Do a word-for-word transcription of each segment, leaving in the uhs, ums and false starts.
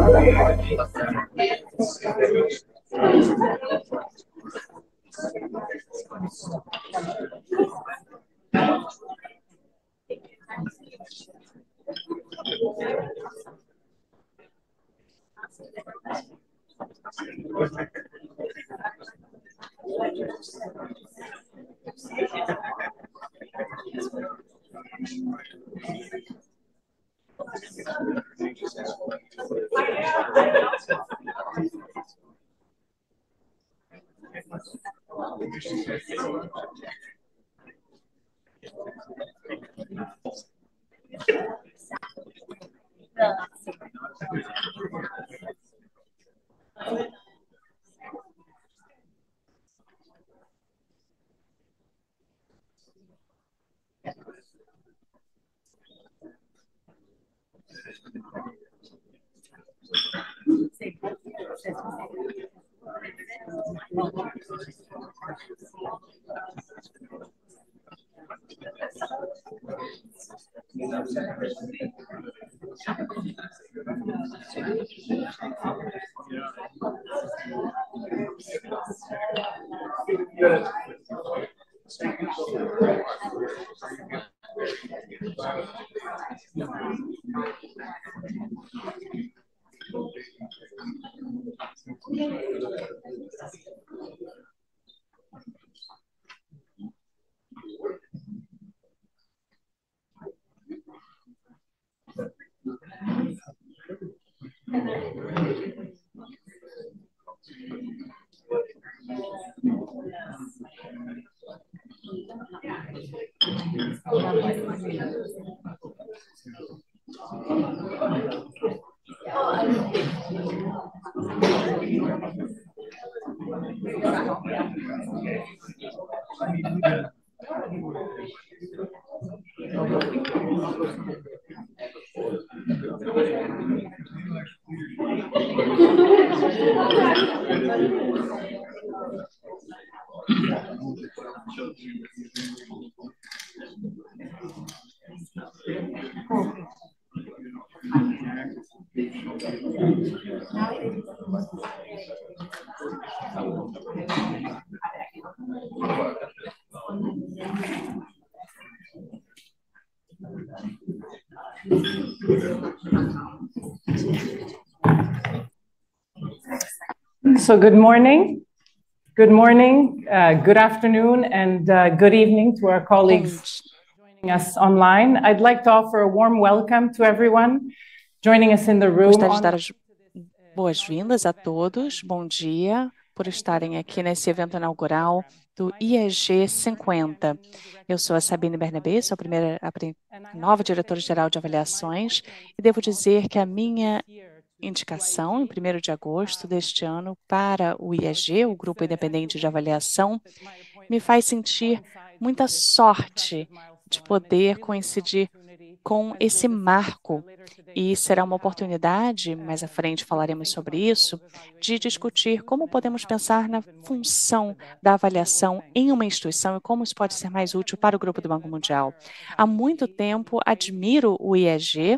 So good morning, good morning, uh, good afternoon, and uh, good evening to our colleagues joining us online. I'd like to offer a warm welcome to everyone joining us in the room. Gostaria de dar as boas-vindas a todos. Bom dia por estarem aqui nesse evento inaugural do I E G cinquenta. Eu sou a Sabine Bernabé, sou a primeira a nova diretora-geral de avaliações e devo dizer que a minha indicação em primeiro de agosto deste ano para o I E G, o Grupo Independente de Avaliação, me faz sentir muita sorte de poder coincidir com esse marco e será uma oportunidade, mais à frente falaremos sobre isso, de discutir como podemos pensar na função da avaliação em uma instituição e como isso pode ser mais útil para o Grupo do Banco Mundial. Há muito tempo admiro o I E G,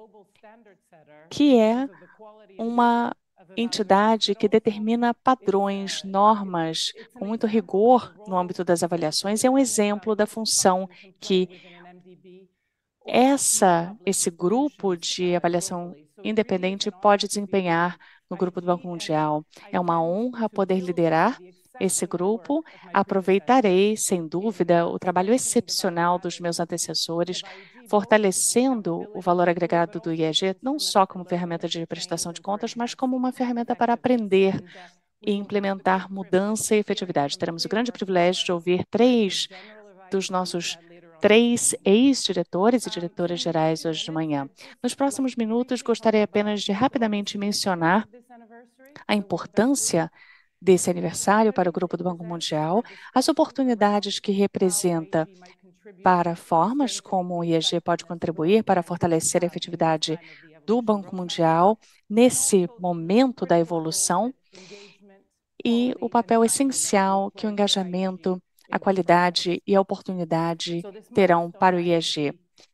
que é uma entidade que determina padrões, normas, com muito rigor no âmbito das avaliações, e é um exemplo da função que essa, esse grupo de avaliação independente pode desempenhar no Grupo do Banco Mundial. É uma honra poder liderar esse grupo. Aproveitarei, sem dúvida, o trabalho excepcional dos meus antecessores, fortalecendo o valor agregado do I E G, não só como ferramenta de prestação de contas, mas como uma ferramenta para aprender e implementar mudança e efetividade. Teremos o grande privilégio de ouvir três dos nossos três ex-diretores e diretoras gerais hoje de manhã. Nos próximos minutos, gostaria apenas de rapidamente mencionar a importância desse aniversário para o Grupo do Banco Mundial, as oportunidades que representa para formas como o I E G pode contribuir para fortalecer a efetividade do Banco Mundial nesse momento da evolução e o papel essencial que o engajamento, a qualidade e a oportunidade terão para o I E G.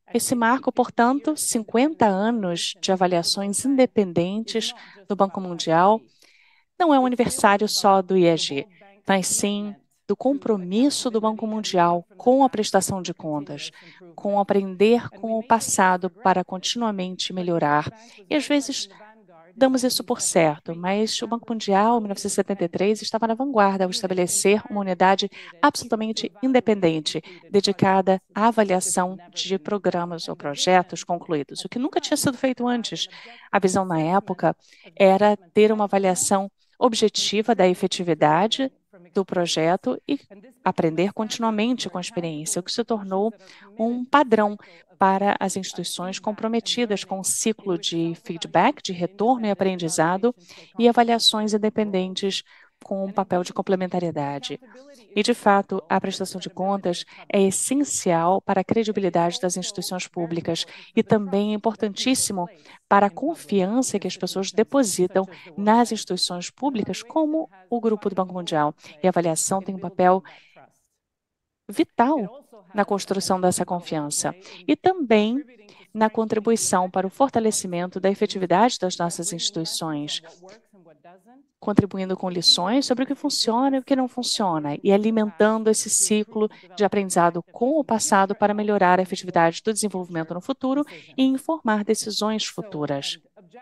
Esse marco, portanto, cinquenta anos de avaliações independentes do Banco Mundial, não é um aniversário só do I E G, mas sim do compromisso do Banco Mundial com a prestação de contas, com aprender com o passado para continuamente melhorar. E às vezes damos isso por certo, mas o Banco Mundial, em mil novecentos e setenta e três, estava na vanguarda ao estabelecer uma unidade absolutamente independente, dedicada à avaliação de programas ou projetos concluídos, o que nunca tinha sido feito antes. A visão na época era ter uma avaliação objetiva da efetividade do projeto e aprender continuamente com a experiência, o que se tornou um padrão para as instituições comprometidas com o ciclo de feedback, de retorno e aprendizado, e avaliações independentes com um papel de complementariedade. E, de fato, a prestação de contas é essencial para a credibilidade das instituições públicas e também é importantíssimo para a confiança que as pessoas depositam nas instituições públicas, como o Grupo do Banco Mundial. E a avaliação tem um papel vital na construção dessa confiança e também na contribuição para o fortalecimento da efetividade das nossas instituições, contribuindo com lições sobre o que funciona e o que não funciona e alimentando esse ciclo de aprendizado com o passado para melhorar a efetividade do desenvolvimento no futuro e informar decisões futuras.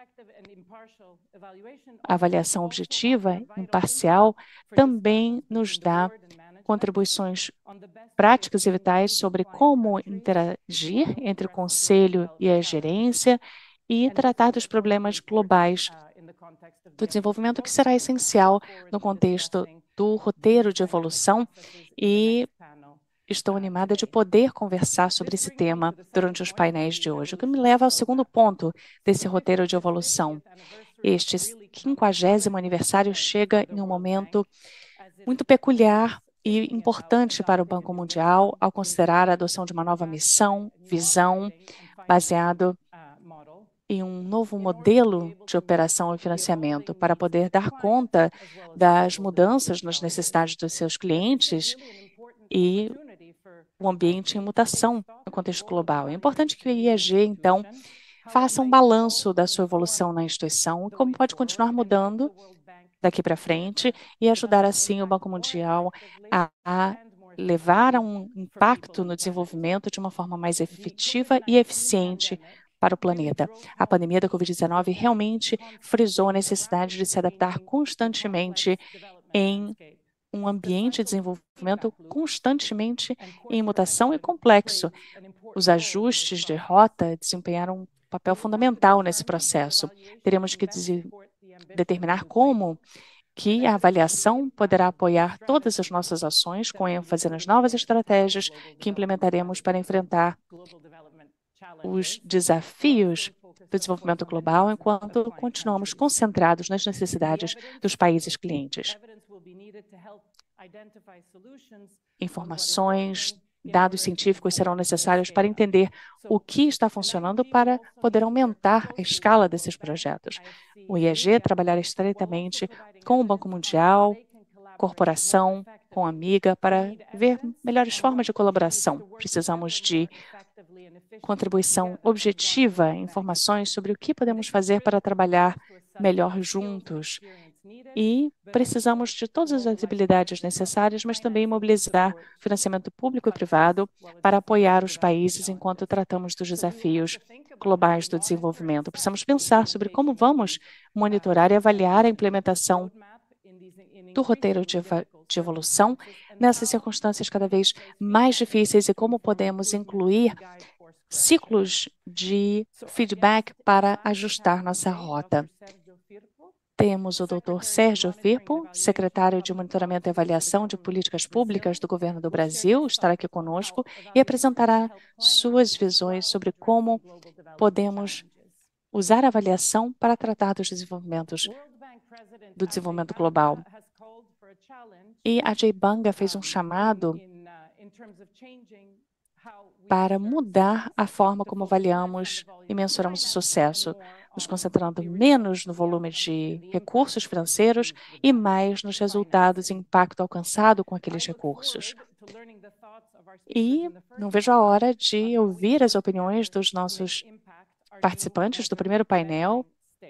A avaliação objetiva, imparcial, também nos dá contribuições práticas e vitais sobre como interagir entre o conselho e a gerência e tratar dos problemas globais do desenvolvimento, que será essencial no contexto do roteiro de evolução, e estou animada de poder conversar sobre esse tema durante os painéis de hoje, o que me leva ao segundo ponto desse roteiro de evolução. Este quinquagésimo aniversário chega em um momento muito peculiar e importante para o Banco Mundial ao considerar a adoção de uma nova missão, visão, baseado em um novo modelo de operação e financiamento para poder dar conta das mudanças nas necessidades dos seus clientes e o ambiente em mutação no contexto global. É importante que o I E G, então, faça um balanço da sua evolução na instituição e como pode continuar mudando daqui para frente e ajudar, assim, o Banco Mundial a, a levar a um impacto no desenvolvimento de uma forma mais efetiva e eficiente para o planeta. A pandemia da covid dezenove realmente frisou a necessidade de se adaptar constantemente em um ambiente de desenvolvimento constantemente em mutação e complexo. Os ajustes de rota desempenharam um papel fundamental nesse processo. Teremos que determinar como que a avaliação poderá apoiar todas as nossas ações, com ênfase nas novas estratégias que implementaremos para enfrentar os desafios do desenvolvimento global, enquanto continuamos concentrados nas necessidades dos países clientes. Informações, dados científicos serão necessários para entender o que está funcionando para poder aumentar a escala desses projetos. O I E G trabalhará estreitamente com o Banco Mundial, corporação, com a Amiga, para ver melhores formas de colaboração. Precisamos de contribuição objetiva, informações sobre o que podemos fazer para trabalhar melhor juntos. E precisamos de todas as habilidades necessárias, mas também mobilizar financiamento público e privado para apoiar os países enquanto tratamos dos desafios globais do desenvolvimento. Precisamos pensar sobre como vamos monitorar e avaliar a implementação do roteiro de, de evolução nessas circunstâncias cada vez mais difíceis e como podemos incluir ciclos de feedback para ajustar nossa rota. Temos o doutor Sérgio Firpo, secretário de Monitoramento e Avaliação de Políticas Públicas do Governo do Brasil, estará aqui conosco e apresentará suas visões sobre como podemos usar a avaliação para tratar dos desenvolvimentos do desenvolvimento global. E a Ajay Banga fez um chamado para mudar a forma como avaliamos e mensuramos o sucesso, nos concentrando menos no volume de recursos financeiros e mais nos resultados e impacto alcançado com aqueles recursos. E não vejo a hora de ouvir as opiniões dos nossos participantes do primeiro painel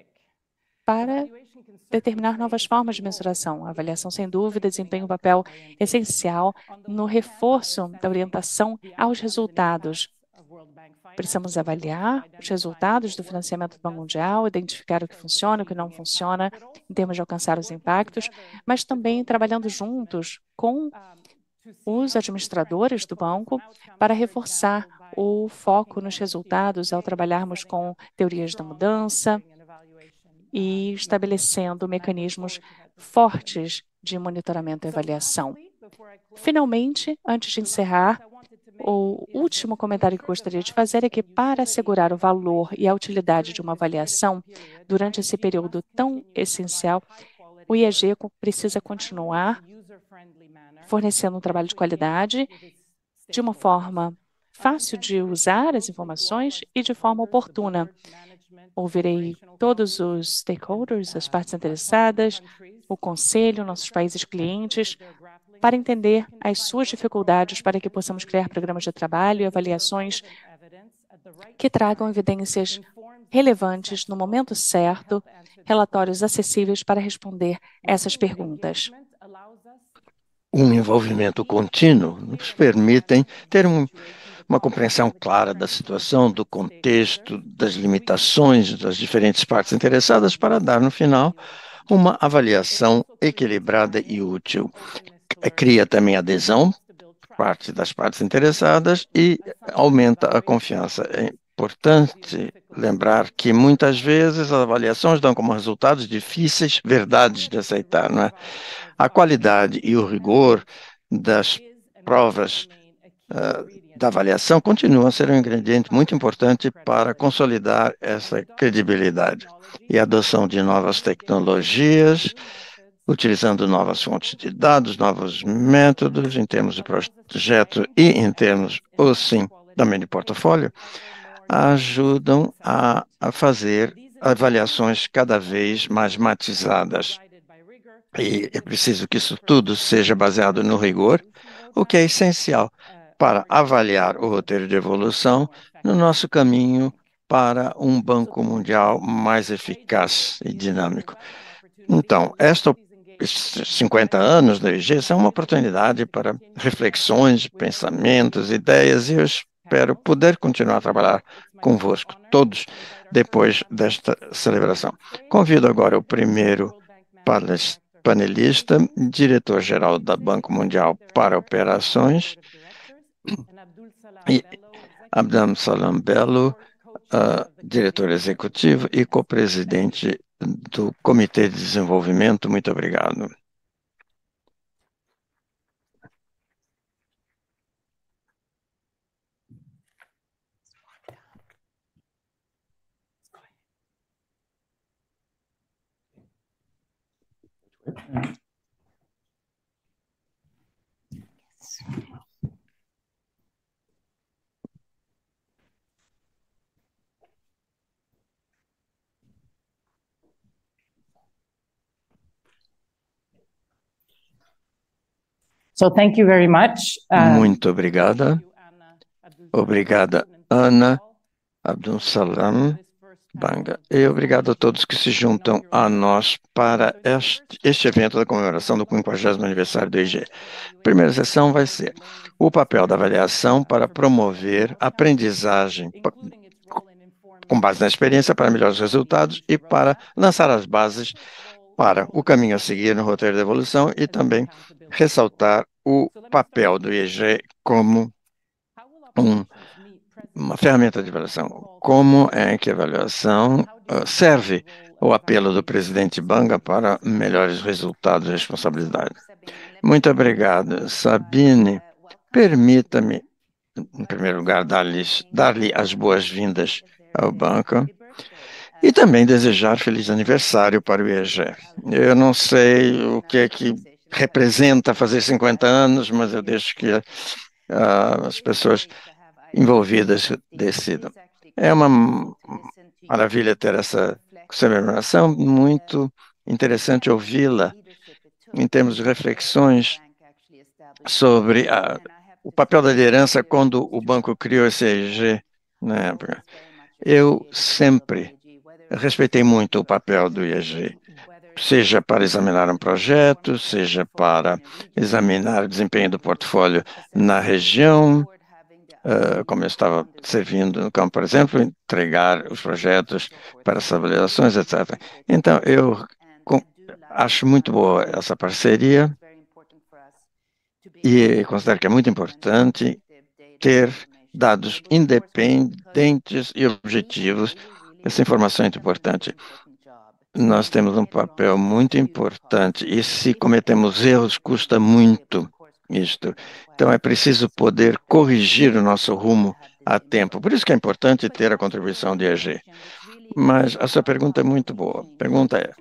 para determinar novas formas de mensuração. A avaliação, sem dúvida, desempenha um papel essencial no reforço da orientação aos resultados. Precisamos avaliar os resultados do financiamento do Banco Mundial, identificar o que funciona, o que não funciona, em termos de alcançar os impactos, mas também trabalhando juntos com os administradores do banco para reforçar o foco nos resultados ao trabalharmos com teorias da mudança e estabelecendo mecanismos fortes de monitoramento e avaliação. Finalmente, antes de encerrar, o último comentário que gostaria de fazer é que, para assegurar o valor e a utilidade de uma avaliação durante esse período tão essencial, o I E G precisa continuar fornecendo um trabalho de qualidade de uma forma fácil de usar as informações e de forma oportuna. Ouvirei todos os stakeholders, as partes interessadas, o conselho, nossos países clientes, para entender as suas dificuldades, para que possamos criar programas de trabalho e avaliações que tragam evidências relevantes no momento certo, relatórios acessíveis para responder essas perguntas. Um envolvimento contínuo nos permitem ter um, uma compreensão clara da situação, do contexto, das limitações das diferentes partes interessadas para dar, no final, uma avaliação equilibrada e útil. Cria também adesão por parte das partes interessadas e aumenta a confiança. É importante lembrar que muitas vezes as avaliações dão como resultados difíceis verdades de aceitar, não é? A qualidade e o rigor das provas uh, da avaliação continuam a ser um ingrediente muito importante para consolidar essa credibilidade. E a adoção de novas tecnologias, utilizando novas fontes de dados, novos métodos em termos de projeto e em termos, ou sim, também de portfólio, ajudam a, a fazer avaliações cada vez mais matizadas. E é preciso que isso tudo seja baseado no rigor, o que é essencial para avaliar o roteiro de evolução no nosso caminho para um Banco Mundial mais eficaz e dinâmico. Então, esta, estes cinquenta anos da I G são uma oportunidade para reflexões, pensamentos, ideias, e eu espero poder continuar a trabalhar convosco, todos, depois desta celebração. Convido agora o primeiro palestra panelista, diretor-geral da Banco Mundial para Operações, e Abdam Salam Bello, uh, diretor executivo e co-presidente do Comitê de Desenvolvimento. Muito obrigado. So thank you very much. Uh, Muito obrigada. Obrigada, Ana, Abdul Salam Banga. E obrigado a todos que se juntam a nós para este, este evento da comemoração do quinquagésimo aniversário do I G. A primeira sessão vai ser o papel da avaliação para promover aprendizagem com base na experiência para melhores resultados e para lançar as bases para o caminho a seguir no roteiro de evolução, e também ressaltar o papel do I G como um, uma ferramenta de avaliação. Como é que a avaliação uh, serve o apelo do presidente Banga para melhores resultados e responsabilidade? Muito obrigado, Sabine. Permita-me, em primeiro lugar, dar-lhe dar as boas-vindas ao banco e também desejar feliz aniversário para o I G. Eu não sei o que é que representa fazer cinquenta anos, mas eu deixo que uh, as pessoas envolvidas decidam. É uma maravilha ter essa comemoração, muito interessante ouvi-la em termos de reflexões sobre a, o papel da liderança quando o banco criou esse E G na época. Eu sempre respeitei muito o papel do I E G, seja para examinar um projeto, seja para examinar o desempenho do portfólio na região, uh, como eu estava servindo no campo, por exemplo, entregar os projetos para as avaliações, etcétera. Então, eu acho muito boa essa parceria e considero que é muito importante ter dados independentes e objetivos. Essa informação é muito importante. Nós temos um papel muito importante e se cometemos erros, custa muito isto. Então, é preciso poder corrigir o nosso rumo a tempo. Por isso que é importante ter a contribuição de E G. Mas a sua pergunta é muito boa. A pergunta é,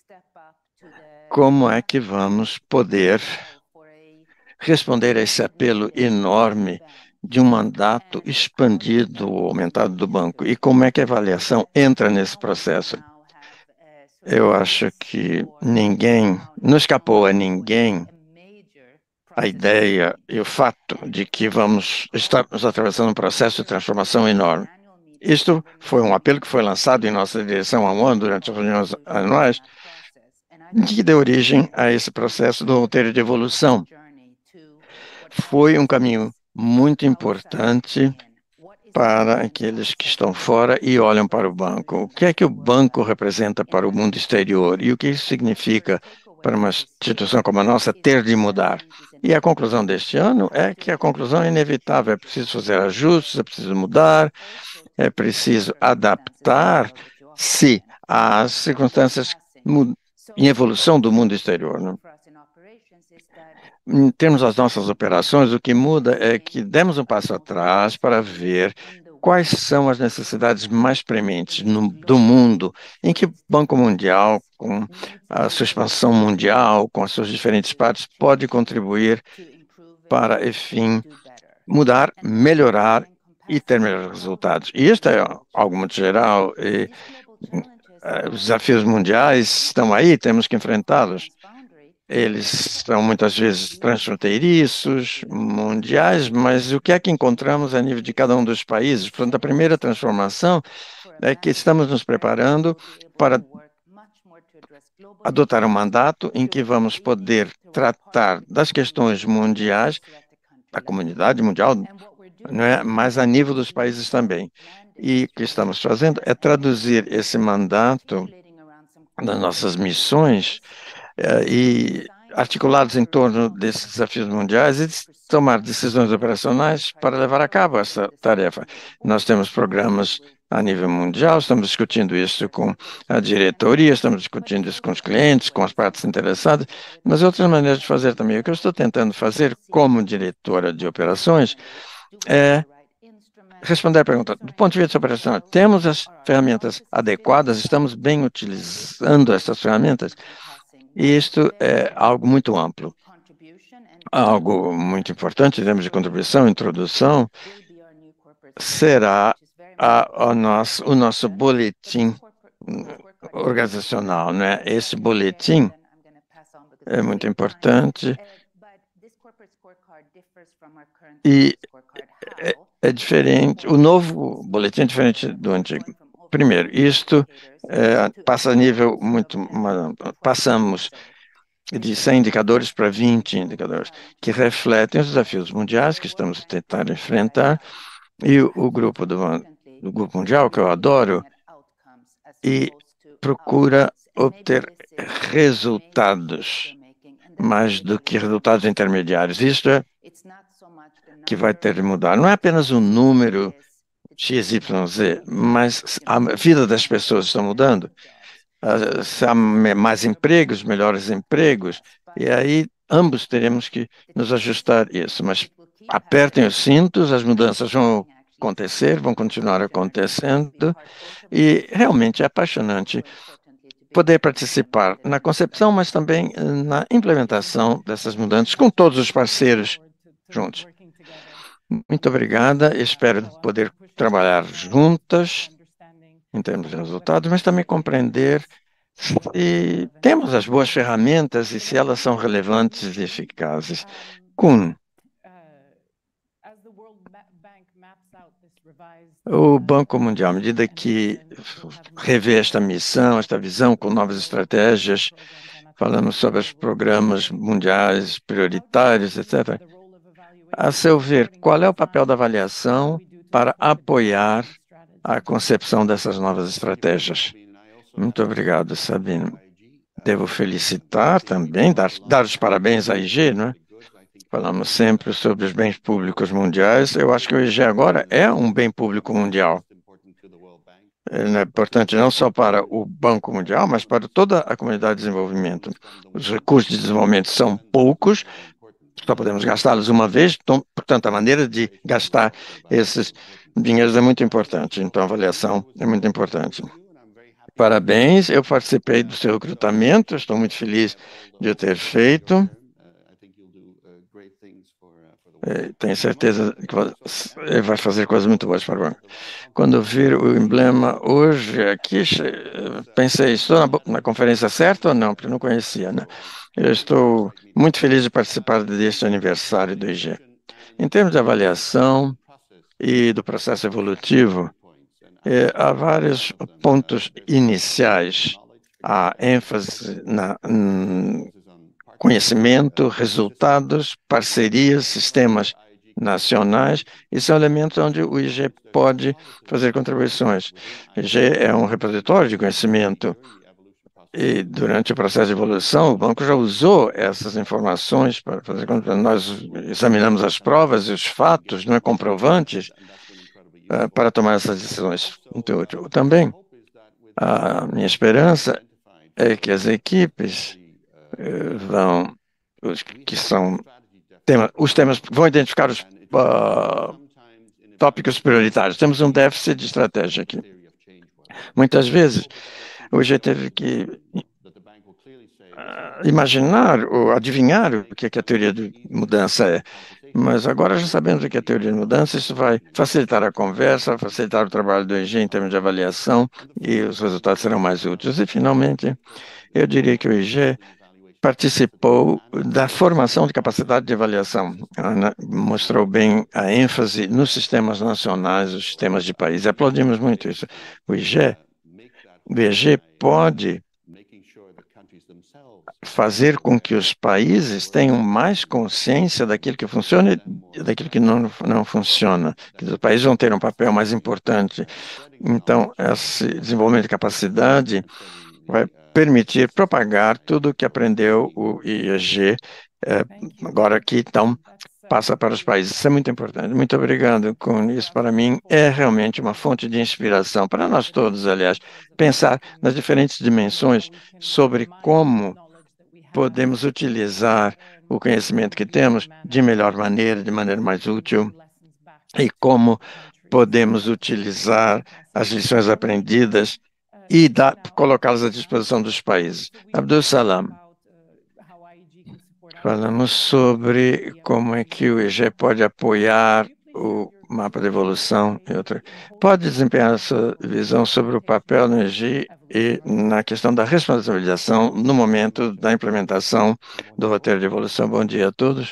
como é que vamos poder responder a esse apelo enorme de um mandato expandido, aumentado do banco? E como é que a avaliação entra nesse processo? Eu acho que ninguém, não escapou a ninguém a ideia e o fato de que vamos estamos atravessando um processo de transformação enorme. Isto foi um apelo que foi lançado em nossa direção há um ano, durante as reuniões anuais, que deu origem a esse processo do roteiro de evolução. Foi um caminho muito importante para aqueles que estão fora e olham para o banco. O que é que o banco representa para o mundo exterior e o que isso significa para uma instituição como a nossa ter de mudar? E a conclusão deste ano é que a conclusão é inevitável. É preciso fazer ajustes, é preciso mudar, é preciso adaptar-se às circunstâncias em evolução do mundo exterior, né? Em termos das nossas operações, o que muda é que demos um passo atrás para ver quais são as necessidades mais prementes no, do mundo, em que o Banco Mundial, com a sua expansão mundial, com as suas diferentes partes, pode contribuir para, enfim, mudar, melhorar e ter melhores resultados. E isto é algo muito geral, e uh, os desafios mundiais estão aí, temos que enfrentá-los. Eles são muitas vezes transfronteiriços, mundiais, mas o que é que encontramos a nível de cada um dos países? Portanto, a primeira transformação é que estamos nos preparando para adotar um mandato em que vamos poder tratar das questões mundiais, da comunidade mundial, não é? Mas a nível dos países também. E o que estamos fazendo é traduzir esse mandato das nossas missões Uh, e articulados em torno desses desafios mundiais e de tomar decisões operacionais para levar a cabo essa tarefa. Nós temos programas a nível mundial, estamos discutindo isso com a diretoria, estamos discutindo isso com os clientes, com as partes interessadas, mas outras maneiras de fazer também. O que eu estou tentando fazer como diretora de operações é responder à pergunta, do ponto de vista operacional, temos as ferramentas adequadas, estamos bem utilizando essas ferramentas? E isto é algo muito amplo, algo muito importante em termos de contribuição, introdução, será a, a nosso, o nosso boletim organizacional, né? Esse boletim é muito importante e é, é diferente, o novo boletim é diferente do antigo. Primeiro, isto é, passa a nível muito, uma, passamos de cem indicadores para vinte indicadores, que refletem os desafios mundiais que estamos tentando enfrentar, e o, o grupo do, do Grupo Mundial, que eu adoro, e procura obter resultados, mais do que resultados intermediários. Isso é que vai ter de mudar. Não é apenas um número X Y Z, mas a vida das pessoas está mudando. Uh, se há mais empregos, melhores empregos, e aí ambos teremos que nos ajustar a isso. Mas apertem os cintos, as mudanças vão acontecer, vão continuar acontecendo, e realmente é apaixonante poder participar na concepção, mas também na implementação dessas mudanças com todos os parceiros juntos. Muito obrigada, espero poder trabalhar juntas em termos de resultados, mas também compreender se temos as boas ferramentas e se elas são relevantes e eficazes. Kun, O Banco Mundial, à medida que revê esta missão, esta visão com novas estratégias, falamos sobre os programas mundiais prioritários, etcétera. A seu ver, qual é o papel da avaliação para apoiar a concepção dessas novas estratégias? Muito obrigado, Sabine. Devo felicitar também, dar, dar os parabéns à I G, não é? Falamos sempre sobre os bens públicos mundiais. Eu acho que o I G agora é um bem público mundial. É importante não só para o Banco Mundial, mas para toda a comunidade de desenvolvimento. Os recursos de desenvolvimento são poucos, só podemos gastá-los uma vez, então, portanto, a maneira de gastar esses dinheiros é muito importante. Então, a avaliação é muito importante. Parabéns, eu participei do seu recrutamento, estou muito feliz de o ter feito. É, tenho certeza que ele vai fazer coisas muito boas para o banco. Quando vi o emblema hoje aqui, pensei, estou na, na conferência certa ou não? Porque eu não conhecia, né? Eu estou muito feliz de participar deste aniversário do I G. Em termos de avaliação e do processo evolutivo, é, há vários pontos iniciais. Há ênfase na hum, conhecimento, resultados, parcerias, sistemas nacionais, e são elementos onde o I G pode fazer contribuições. O I G é um repositório de conhecimento, e durante o processo de evolução, o banco já usou essas informações para fazer. Nós examinamos as provas e os fatos, não é, comprovantes, uh, para tomar essas decisões. Muito útil. Também, a minha esperança é que as equipes vão, os que são tema, os temas, vão identificar os uh, tópicos prioritários. Temos um déficit de estratégia aqui. Muitas vezes, o I G teve que uh, imaginar ou adivinhar o que, é que a teoria de mudança é. Mas agora já sabemos o que é a teoria de mudança, isso vai facilitar a conversa, facilitar o trabalho do I G em termos de avaliação e os resultados serão mais úteis. E, finalmente, eu diria que o I G participou da formação de capacidade de avaliação. A Ana mostrou bem a ênfase nos sistemas nacionais, os sistemas de país. Aplaudimos muito isso. O I G, o I G pode fazer com que os países tenham mais consciência daquilo que funciona e daquilo que não, não funciona. Que os países vão ter um papel mais importante. Então, esse desenvolvimento de capacidade vai permitir propagar tudo o que aprendeu o I G, eh, agora que então passa para os países. Isso é muito importante. Muito obrigado com isso. Para mim, é realmente uma fonte de inspiração, para nós todos, aliás, pensar nas diferentes dimensões sobre como podemos utilizar o conhecimento que temos de melhor maneira, de maneira mais útil, e como podemos utilizar as lições aprendidas e colocá-las à disposição dos países. Abdul Salam, falamos sobre como é que o I G pode apoiar o mapa de evolução e outra. Pode desempenhar a sua visão sobre o papel no I G e na questão da responsabilização no momento da implementação do roteiro de evolução. Bom dia a todos.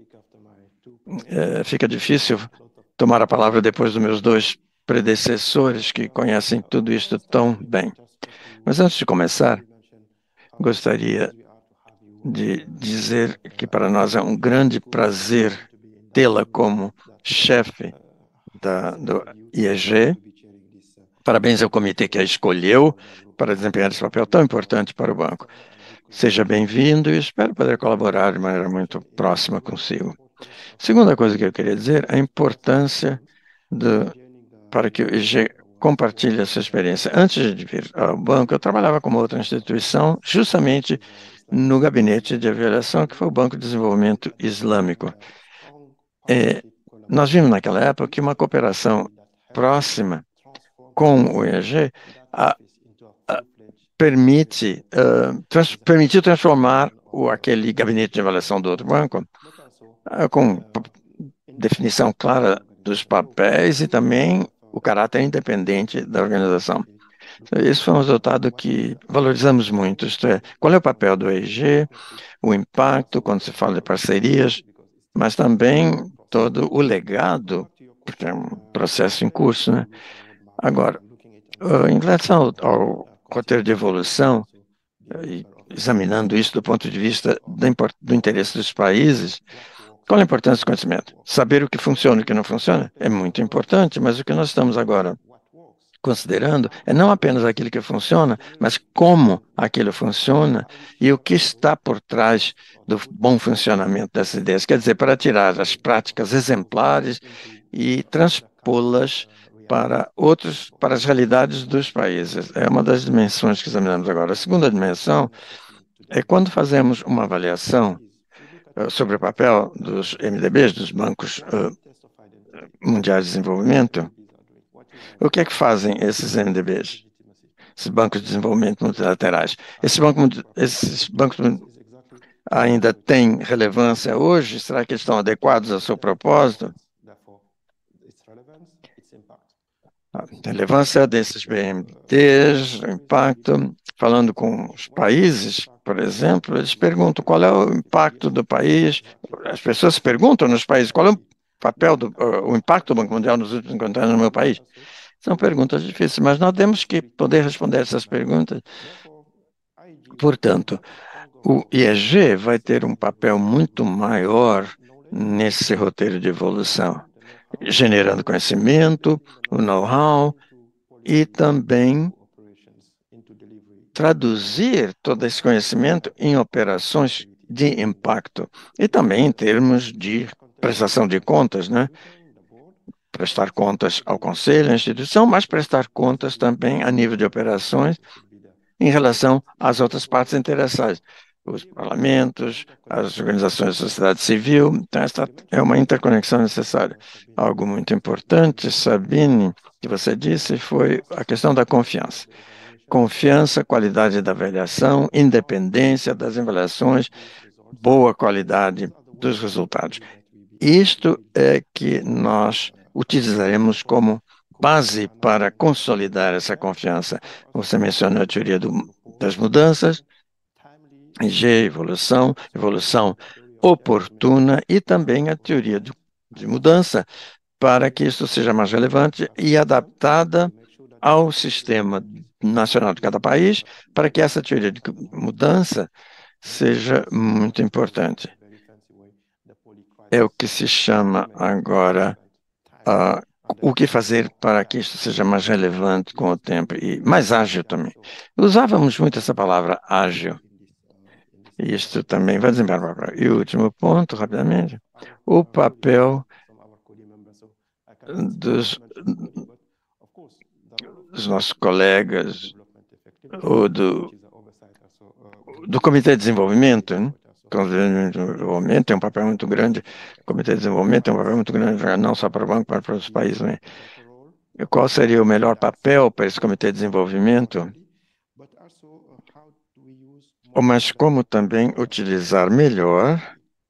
É, fica difícil tomar a palavra depois dos meus dois predecessores que conhecem tudo isto tão bem. Mas antes de começar, gostaria de dizer que para nós é um grande prazer tê-la como chefe da, do I G. Parabéns ao comitê que a escolheu para desempenhar esse papel tão importante para o banco. Seja bem-vindo e espero poder colaborar de maneira muito próxima consigo. Segunda coisa que eu queria dizer, a importância de, para que o I G compartilhe a sua experiência. Antes de vir ao banco, eu trabalhava com outra instituição, justamente no gabinete de avaliação, que foi o Banco de Desenvolvimento Islâmico. É, nós vimos naquela época que uma cooperação próxima com o I G a, a, permite, uh, trans, permitiu transformar o, aquele gabinete de avaliação do outro banco uh, com definição clara dos papéis e também o caráter independente da organização. Esse foi um resultado que valorizamos muito, isto é, qual é o papel do I G, o impacto quando se fala de parcerias, mas também todo o legado porque é um processo em curso, né? Agora, em relação ao, ao roteiro de evolução, e examinando isso do ponto de vista do, do interesse dos países, qual a importância do conhecimento? Saber o que funciona e o que não funciona é muito importante, mas o que nós estamos agora considerando é não apenas aquilo que funciona, mas como aquilo funciona e o que está por trás do bom funcionamento dessas ideias. Quer dizer, para tirar as práticas exemplares e transpô-las para outros, para as realidades dos países. É uma das dimensões que examinamos agora. A segunda dimensão é quando fazemos uma avaliação uh, sobre o papel dos M D Bs, dos bancos uh, mundiais de desenvolvimento. O que é que fazem esses M D Bs, esses bancos de desenvolvimento multilaterais? Esses bancos, esses bancos ainda têm relevância hoje? Será que eles estão adequados ao seu propósito? A relevância desses B M Ts, o impacto, falando com os países, por exemplo, eles perguntam qual é o impacto do país, as pessoas perguntam nos países qual é o papel, do, o impacto do Banco Mundial nos últimos cinquenta anos no meu país. São perguntas difíceis, mas nós temos que poder responder essas perguntas. Portanto, o I E G vai ter um papel muito maior nesse roteiro de evolução, generando conhecimento, o know-how e também traduzir todo esse conhecimento em operações de impacto e também em termos de prestação de contas, né? Prestar contas ao Conselho, à instituição, mas prestar contas também a nível de operações em relação às outras partes interessadas, os parlamentos, as organizações da sociedade civil. Então, esta é uma interconexão necessária. Algo muito importante, Sabine, que você disse, foi a questão da confiança. Confiança, qualidade da avaliação, independência das avaliações, boa qualidade dos resultados. Isto é que nós utilizaremos como base para consolidar essa confiança. Você mencionou a teoria do, das mudanças, G, evolução, evolução oportuna e também a teoria de, de mudança para que isso seja mais relevante e adaptada ao sistema nacional de cada país, para que essa teoria de mudança seja muito importante. É o que se chama agora uh, o que fazer para que isso seja mais relevante com o tempo e mais ágil também. Usávamos muito essa palavra ágil. E isto também vai desembarcar para. E o último ponto, rapidamente, o papel dos, dos nossos colegas, ou do, do Comitê de Desenvolvimento, né? O Comitê de Desenvolvimento tem um papel muito grande, o Comitê de Desenvolvimento tem um papel muito grande, não só para o banco, mas para os países, né? E qual seria o melhor papel para esse Comitê de Desenvolvimento? Mas como também utilizar melhor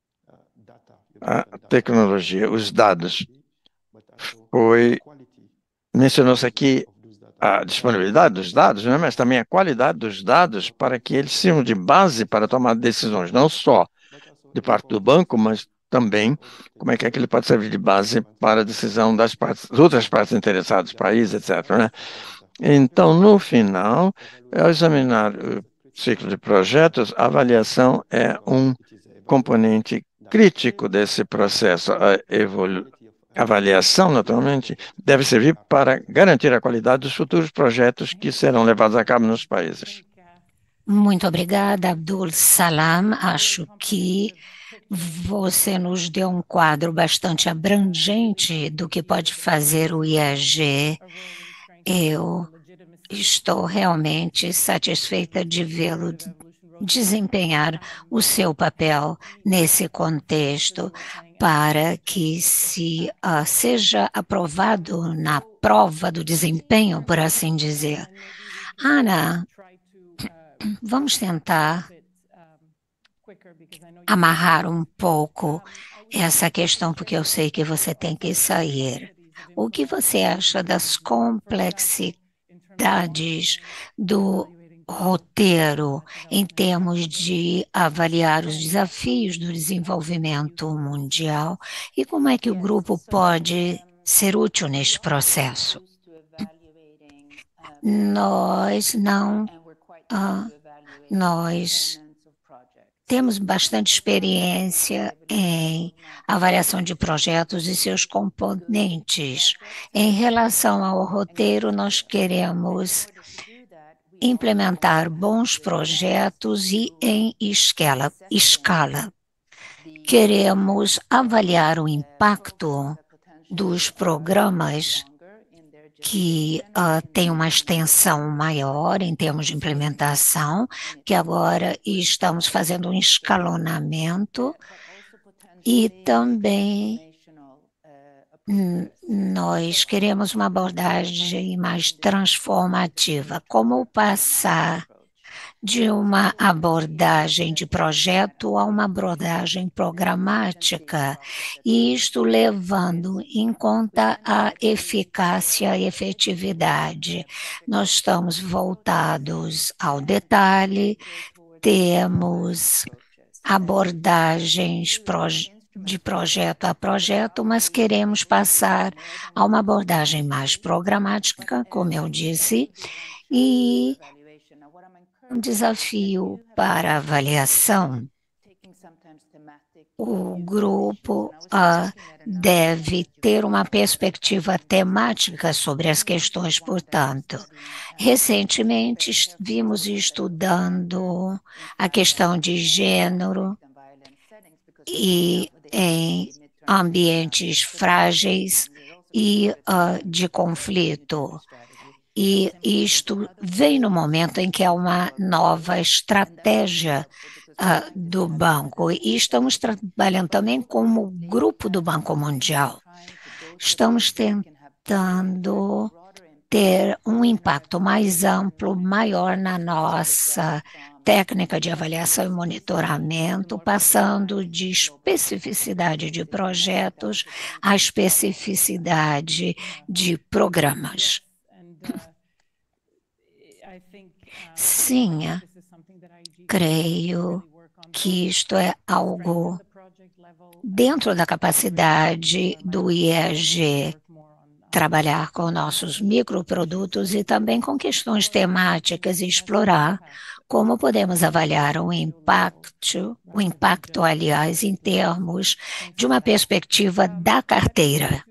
a tecnologia, os dados. Foi, mencionou-se aqui a disponibilidade dos dados, né? Mas também a qualidade dos dados para que eles sirvam de base para tomar decisões, não só de parte do banco, mas também como é que, é que ele pode servir de base para a decisão das partes, das outras partes interessadas, país, etcétera, né? Então, no final, ao examinar o ciclo de projetos, a avaliação é um componente crítico desse processo. A evolu A avaliação, naturalmente, deve servir para garantir a qualidade dos futuros projetos que serão levados a cabo nos países. Muito obrigada, Abdul Salam. Acho que você nos deu um quadro bastante abrangente do que pode fazer o I E G. Eu estou realmente satisfeita de vê-lo desempenhar o seu papel nesse contexto para que se uh, seja aprovado na prova do desempenho, por assim dizer. Ana, vamos tentar amarrar um pouco essa questão, porque eu sei que você tem que sair. O que você acha das complexidades do roteiro em termos de avaliar os desafios do desenvolvimento mundial e como é que o grupo pode ser útil neste processo. Nós não, ah, nós temos bastante experiência em avaliação de projetos e seus componentes. Em relação ao roteiro, nós queremos implementar bons projetos e em escala. escala. Queremos avaliar o impacto dos programas que uh, têm uma extensão maior em termos de implementação, que agora estamos fazendo um escalonamento e também nós queremos uma abordagem mais transformativa, como passar de uma abordagem de projeto a uma abordagem programática, e isto levando em conta a eficácia e efetividade. Nós estamos voltados ao detalhe, temos abordagens projetos, de projeto a projeto, mas queremos passar a uma abordagem mais programática, como eu disse, e um desafio para avaliação. O grupo uh, deve ter uma perspectiva temática sobre as questões, portanto. Recentemente, vimos estudando a questão de gênero e em ambientes frágeis e uh, de conflito. E isto vem no momento em que há uma nova estratégia uh, do banco. E estamos trabalhando também como grupo do Banco Mundial. Estamos tentando ter um impacto mais amplo, maior na nossa técnica de avaliação e monitoramento, passando de especificidade de projetos a especificidade de programas. Sim, creio que isto é algo dentro da capacidade do I E G trabalhar com nossos microprodutos e também com questões temáticas e explorar como podemos avaliar o impacto, o impacto, aliás, em termos de uma perspectiva da carteira.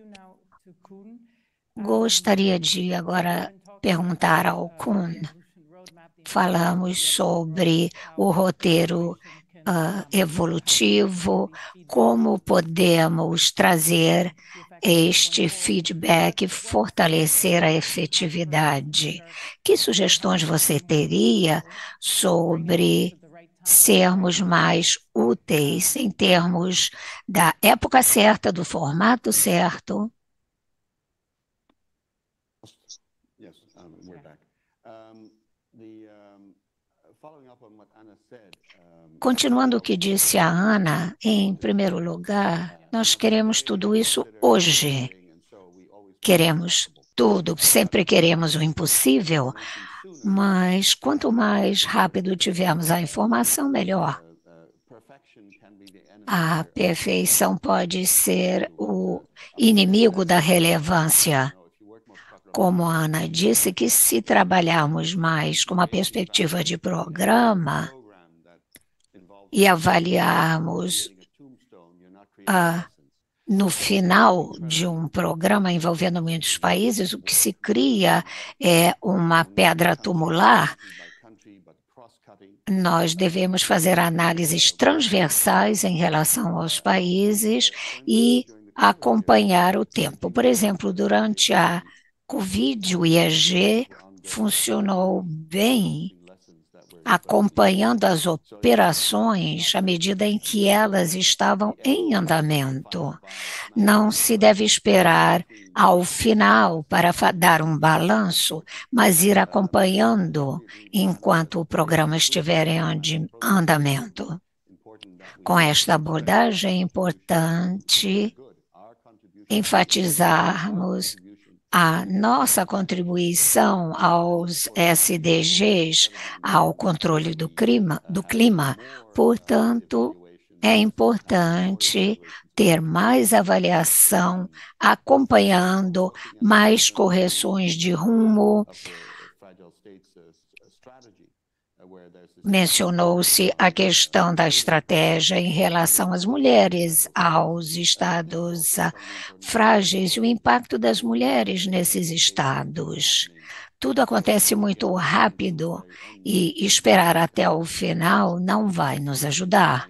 Gostaria de agora perguntar ao Kuhn. Falamos sobre o roteiro uh, evolutivo, como podemos trazer este feedback, fortalecer a efetividade. Que sugestões você teria sobre sermos mais úteis em termos da época certa, do formato certo? Continuando o que disse a Ana, em primeiro lugar, nós queremos tudo isso hoje. Queremos tudo, sempre queremos o impossível, mas quanto mais rápido tivermos a informação, melhor. A perfeição pode ser o inimigo da relevância. Como a Ana disse, que se trabalharmos mais com uma perspectiva de programa e avaliarmos uh, no final de um programa envolvendo muitos países, o que se cria é uma pedra tumular. Nós devemos fazer análises transversais em relação aos países e acompanhar o tempo. Por exemplo, durante a Covid, o I E G funcionou bem, acompanhando as operações à medida em que elas estavam em andamento. Não se deve esperar ao final para dar um balanço, mas ir acompanhando enquanto o programa estiver em andamento. Com esta abordagem, é importante enfatizarmos a nossa contribuição aos S D Gs, ao controle do clima, do clima. Portanto, é importante ter mais avaliação, acompanhando mais correções de rumo. Mencionou-se a questão da estratégia em relação às mulheres, aos estados uh, frágeis e o impacto das mulheres nesses estados. Tudo acontece muito rápido e esperar até o final não vai nos ajudar.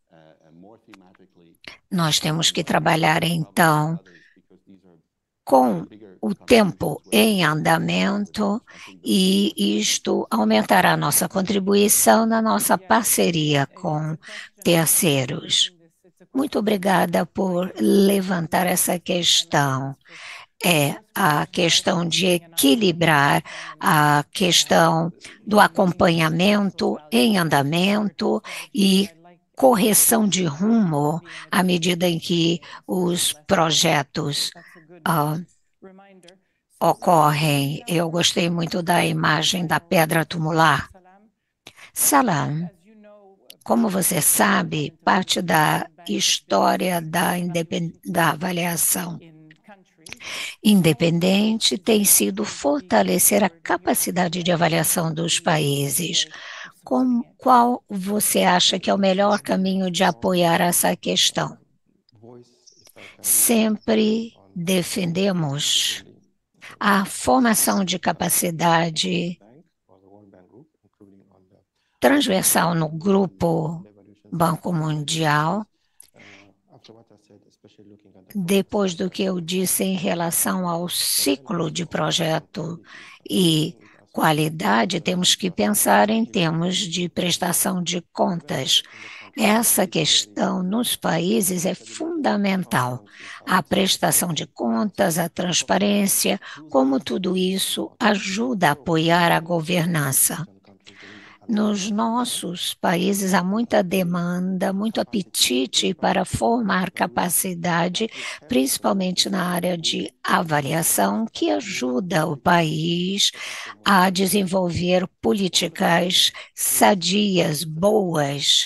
Nós temos que trabalhar, então, com o tempo em andamento e isto aumentará nossa contribuição na nossa parceria com terceiros. Muito obrigada por levantar essa questão. É a questão de equilibrar a questão do acompanhamento em andamento e correção de rumo à medida em que os projetos uh, ocorrem. Eu gostei muito da imagem da pedra tumular. Salam, como você sabe, parte da história da, da avaliação independente tem sido fortalecer a capacidade de avaliação dos países. Com, qual você acha que é o melhor caminho de apoiar essa questão? Sempre defendemos a formação de capacidade transversal no grupo Banco Mundial. Depois do que eu disse em relação ao ciclo de projeto e qualidade, temos que pensar em termos de prestação de contas. Essa questão nos países é fundamental. A prestação de contas, a transparência, como tudo isso ajuda a apoiar a governança. Nos nossos países há muita demanda, muito apetite para formar capacidade, principalmente na área de avaliação, que ajuda o país a desenvolver políticas sadias, boas.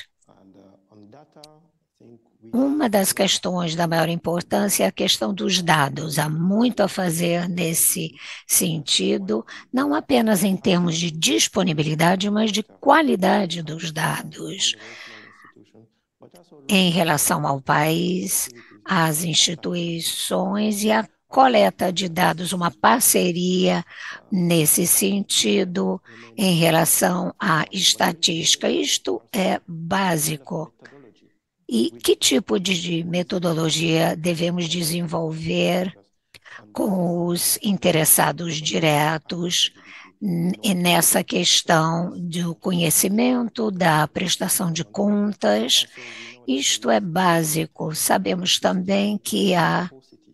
Uma das questões da maior importância é a questão dos dados. Há muito a fazer nesse sentido, não apenas em termos de disponibilidade, mas de qualidade dos dados. Em relação ao país, às instituições e à coleta de dados, uma parceria nesse sentido em relação à estatística. Isto é básico. E que tipo de metodologia devemos desenvolver com os interessados diretos nessa questão do conhecimento, da prestação de contas? Isto é básico. Sabemos também que há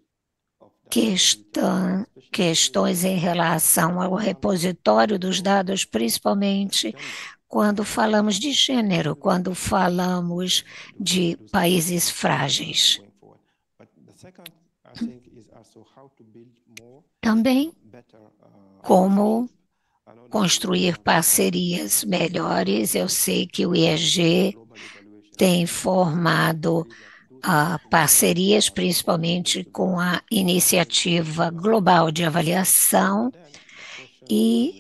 questão, questões em relação ao repositório dos dados, principalmente quando falamos de gênero, quando falamos de países frágeis. Também como construir parcerias melhores. Eu sei que o I E G tem formado uh, parcerias, principalmente com a Iniciativa Global de Avaliação e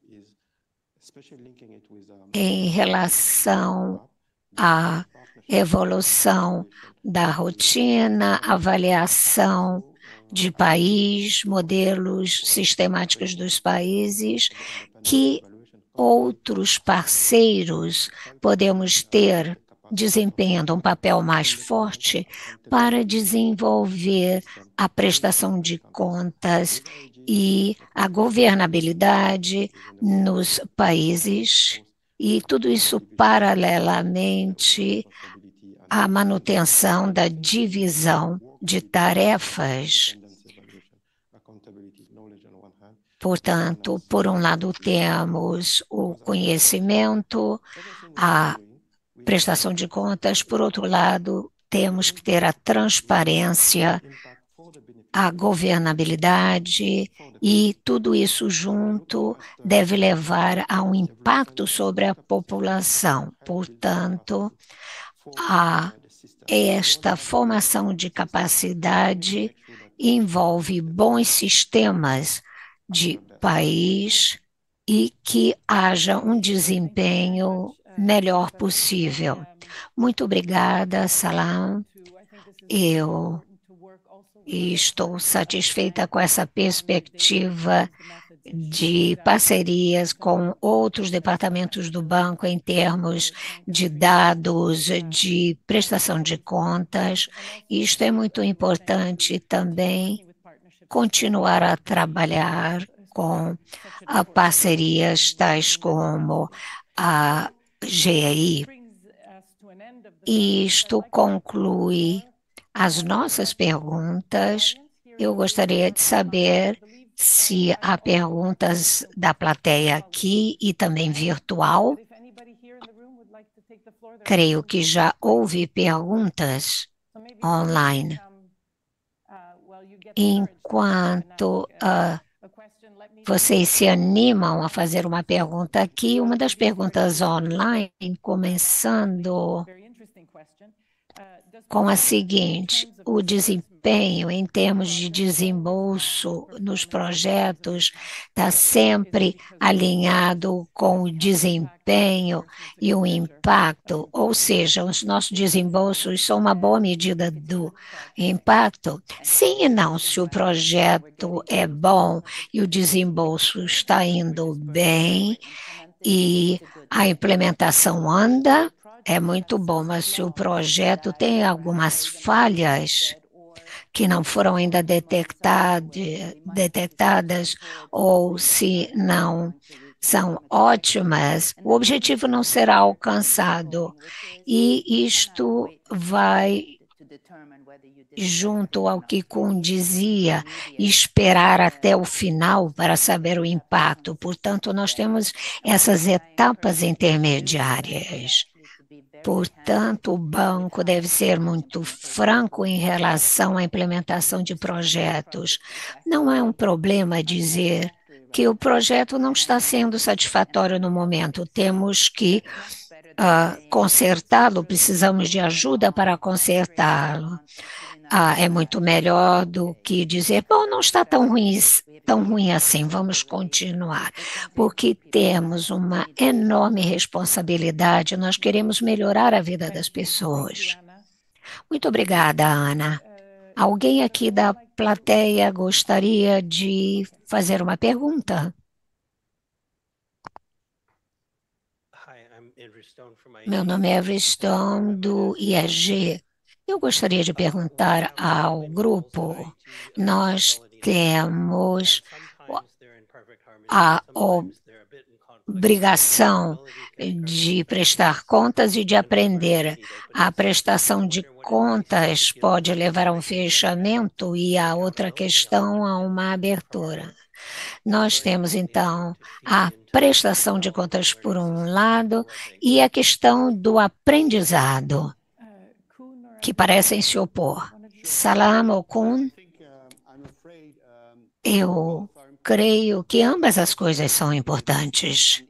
em relação à evolução da rotina, avaliação de país, modelos sistemáticos dos países, que outros parceiros podemos ter desempenhando um papel mais forte para desenvolver a prestação de contas e a governabilidade nos países, e tudo isso paralelamente à manutenção da divisão de tarefas. Portanto, por um lado temos o conhecimento, a prestação de contas, por outro lado temos que ter a transparência, a governabilidade, e tudo isso junto deve levar a um impacto sobre a população. Portanto, a esta formação de capacidade envolve bons sistemas de país e que haja um desempenho melhor possível. Muito obrigada, Salam. Eu estou satisfeita com essa perspectiva de parcerias com outros departamentos do banco em termos de dados, de prestação de contas. Isto é muito importante também, continuar a trabalhar com a parcerias tais como a G E I. Isto conclui as nossas perguntas. Eu gostaria de saber se há perguntas da plateia aqui e também virtual. Creio que já houve perguntas online. Enquanto uh, vocês se animam a fazer uma pergunta aqui, uma das perguntas online, começando com a seguinte: o desempenho em termos de desembolso nos projetos está sempre alinhado com o desempenho e o impacto, ou seja, os nossos desembolsos são uma boa medida do impacto? Sim e não. Se o projeto é bom e o desembolso está indo bem e a implementação anda, é muito bom, mas se o projeto tem algumas falhas que não foram ainda detectado, detectadas, ou se não são ótimas, o objetivo não será alcançado. E isto vai junto ao que Kuhn dizia, esperar até o final para saber o impacto. Portanto, nós temos essas etapas intermediárias. Portanto, o banco deve ser muito franco em relação à implementação de projetos. Não é um problema dizer que o projeto não está sendo satisfatório no momento. Temos que uh, consertá-lo, precisamos de ajuda para consertá-lo. Ah, é muito melhor do que dizer, bom, não está tão ruim, tão ruim assim, vamos continuar, porque temos uma enorme responsabilidade, nós queremos melhorar a vida das pessoas. Muito obrigada, Ana. Alguém aqui da plateia gostaria de fazer uma pergunta? Meu nome é Avery Stone, do I E G. Eu gostaria de perguntar ao grupo, nós temos a obrigação de prestar contas e de aprender. A prestação de contas pode levar a um fechamento e a outra questão a uma abertura. Nós temos, então, a prestação de contas por um lado e a questão do aprendizado, que parecem se opor. Salam ou Kuhn, eu creio que ambas as coisas são importantes.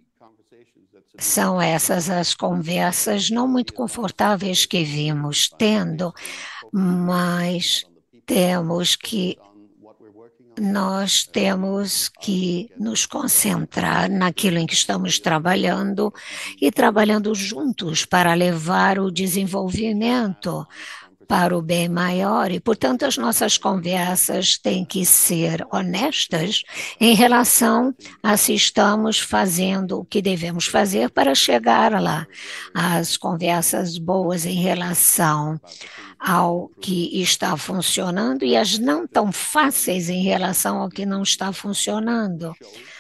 São essas as conversas não muito confortáveis que vimos tendo, mas temos que nós temos que nos concentrar naquilo em que estamos trabalhando e trabalhando juntos para levar o desenvolvimento para o bem maior. E, portanto, as nossas conversas têm que ser honestas em relação a se estamos fazendo o que devemos fazer para chegar lá. As conversas boas em relação ao que está funcionando e as não tão fáceis em relação ao que não está funcionando.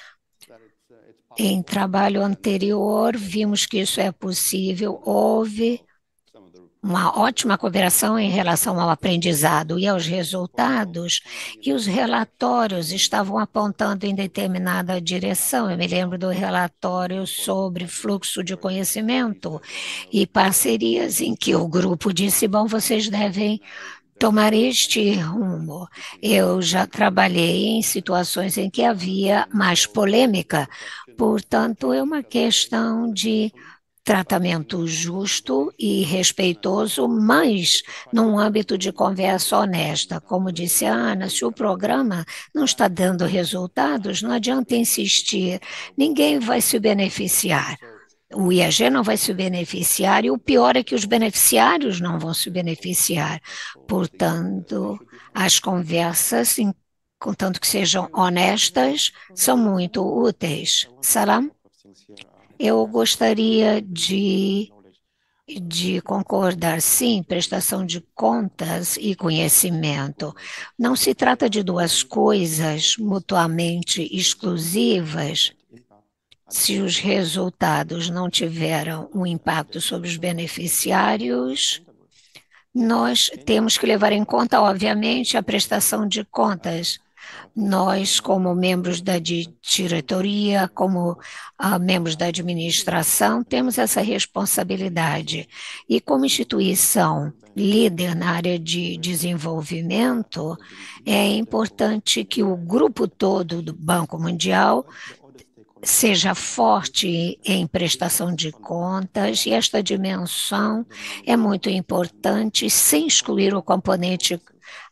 Em trabalho anterior, vimos que isso é possível, houve uma ótima cooperação em relação ao aprendizado e aos resultados, e os relatórios estavam apontando em determinada direção. Eu me lembro do relatório sobre fluxo de conhecimento e parcerias em que o grupo disse, bom, vocês devem tomar este rumo. Eu já trabalhei em situações em que havia mais polêmica, portanto, é uma questão de tratamento justo e respeitoso, mas num âmbito de conversa honesta. Como disse a Ana, se o programa não está dando resultados, não adianta insistir, ninguém vai se beneficiar. O I A G não vai se beneficiar e o pior é que os beneficiários não vão se beneficiar. Portanto, as conversas, contanto que sejam honestas, são muito úteis. Salam? Eu gostaria de, de concordar, sim, prestação de contas e conhecimento. Não se trata de duas coisas mutuamente exclusivas. Se os resultados não tiveram um impacto sobre os beneficiários, nós temos que levar em conta, obviamente, a prestação de contas. Nós, como membros da diretoria, como uh, membros da administração, temos essa responsabilidade. E como instituição líder na área de desenvolvimento, é importante que o grupo todo do Banco Mundial seja forte em prestação de contas, e esta dimensão é muito importante, sem excluir o componente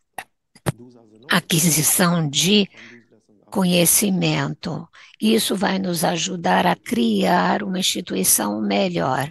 aquisição de conhecimento. Isso vai nos ajudar a criar uma instituição melhor.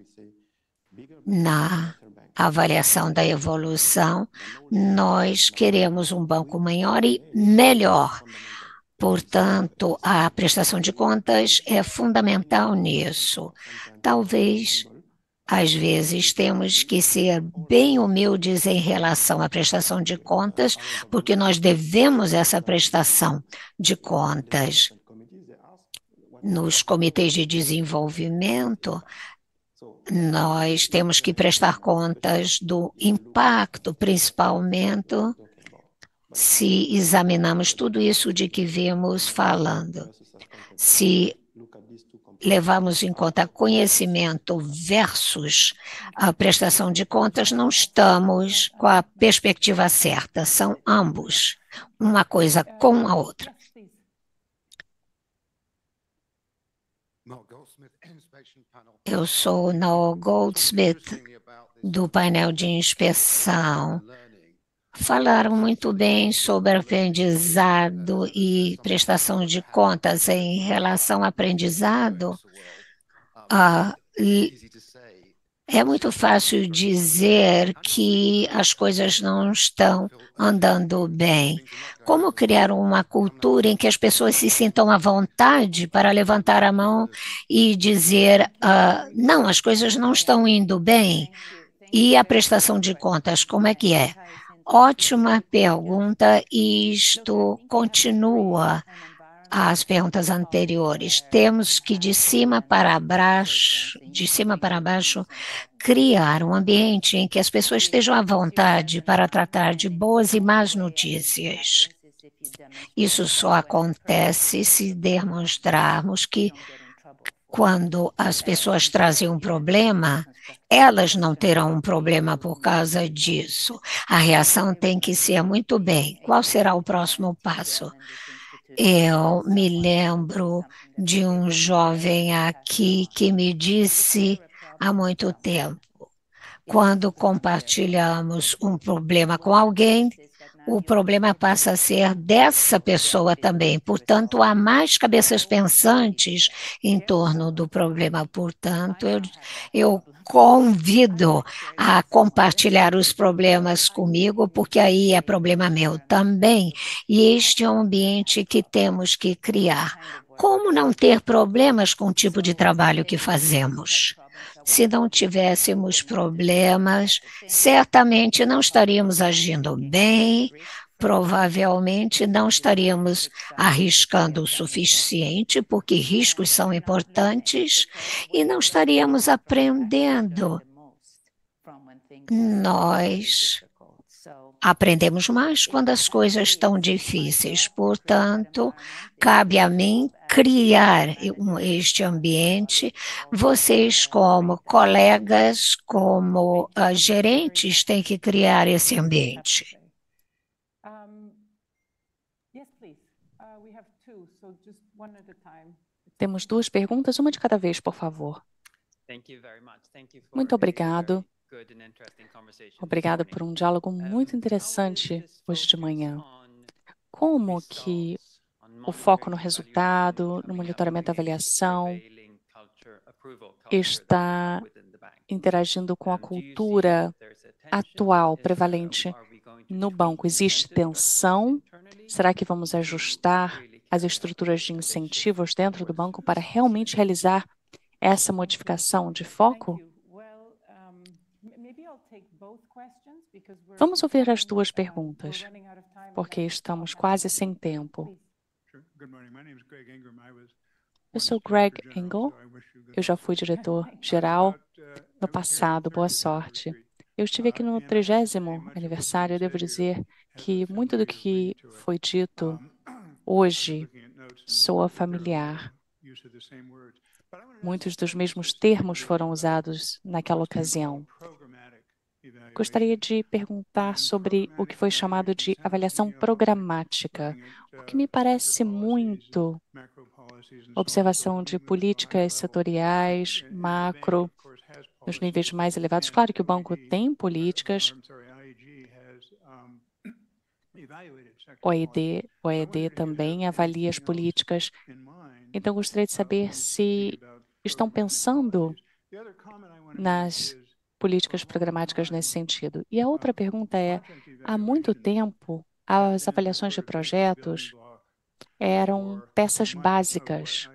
Na avaliação da evolução, nós queremos um banco maior e melhor. Portanto, a prestação de contas é fundamental nisso. Talvez, às vezes, temos que ser bem humildes em relação à prestação de contas, porque nós devemos essa prestação de contas. Nos comitês de desenvolvimento, nós temos que prestar contas do impacto, principalmente se examinamos tudo isso de que vimos falando. Se levamos em conta conhecimento versus a prestação de contas, não estamos com a perspectiva certa, são ambos, uma coisa com a outra. Eu sou Noel Goldsmith, do painel de inspeção. Falaram muito bem sobre aprendizado e prestação de contas. Em relação ao aprendizado, ah, é muito fácil dizer que as coisas não estão andando bem. Como criar uma cultura em que as pessoas se sintam à vontade para levantar a mão e dizer, ah, não, as coisas não estão indo bem? E a prestação de contas, como é que é? Ótima pergunta, isto continua as perguntas anteriores. Temos que de cima para baixo, de cima para baixo, criar um ambiente em que as pessoas estejam à vontade para tratar de boas e más notícias. Isso só acontece se demonstrarmos que quando as pessoas trazem um problema, elas não terão um problema por causa disso. A reação tem que ser muito bem. Qual será o próximo passo? Eu me lembro de um jovem aqui que me disse há muito tempo, quando compartilhamos um problema com alguém, o problema passa a ser dessa pessoa também. Portanto, há mais cabeças pensantes em torno do problema. Portanto, eu, eu convido a compartilhar os problemas comigo, porque aí é problema meu também. E este é um ambiente que temos que criar. Como não ter problemas com o tipo de trabalho que fazemos? Se não tivéssemos problemas, certamente não estaríamos agindo bem, provavelmente não estaríamos arriscando o suficiente, porque riscos são importantes, e não estaríamos aprendendo. Nós aprendemos mais quando as coisas estão difíceis. Portanto, cabe a mim criar este ambiente. Vocês, como colegas, como uh, gerentes, têm que criar esse ambiente. Temos duas perguntas, uma de cada vez, por favor. Muito obrigado. Obrigado por um diálogo muito interessante hoje de manhã. Como que o foco no resultado, no monitoramento e avaliação, está interagindo com a cultura atual prevalente no banco? Existe tensão? Será que vamos ajustar as estruturas de incentivos dentro do banco para realmente realizar essa modificação de foco? Vamos ouvir as duas perguntas, porque estamos quase sem tempo. Eu sou Greg Engel, eu já fui diretor-geral no passado, boa sorte. Eu estive aqui no trigésimo aniversário e devo dizer que muito do que foi dito hoje soa familiar. Muitos dos mesmos termos foram usados naquela ocasião. Gostaria de perguntar sobre o que foi chamado de avaliação programática, o que me parece muito observação de políticas setoriais, macro, nos níveis mais elevados. Claro que o banco tem políticas, o E D, o E D também avalia as políticas. Então, gostaria de saber se estão pensando nas políticas programáticas nesse sentido. E a outra pergunta é, há muito tempo, as avaliações de projetos eram peças básicas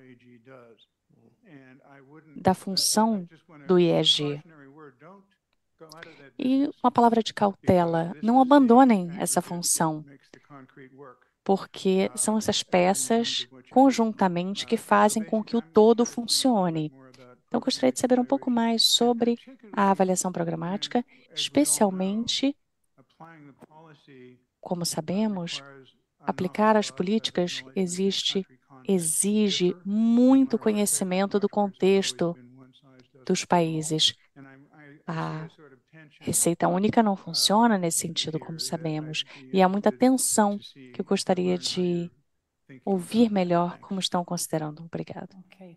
da função do I E G. E uma palavra de cautela, não abandonem essa função, porque são essas peças conjuntamente que fazem com que o todo funcione. Então, eu gostaria de saber um pouco mais sobre a avaliação programática, especialmente, como sabemos, aplicar as políticas existe, exige muito conhecimento do contexto dos países. A receita única não funciona nesse sentido, como sabemos, e há muita tensão que eu gostaria de ouvir melhor como estão considerando. Obrigada.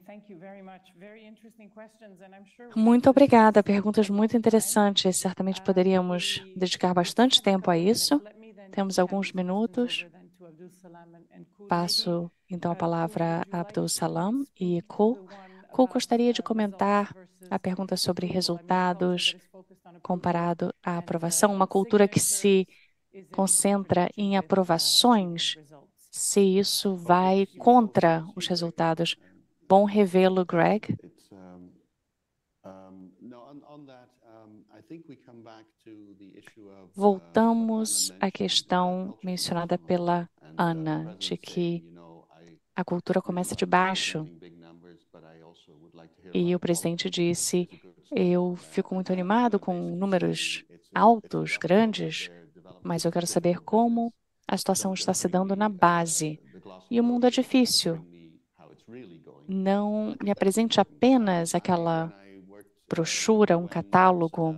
Muito obrigada. Perguntas muito interessantes. Certamente poderíamos dedicar bastante tempo a isso. Temos alguns minutos. Passo, então, a palavra a Abdul Salam e Ko. Ko gostaria de comentar a pergunta sobre resultados comparado à aprovação, uma cultura que se concentra em aprovações, se isso vai contra os resultados. Bom revê-lo, Greg. Voltamos à questão mencionada pela Ana, de que a cultura começa de baixo. E o presidente disse, eu fico muito animado com números altos, grandes, mas eu quero saber como a situação está se dando na base. E o mundo é difícil. Não me apresente apenas aquela brochura, um catálogo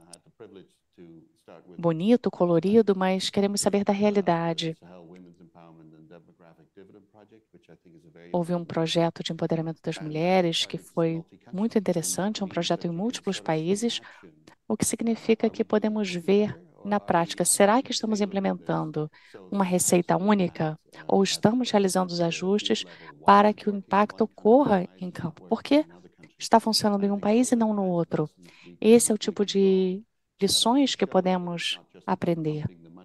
bonito, colorido, mas queremos saber da realidade. Houve um projeto de empoderamento das mulheres que foi muito interessante, um projeto em múltiplos países, o que significa que podemos ver na prática, será que estamos implementando uma receita única ou estamos realizando os ajustes para que o impacto ocorra em campo? Por que está funcionando em um país e não no outro? Esse é o tipo de lições que podemos aprender.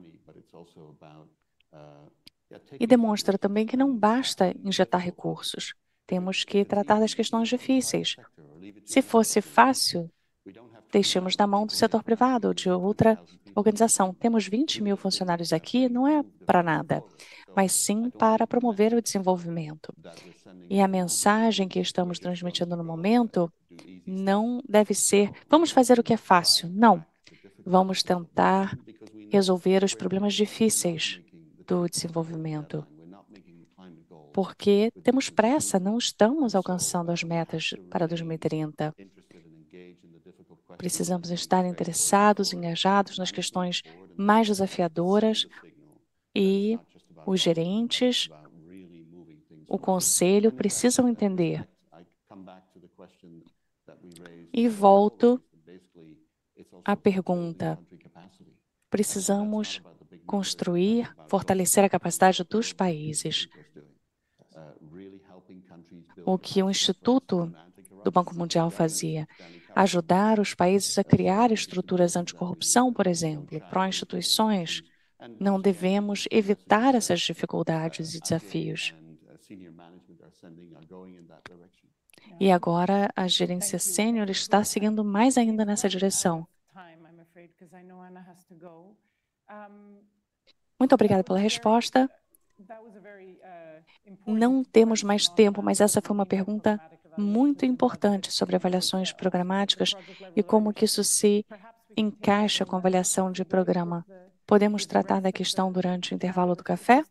E demonstra também que não basta injetar recursos. Temos que tratar das questões difíceis. Se fosse fácil, deixemos na mão do setor privado ou de outra organização. Temos vinte mil funcionários aqui, não é para nada, mas sim para promover o desenvolvimento. E a mensagem que estamos transmitindo no momento não deve ser, vamos fazer o que é fácil. Não. Vamos tentar resolver os problemas difíceis do desenvolvimento. Porque temos pressa, não estamos alcançando as metas para dois mil e trinta. Precisamos estar interessados, engajados nas questões mais desafiadoras e os gerentes, o conselho precisam entender E volto à pergunta: precisamos construir, fortalecer a capacidade dos países. O que o Instituto do Banco Mundial fazia, ajudar os países a criar estruturas anticorrupção, por exemplo, pró-instituições. Não devemos evitar essas dificuldades e desafios. E agora a gerência sênior está seguindo mais ainda nessa direção. Muito obrigada pela resposta. Não temos mais tempo, mas essa foi uma pergunta muito importante sobre avaliações programáticas e como que isso se encaixa com a avaliação de programa. Podemos tratar da questão durante o intervalo do café?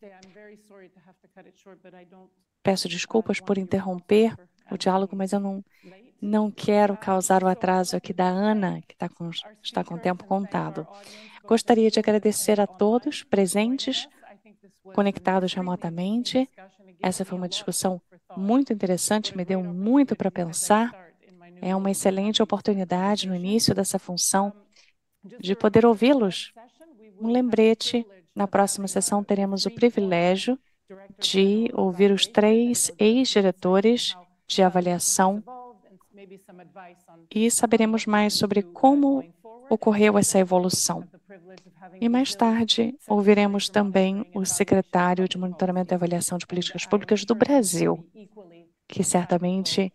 Peço desculpas por interromper o diálogo, mas eu não, não quero causar o atraso aqui da Ana, que está com, está com o tempo contado. Gostaria de agradecer a todos presentes, conectados remotamente. Essa foi uma discussão muito interessante, me deu muito para pensar. É uma excelente oportunidade no início dessa função de poder ouvi-los. Um lembrete, na próxima sessão teremos o privilégio de ouvir os três ex-diretores de avaliação e saberemos mais sobre como ocorreu essa evolução. E mais tarde ouviremos também o secretário de Monitoramento e Avaliação de Políticas Públicas do Brasil, que certamente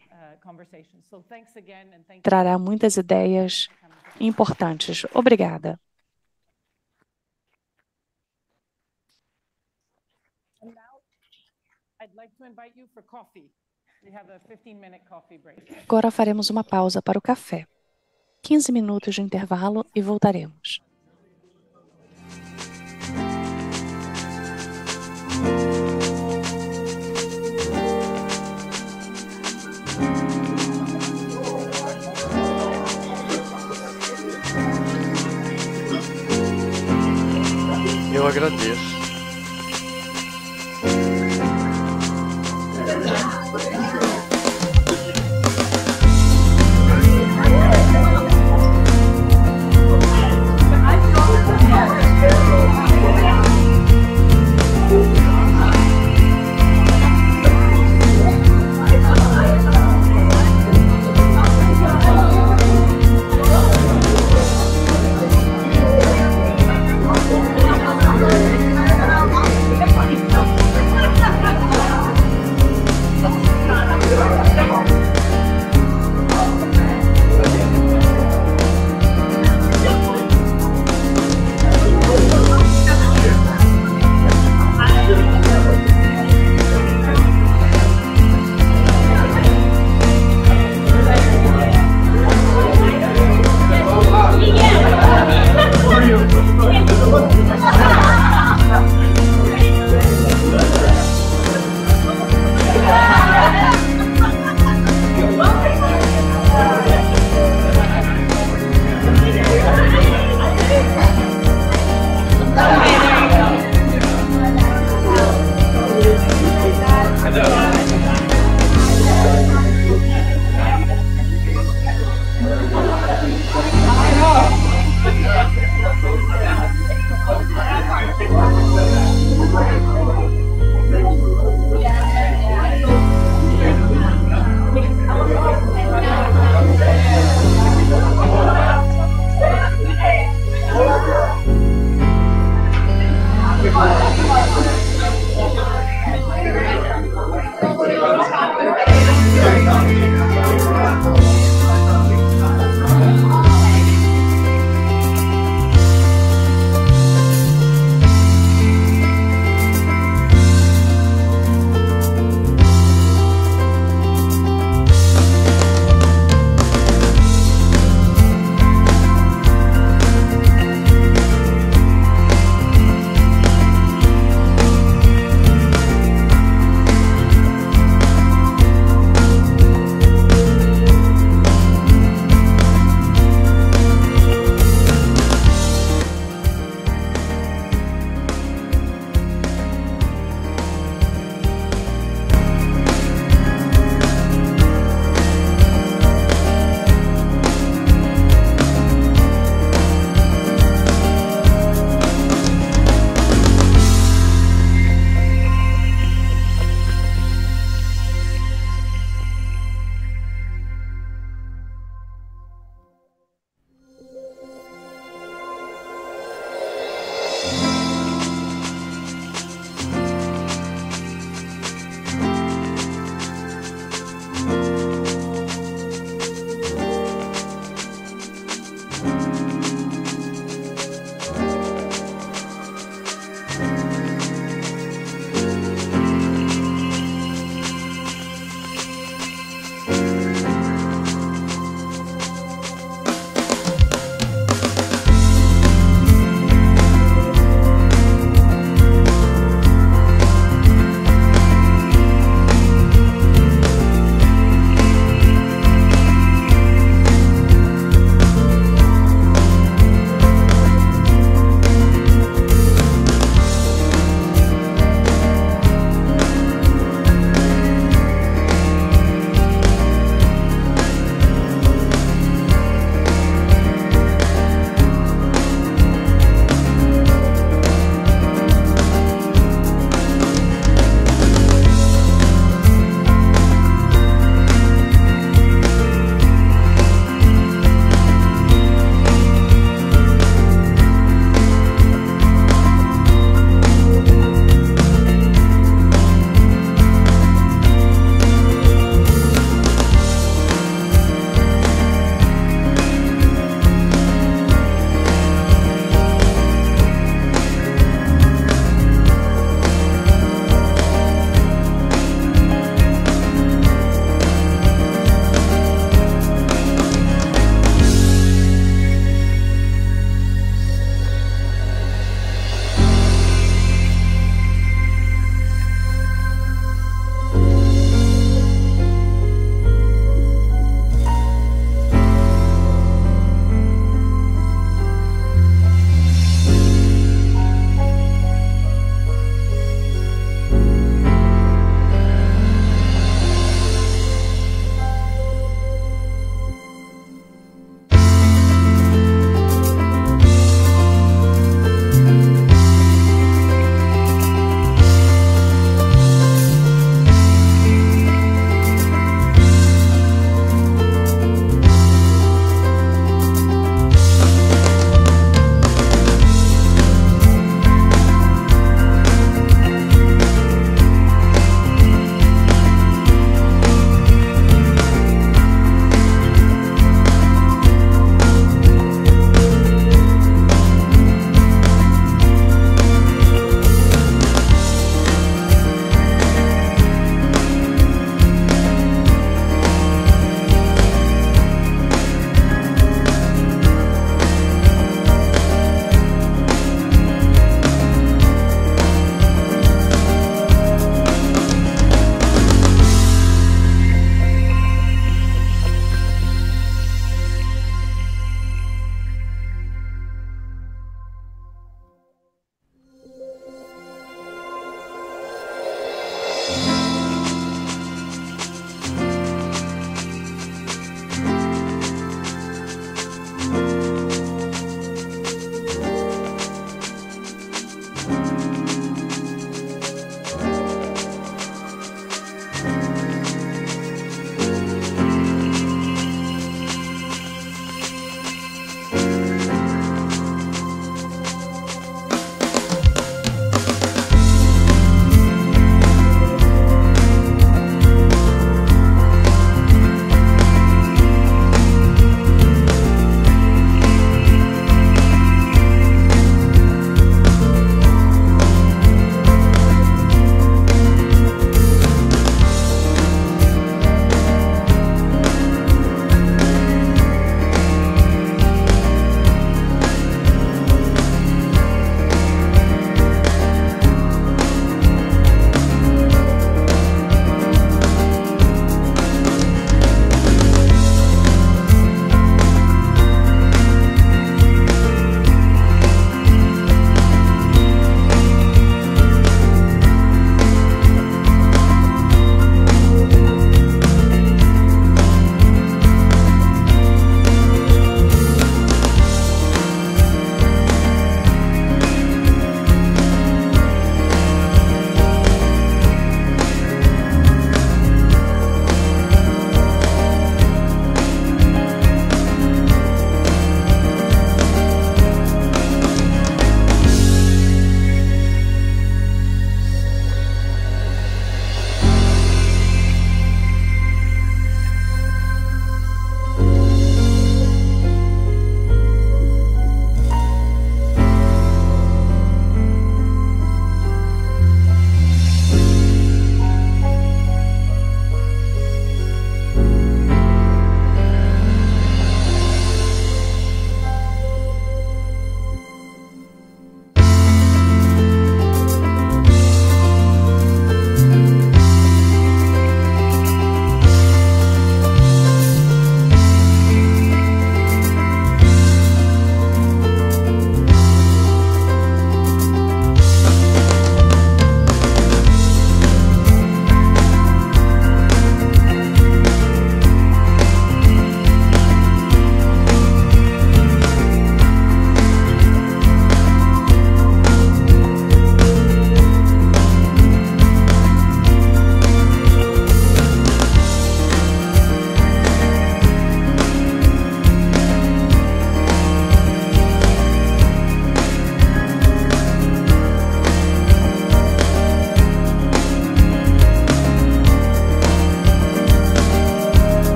trará muitas ideias importantes. Obrigada. Agora faremos uma pausa para o café. quinze minutos de intervalo e voltaremos. Eu agradeço.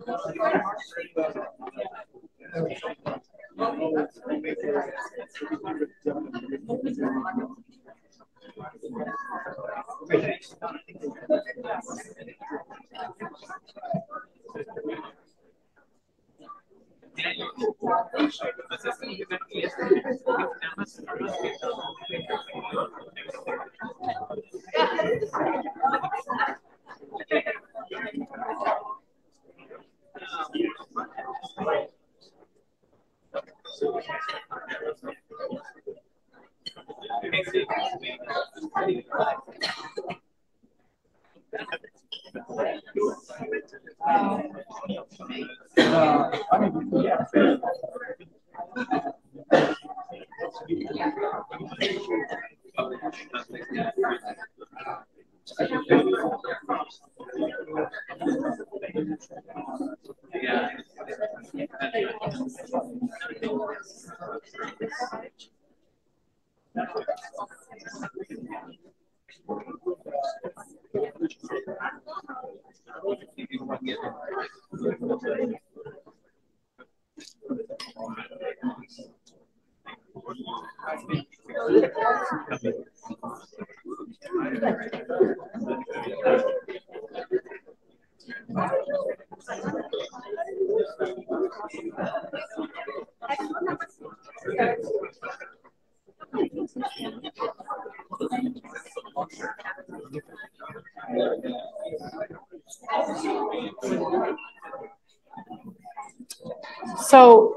So,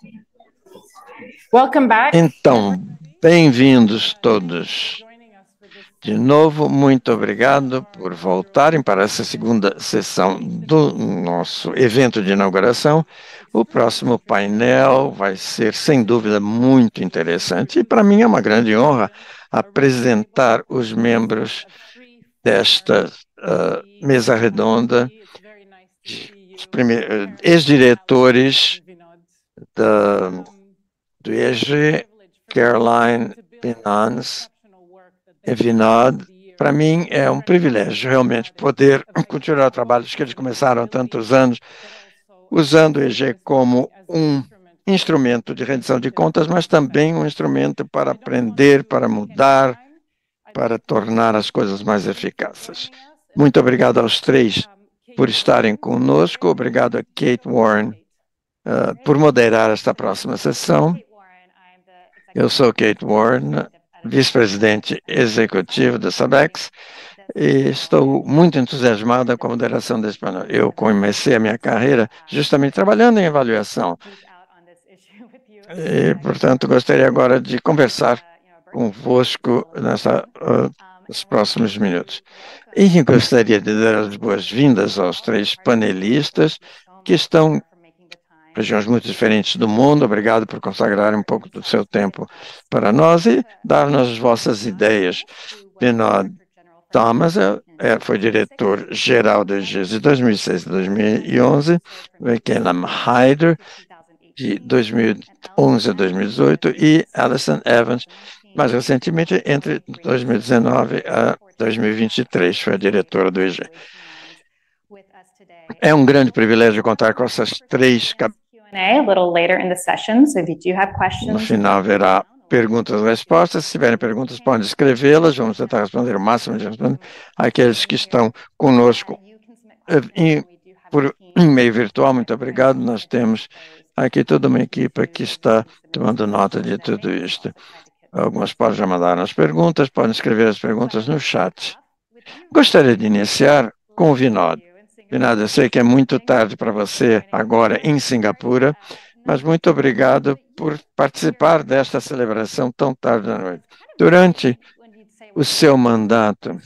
welcome back. Então, bem-vindos todos. De novo, muito obrigado por voltarem para essa segunda sessão do nosso evento de inauguração. O próximo painel vai ser, sem dúvida, muito interessante. E para mim é uma grande honra apresentar os membros desta uh, mesa redonda, ex-diretores do I E G, Caroline Pinans e Vinod. Para mim é um privilégio realmente poder continuar o trabalho que eles começaram há tantos anos, usando o I E G como um instrumento de rendição de contas, mas também um instrumento para aprender, para mudar, para tornar as coisas mais eficazes. Muito obrigado aos três por estarem conosco. Obrigado a Kate Warren uh, por moderar esta próxima sessão. Eu sou Kate Warren, vice-presidente executivo da Sabex, e estou muito entusiasmada com a moderação desse painel. Eu comecei a minha carreira justamente trabalhando em avaliação. E, portanto, gostaria agora de conversar convosco nessa, uh, nos próximos minutos. E gostaria de dar as boas-vindas aos três panelistas que estão em regiões muito diferentes do mundo. Obrigado por consagrar um pouco do seu tempo para nós e dar-nos as vossas ideias. Vinod Thomas é, foi diretor-geral do I G de dois mil e seis a dois mil e onze, Kellam Hyder, de dois mil e onze a dois mil e dezoito, e Alison Evans, mais recentemente, entre dois mil e dezenove a dois mil e vinte e três, foi a diretora do I G. É um grande privilégio contar com essas três cabeças. No final haverá perguntas e respostas. Se tiverem perguntas, podem escrevê-las. Vamos tentar responder o máximo de responder. Aqueles que estão conosco em, por e-mail virtual, muito obrigado. Nós temos aqui toda uma equipe que está tomando nota de tudo isto. Algumas podem já mandar as perguntas, podem escrever as perguntas no chat. Gostaria de iniciar com o Vinod. Vinod, eu sei que é muito tarde para você agora em Singapura, mas muito obrigado por participar desta celebração tão tarde da noite. Durante o seu mandato,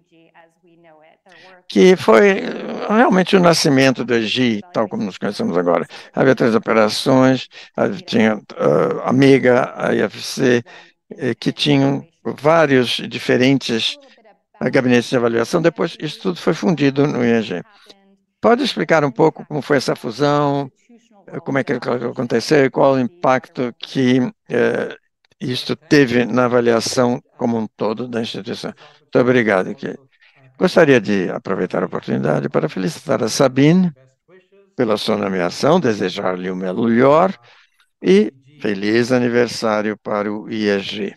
que foi realmente o nascimento do I G, tal como nos conhecemos agora. Havia três operações, tinha a Amiga, a I F C, que tinham vários diferentes gabinetes de avaliação. Depois, isso tudo foi fundido no I E G. Pode explicar um pouco como foi essa fusão, como é que aconteceu e qual o impacto que eh, isto teve na avaliação como um todo da instituição? Muito obrigado, Kate. Gostaria de aproveitar a oportunidade para felicitar a Sabine pela sua nomeação, desejar-lhe o melhor e feliz aniversário para o I E G.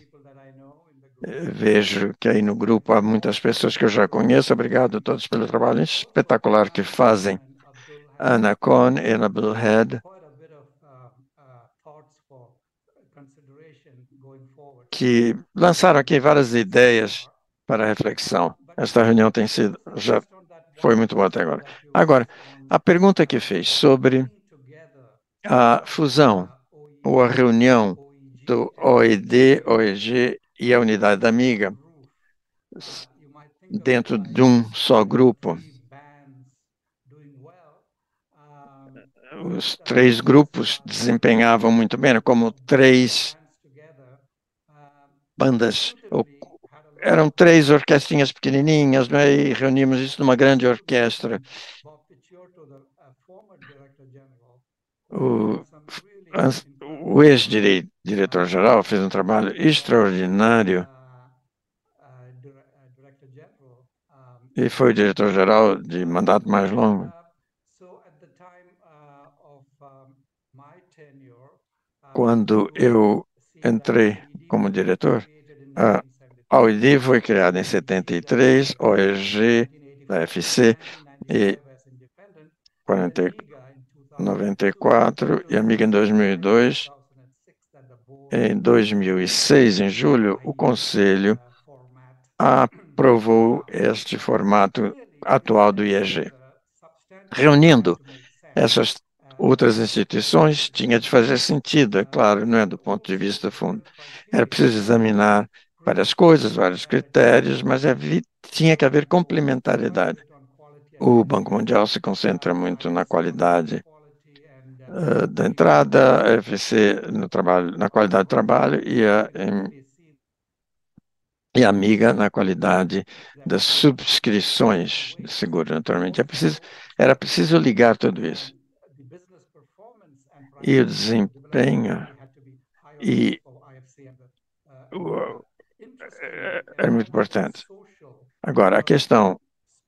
Vejo que aí no grupo há muitas pessoas que eu já conheço. Obrigado a todos pelo trabalho espetacular que fazem. Ana Cohn e Abdul Head, que lançaram aqui várias ideias para reflexão. Esta reunião tem sido, já foi muito boa até agora. Agora, a pergunta que fez sobre a fusão ou a reunião do O E D, O E G e a unidade da Amiga dentro de um só grupo. Os três grupos desempenhavam muito bem, como três bandas, ou, eram três orquestrinhas pequenininhas, né, e reunimos isso numa grande orquestra. O, o ex-diretor-geral fez um trabalho extraordinário e foi o diretor-geral de mandato mais longo. Quando eu entrei como diretor, a O E D foi criada em setenta e três, O E G da F C em noventa e quatro e Amiga em dois mil e dois. Em dois mil e seis, em julho, o Conselho aprovou este formato atual do I E G. Reunindo essas outras instituições, tinha de fazer sentido, é claro, não é do ponto de vista fundo. Era preciso examinar várias coisas, vários critérios, mas havia, tinha que haver complementariedade. O Banco Mundial se concentra muito na qualidade uh, da entrada, a F C no trabalho, na qualidade do trabalho e a, em, e a Amiga na qualidade das subscrições de seguro, naturalmente. É preciso, era preciso ligar tudo isso. E o desempenho e o, é, é muito importante. Agora, a questão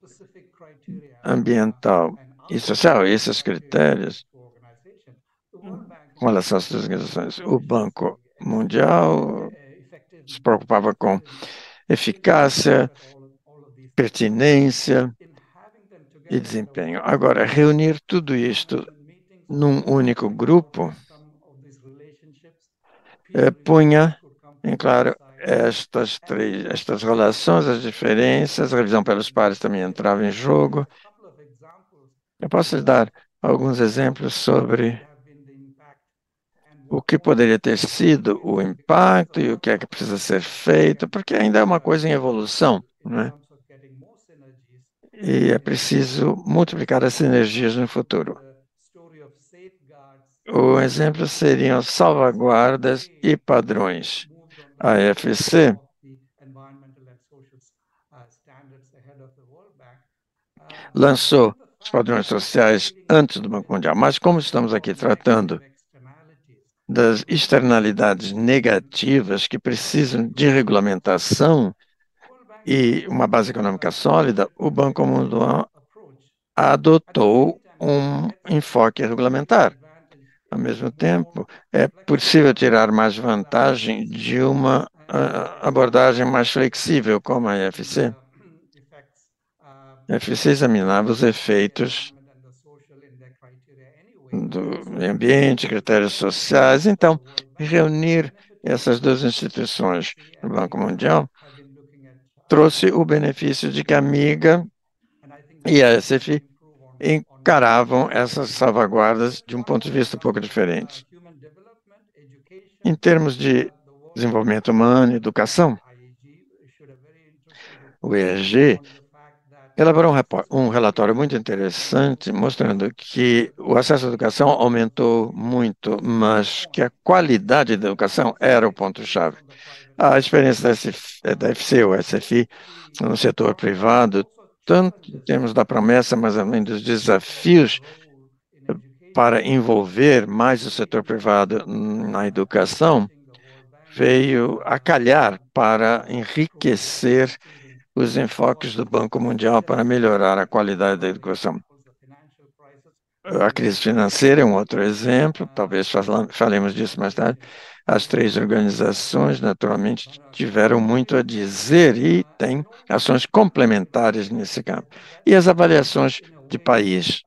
ambiental e social, esses critérios, com relação às organizações, o Banco Mundial se preocupava com eficácia, pertinência e desempenho. Agora, reunir tudo isto num único grupo eh, punha, em claro, estas três, estas relações, as diferenças, a revisão pelos pares também entrava em jogo. Eu posso lhe dar alguns exemplos sobre o que poderia ter sido o impacto e o que é que precisa ser feito, porque ainda é uma coisa em evolução, né? E é preciso multiplicar as sinergias no futuro. O exemplo seriam salvaguardas e padrões. A F C lançou os padrões sociais antes do Banco Mundial, mas como estamos aqui tratando das externalidades negativas que precisam de regulamentação e uma base econômica sólida, o Banco Mundial adotou um enfoque regulamentar. Ao mesmo tempo, é possível tirar mais vantagem de uma uh, abordagem mais flexível, como a F C. A F C examinava os efeitos do meio ambiente, critérios sociais. Então, reunir essas duas instituições no Banco Mundial trouxe o benefício de que a Amiga e a S F encaravam essas salvaguardas de um ponto de vista um pouco diferente. Em termos de desenvolvimento humano e educação, o E E G elaborou um, um relatório muito interessante mostrando que o acesso à educação aumentou muito, mas que a qualidade da educação era o ponto-chave. A experiência da, S F, da F C ou S F I no setor privado, tanto em termos da promessa, mas além dos desafios para envolver mais o setor privado na educação, veio a calhar para enriquecer os enfoques do Banco Mundial para melhorar a qualidade da educação. A crise financeira é um outro exemplo, talvez falemos disso mais tarde. As três organizações, naturalmente, tiveram muito a dizer e têm ações complementares nesse campo. E as avaliações de país.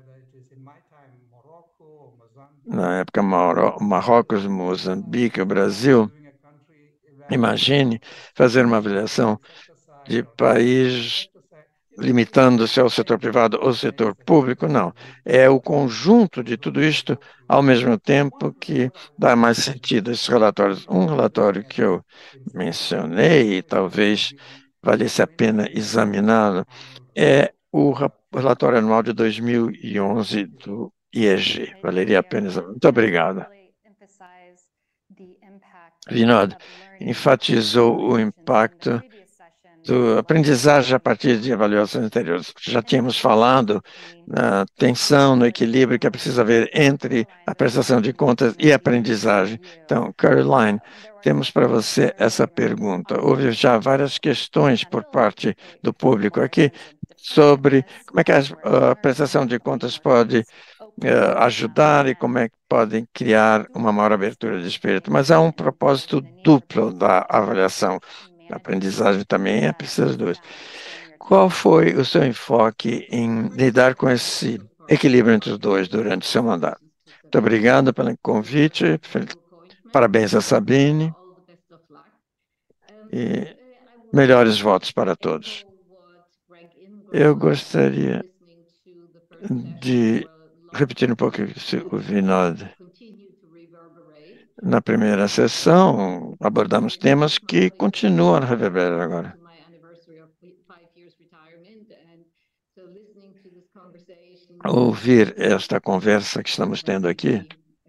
Na época, Marrocos, Moçambique, o Brasil. Imagine fazer uma avaliação de país limitando-se ao setor privado ou setor público, não. É o conjunto de tudo isto, ao mesmo tempo, que dá mais sentido a esses relatórios. Um relatório que eu mencionei, e talvez valesse a pena examiná-lo, é o relatório anual de dois mil e onze do I E G. Valeria a pena examinar. Muito obrigado. Vinod enfatizou o impacto do aprendizagem a partir de avaliações anteriores. Já tínhamos falado na tensão, no equilíbrio que é preciso haver entre a prestação de contas e a aprendizagem. Então, Caroline, temos para você essa pergunta. Houve já várias questões por parte do público aqui sobre como é que a, a prestação de contas pode Uh, ajudar e como é que podem criar uma maior abertura de espírito. Mas há um propósito duplo da avaliação. A aprendizagem também é preciso dos dois. Qual foi o seu enfoque em lidar com esse equilíbrio entre os dois durante o seu mandato? Muito obrigado pelo convite. Parabéns a Sabine. E melhores votos para todos. Eu gostaria de repetir um pouco o Vinod. Na primeira sessão, abordamos temas que continuam a reverberar agora. Ouvir esta conversa que estamos tendo aqui,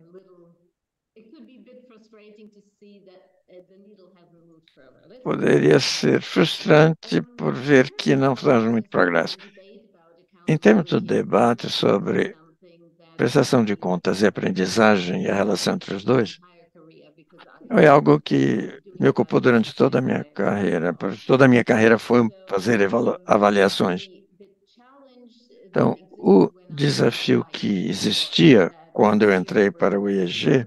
poderia ser frustrante por ver que não fizemos muito progresso. Em termos do debate sobre prestação de contas e aprendizagem e a relação entre os dois, é algo que me ocupou durante toda a minha carreira. Toda a minha carreira foi fazer avaliações. Então, o desafio que existia quando eu entrei para o I E G,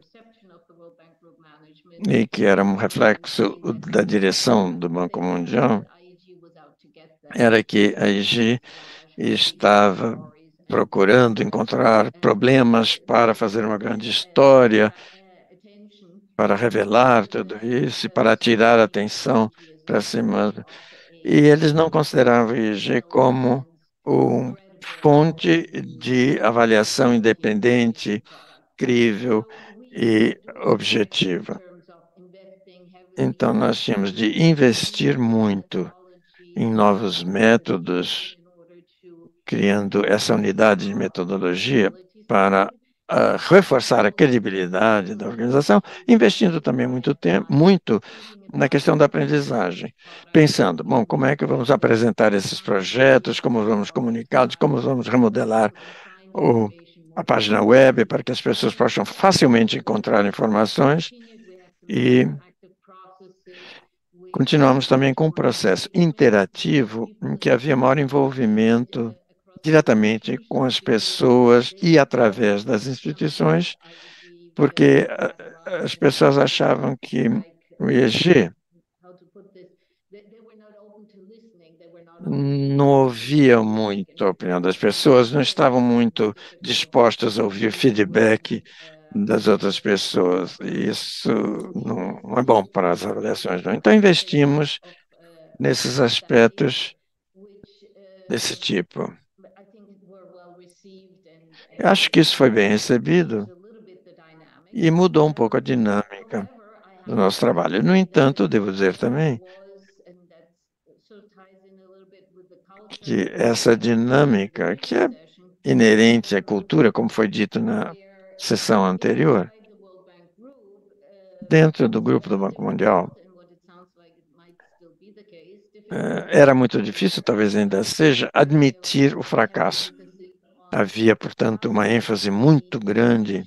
e que era um reflexo da direção do Banco Mundial, era que a I E G estava procurando encontrar problemas para fazer uma grande história, para revelar tudo isso, para tirar a atenção para si mesmo. E eles não consideravam o I E G como uma fonte de avaliação independente, crível e objetiva. Então, nós tínhamos de investir muito em novos métodos, criando essa unidade de metodologia para uh, reforçar a credibilidade da organização, investindo também muito tempo, muito na questão da aprendizagem, pensando, bom, como é que vamos apresentar esses projetos, como vamos comunicá-los, como vamos remodelar o, a página web para que as pessoas possam facilmente encontrar informações e continuamos também com um processo interativo em que havia maior envolvimento diretamente com as pessoas e através das instituições, porque as pessoas achavam que o I E G não ouvia muito a opinião das pessoas, não estavam muito dispostas a ouvir feedback das outras pessoas. E isso não, não é bom para as avaliações, não. Então, investimos nesses aspectos desse tipo. Eu acho que isso foi bem recebido e mudou um pouco a dinâmica do nosso trabalho. No entanto, devo dizer também que essa dinâmica, que é inerente à cultura, como foi dito na sessão anterior, dentro do grupo do Banco Mundial, era muito difícil, talvez ainda seja, admitir o fracasso. Havia, portanto, uma ênfase muito grande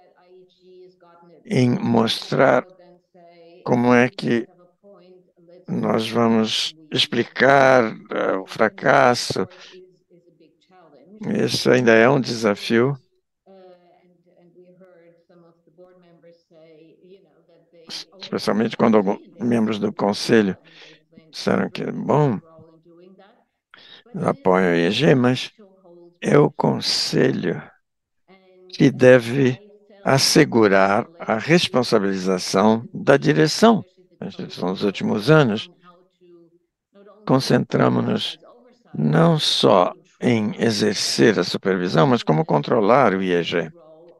em mostrar como é que nós vamos explicar uh, o fracasso. Isso ainda é um desafio. especialmente quando alguns membros do conselho disseram que, bom, apoio o I E G, mas é o conselho que deve assegurar a responsabilização da direção. Nos últimos anos, concentramos-nos não só em exercer a supervisão, mas como controlar o I E G,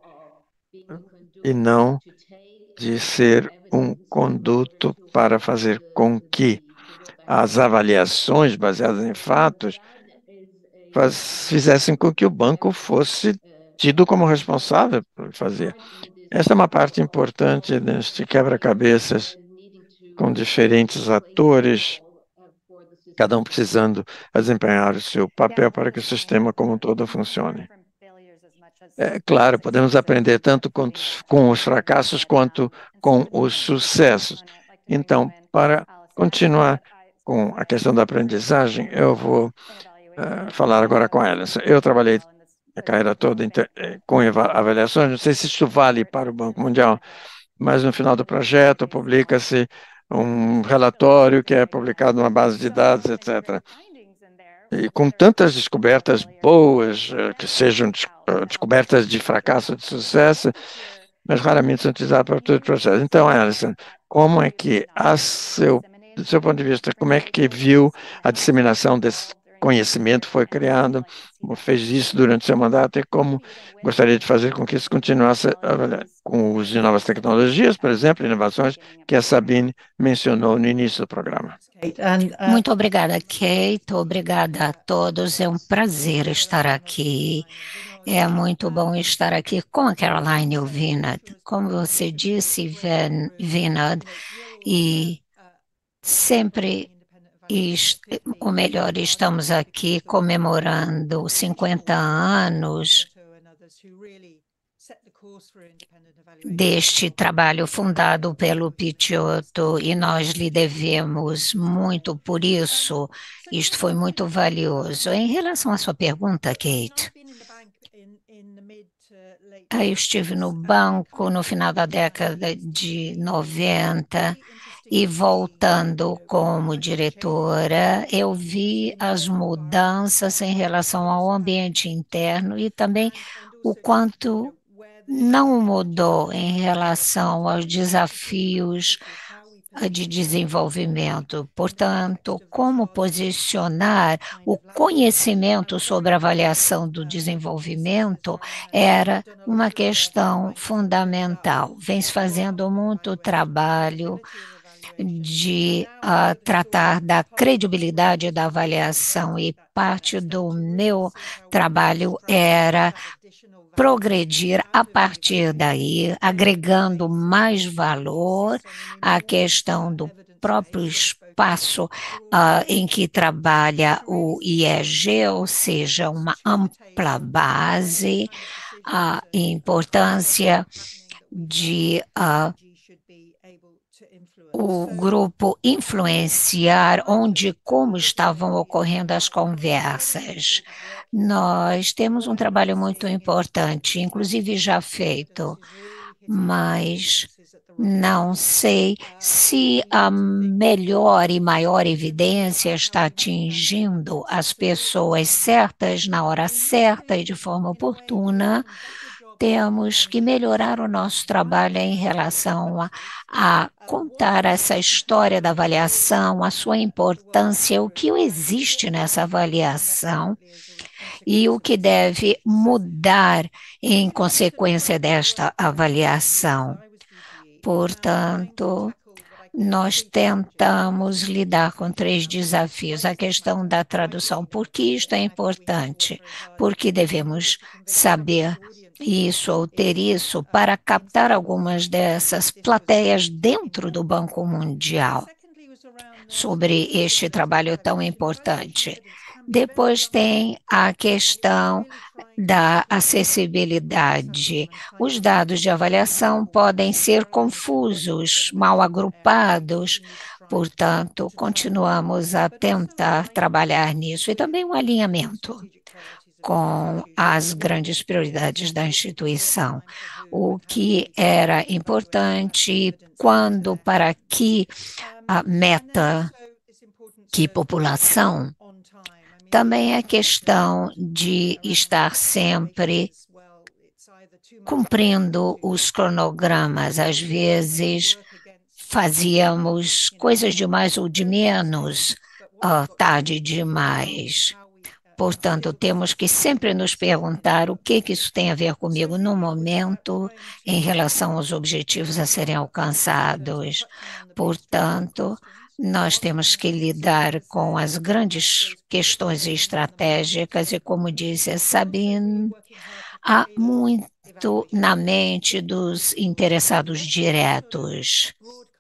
e não de ser um conduto para fazer com que as avaliações baseadas em fatos faz, fizessem com que o banco fosse tido como responsável por fazer. Essa é uma parte importante deste quebra-cabeças com diferentes atores, cada um precisando desempenhar o seu papel para que o sistema como um todo funcione. É claro, podemos aprender tanto com, com os fracassos quanto com os sucessos. Então, para continuar com a questão da aprendizagem, eu vou uh, falar agora com a Alison. Eu trabalhei a carreira toda com avaliações, não sei se isso vale para o Banco Mundial, mas no final do projeto publica-se um relatório que é publicado numa base de dados, etcétera. E com tantas descobertas boas, que sejam descobertas de fracasso ou de sucesso, mas raramente são utilizadas para todo o processo. Então, Alison, como é que, a seu, do seu ponto de vista, como é que viu a disseminação desse conhecimento foi criado, como fez isso durante seu mandato e como gostaria de fazer com que isso continuasse a, com o uso de novas tecnologias, por exemplo, inovações que a Sabine mencionou no início do programa. Muito obrigada, Kate. Obrigada a todos. É um prazer estar aqui. É muito bom estar aqui com a Caroline Vinod. Como você disse, Vinod, e sempre ou melhor, estamos aqui comemorando cinquenta anos deste trabalho fundado pelo Picciotto e nós lhe devemos muito por isso. Isto foi muito valioso. Em relação à sua pergunta, Kate, eu estive no banco no final da década de noventa e voltando como diretora, eu vi as mudanças em relação ao ambiente interno e também o quanto não mudou em relação aos desafios de desenvolvimento. Portanto, como posicionar o conhecimento sobre a avaliação do desenvolvimento era uma questão fundamental. Vem-se fazendo muito trabalho de uh, tratar da credibilidade da avaliação e parte do meu trabalho era progredir a partir daí, agregando mais valor à questão do próprio espaço uh, em que trabalha o I E G, ou seja, uma ampla base, a importância de uh, o grupo influenciar onde e como estavam ocorrendo as conversas. Nós temos um trabalho muito importante, inclusive já feito, mas não sei se a melhor e maior evidência está atingindo as pessoas certas na hora certa e de forma oportuna. Temos que melhorar o nosso trabalho em relação a, a contar essa história da avaliação, a sua importância, o que existe nessa avaliação e o que deve mudar em consequência desta avaliação. Portanto, nós tentamos lidar com três desafios. A questão da tradução, por que isto é importante? Porque devemos saber isso ou ter isso para captar algumas dessas plateias dentro do Banco Mundial sobre este trabalho tão importante. Depois tem a questão da acessibilidade. Os dados de avaliação podem ser confusos, mal agrupados, portanto, continuamos a tentar trabalhar nisso. E também um alinhamento com as grandes prioridades da instituição. O que era importante, quando, para que a meta, que população, também é questão de estar sempre cumprindo os cronogramas. Às vezes fazíamos coisas de mais ou de menos, uh, tarde demais. Portanto, temos que sempre nos perguntar o que, que isso tem a ver comigo no momento em relação aos objetivos a serem alcançados. Portanto, nós temos que lidar com as grandes questões estratégicas e, como disse a Sabine, há muito na mente dos interessados diretos.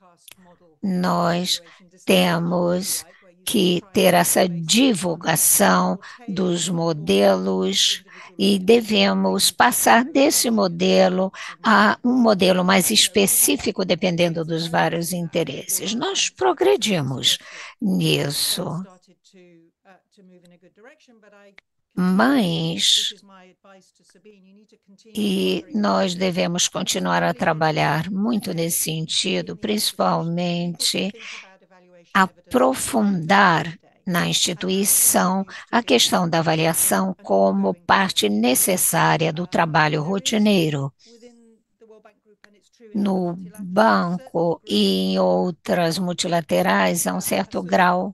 Nós temos que ter essa divulgação dos modelos e devemos passar desse modelo a um modelo mais específico, dependendo dos vários interesses. Nós progredimos nisso, mas e nós devemos continuar a trabalhar muito nesse sentido, principalmente aprofundar na instituição a questão da avaliação como parte necessária do trabalho rotineiro. No banco e em outras multilaterais, há um certo grau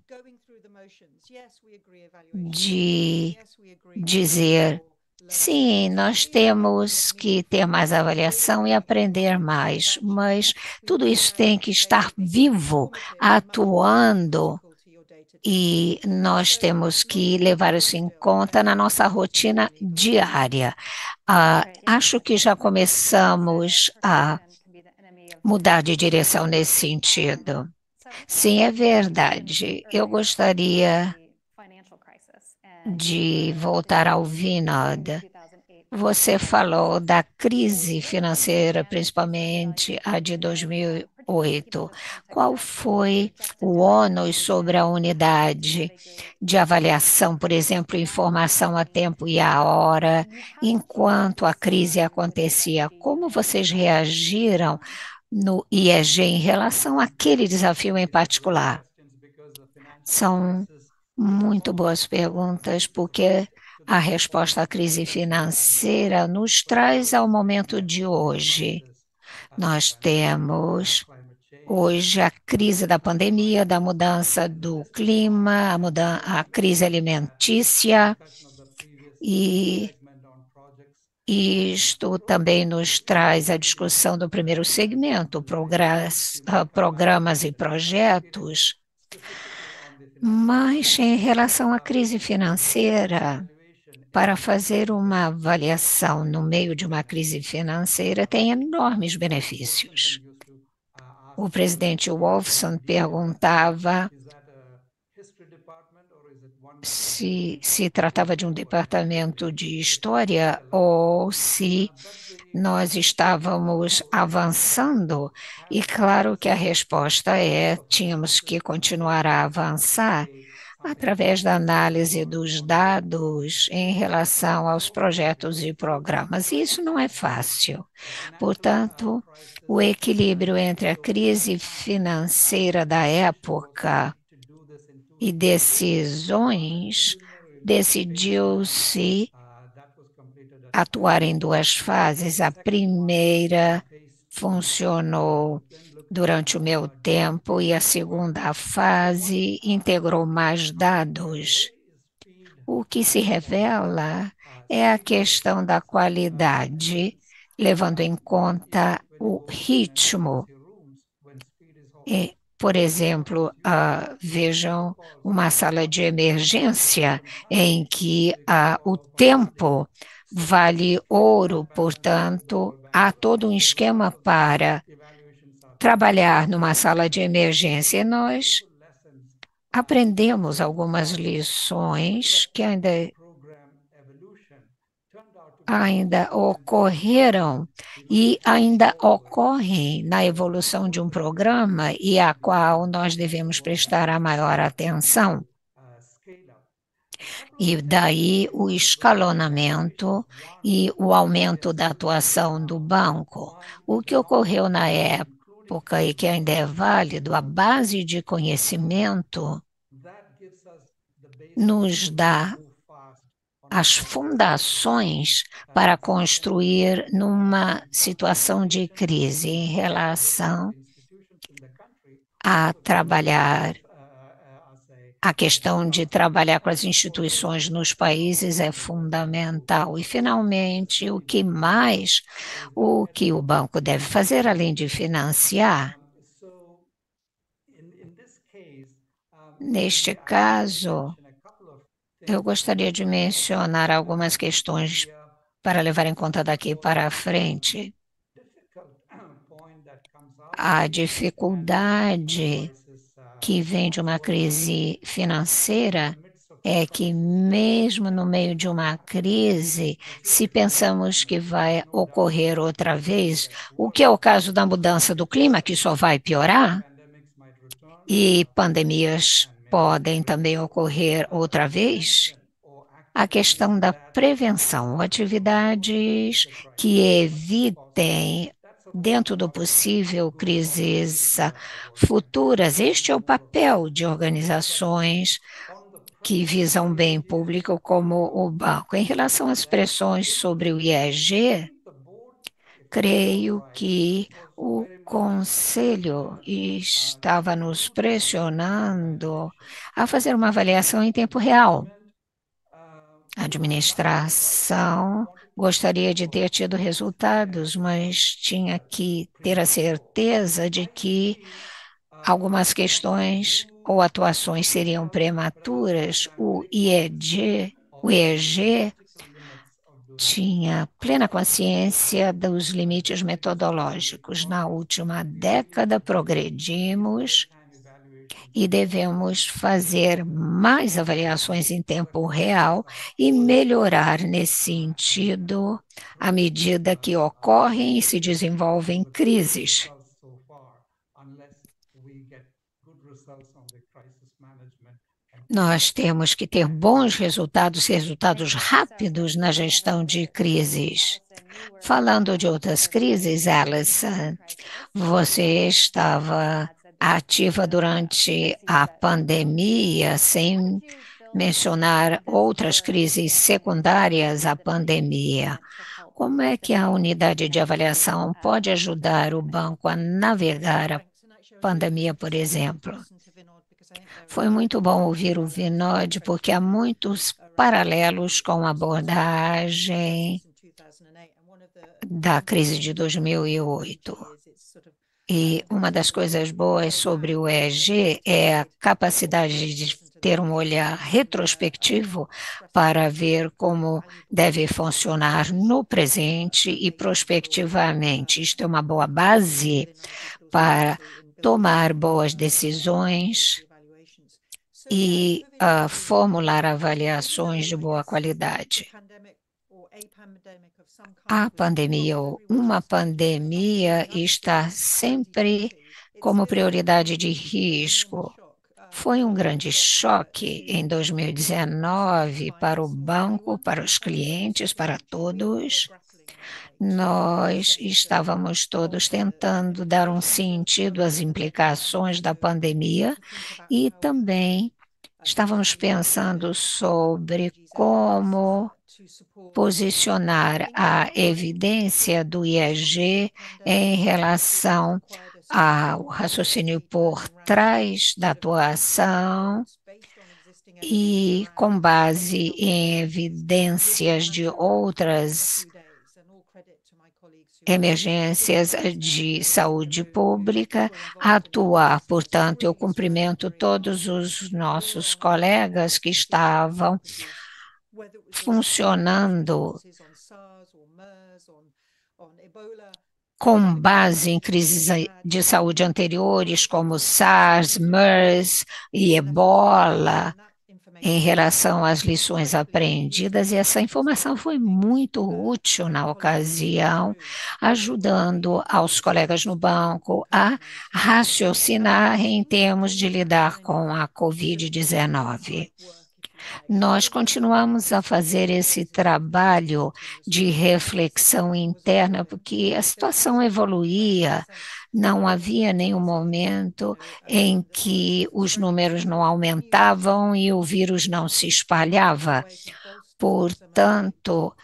de dizer, sim, nós temos que ter mais avaliação e aprender mais, mas tudo isso tem que estar vivo, atuando, e nós temos que levar isso em conta na nossa rotina diária. Ah, acho que já começamos a mudar de direção nesse sentido. Sim, é verdade. Eu gostaria de voltar ao Vinod. Você falou da crise financeira, principalmente a de dois mil e oito. Qual foi o ônus sobre a unidade de avaliação, por exemplo, informação a tempo e a hora, enquanto a crise acontecia? Como vocês reagiram no I E G em relação àquele desafio em particular? São muito boas perguntas, porque a resposta à crise financeira nos traz ao momento de hoje. Nós temos hoje a crise da pandemia, da mudança do clima, a, muda a crise alimentícia, e isto também nos traz a discussão do primeiro segmento, programas e projetos. Mas, em relação à crise financeira, para fazer uma avaliação no meio de uma crise financeira tem enormes benefícios. O presidente Wolfson perguntava se se tratava de um departamento de história ou se nós estávamos avançando, e claro que a resposta é: tínhamos que continuar a avançar através da análise dos dados em relação aos projetos e programas. E isso não é fácil. Portanto, o equilíbrio entre a crise financeira da época e decisões, decidiu-se atuar em duas fases. A primeira funcionou durante o meu tempo e a segunda fase integrou mais dados. O que se revela é a questão da qualidade, levando em conta o ritmo. E, por exemplo, uh, vejam uma sala de emergência em que uh, o tempo vale ouro, portanto, há todo um esquema para trabalhar numa sala de emergência. E nós aprendemos algumas lições que ainda, ainda ocorreram e ainda ocorrem na evolução de um programa e a qual nós devemos prestar a maior atenção. E daí o escalonamento e o aumento da atuação do banco. O que ocorreu na época e que ainda é válido, a base de conhecimento nos dá as fundações para construir numa situação de crise em relação a trabalhar. A questão de trabalhar com as instituições nos países é fundamental. E, finalmente, o que mais, o que o banco deve fazer, além de financiar? Neste caso, eu gostaria de mencionar algumas questões para levar em conta daqui para frente. A dificuldade que vem de uma crise financeira é que, mesmo no meio de uma crise, se pensamos que vai ocorrer outra vez, o que é o caso da mudança do clima, que só vai piorar, e pandemias podem também ocorrer outra vez, a questão da prevenção, atividades que evitem, dentro do possível, crises futuras. Este é o papel de organizações que visam bem público como o banco. Em relação às pressões sobre o I E G, creio que o Conselho estava nos pressionando a fazer uma avaliação em tempo real. A administração gostaria de ter tido resultados, mas tinha que ter a certeza de que algumas questões ou atuações seriam prematuras. O I E G, o I E G tinha plena consciência dos limites metodológicos. Na última década, progredimos e devemos fazer mais avaliações em tempo real e melhorar nesse sentido à medida que ocorrem e se desenvolvem crises. Nós temos que ter bons resultados, resultados rápidos na gestão de crises. Falando de outras crises, Alison, você estava ativa durante a pandemia, sem mencionar outras crises secundárias à pandemia. Como é que a unidade de avaliação pode ajudar o banco a navegar a pandemia, por exemplo? Foi muito bom ouvir o Vinod, porque há muitos paralelos com a abordagem da crise de dois mil e oito. E uma das coisas boas sobre o E G é a capacidade de ter um olhar retrospectivo para ver como deve funcionar no presente e prospectivamente. Isto é uma boa base para tomar boas decisões e uh, formular avaliações de boa qualidade. A pandemia ou uma pandemia está sempre como prioridade de risco. Foi um grande choque em dois mil e dezenove para o banco, para os clientes, para todos. Nós estávamos todos tentando dar um sentido às implicações da pandemia e também estávamos pensando sobre como posicionar a evidência do I E G em relação ao raciocínio por trás da atuação e com base em evidências de outras emergências de saúde pública, atuar. Portanto, eu cumprimento todos os nossos colegas que estavam funcionando com base em crises de saúde anteriores, como SARS, MERS e Ebola, em relação às lições aprendidas, e essa informação foi muito útil na ocasião, ajudando aos colegas no banco a raciocinar em termos de lidar com a covid dezenove. Nós continuamos a fazer esse trabalho de reflexão interna, porque a situação evoluía, não havia nenhum momento em que os números não aumentavam e o vírus não se espalhava. Portanto,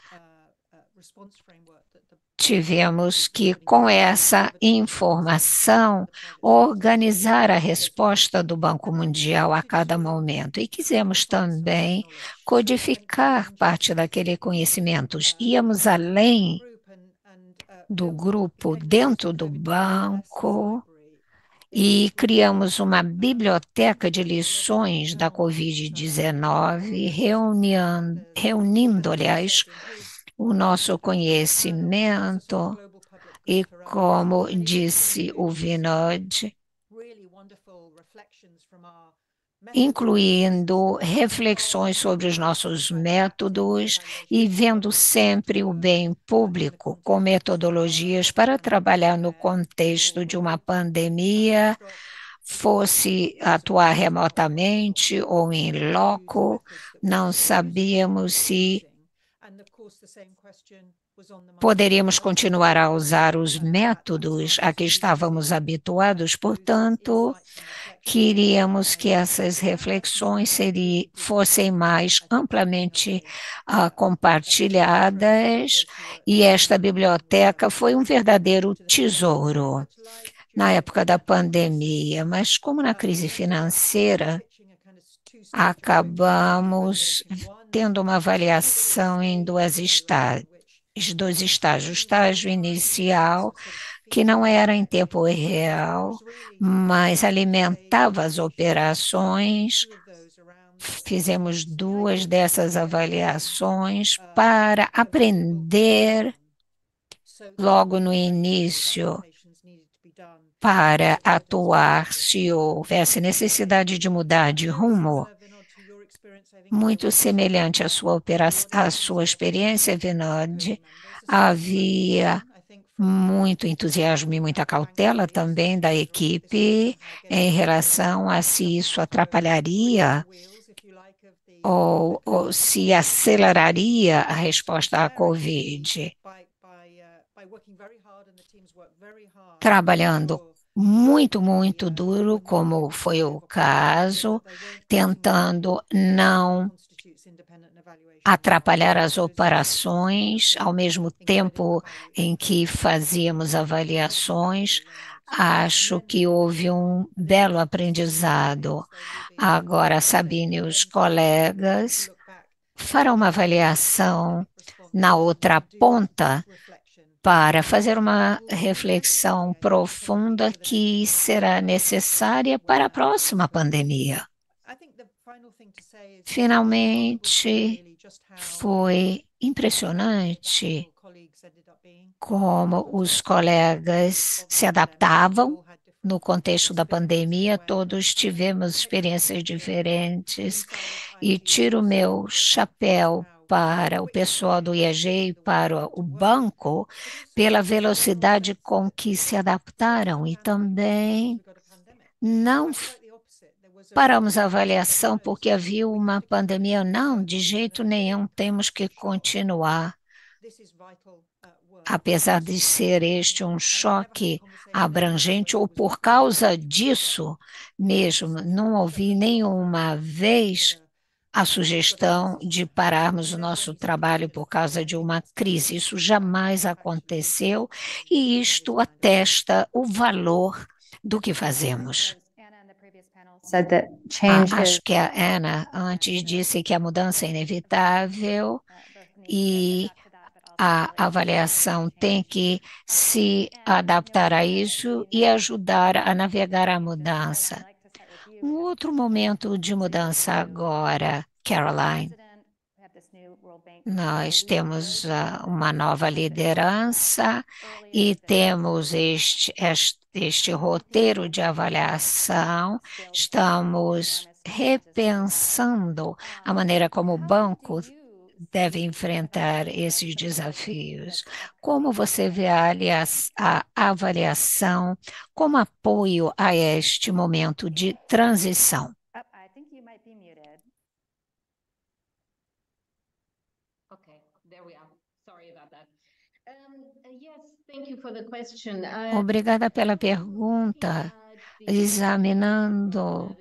tivemos que, com essa informação, organizar a resposta do Banco Mundial a cada momento. E quisemos também codificar parte daquele conhecimento. Íamos além do grupo dentro do banco e criamos uma biblioteca de lições da covid dezenove, reunindo, reunindo, aliás, o nosso conhecimento e, como disse o Vinod, incluindo reflexões sobre os nossos métodos e vendo sempre o bem público com metodologias para trabalhar no contexto de uma pandemia, fosse atuar remotamente ou em loco, não sabíamos se poderíamos continuar a usar os métodos a que estávamos habituados, portanto, queríamos que essas reflexões seria, fossem mais amplamente uh, compartilhadas, e esta biblioteca foi um verdadeiro tesouro na época da pandemia, mas como na crise financeira, acabamos tendo uma avaliação em duas estágios, dois estágios. O estágio inicial, que não era em tempo real, mas alimentava as operações. Fizemos duas dessas avaliações para aprender logo no início, para atuar se houvesse necessidade de mudar de rumo. Muito semelhante à sua, operação, à sua experiência, Vinod, havia muito entusiasmo e muita cautela também da equipe em relação a se isso atrapalharia ou, ou se aceleraria a resposta à Covid. Trabalhando muito, muito duro, como foi o caso, tentando não atrapalhar as operações, ao mesmo tempo em que fazíamos avaliações. Acho que houve um belo aprendizado. Agora, a Sabine e os colegas farão uma avaliação na outra ponta para fazer uma reflexão profunda que será necessária para a próxima pandemia. Finalmente, foi impressionante como os colegas se adaptavam no contexto da pandemia. Todos tivemos experiências diferentes e tiro meu chapéu para o pessoal do I A G e para o banco pela velocidade com que se adaptaram, e também não paramos a avaliação porque havia uma pandemia. Não, de jeito nenhum, temos que continuar. Apesar de ser este um choque abrangente, ou por causa disso mesmo, não ouvi nenhuma vez a sugestão de pararmos o nosso trabalho por causa de uma crise. Isso jamais aconteceu e isto atesta o valor do que fazemos. Ah, acho que a Ana antes disse que a mudança é inevitável e a avaliação tem que se adaptar a isso e ajudar a navegar a mudança. Um outro momento de mudança agora, Caroline. Nós temos uh, uma nova liderança e temos este, este, este roteiro de avaliação. Estamos repensando a maneira como o banco deve enfrentar esses desafios. Como você vê a, a avaliação como apoio a este momento de transição? Obrigada pela pergunta. Examinando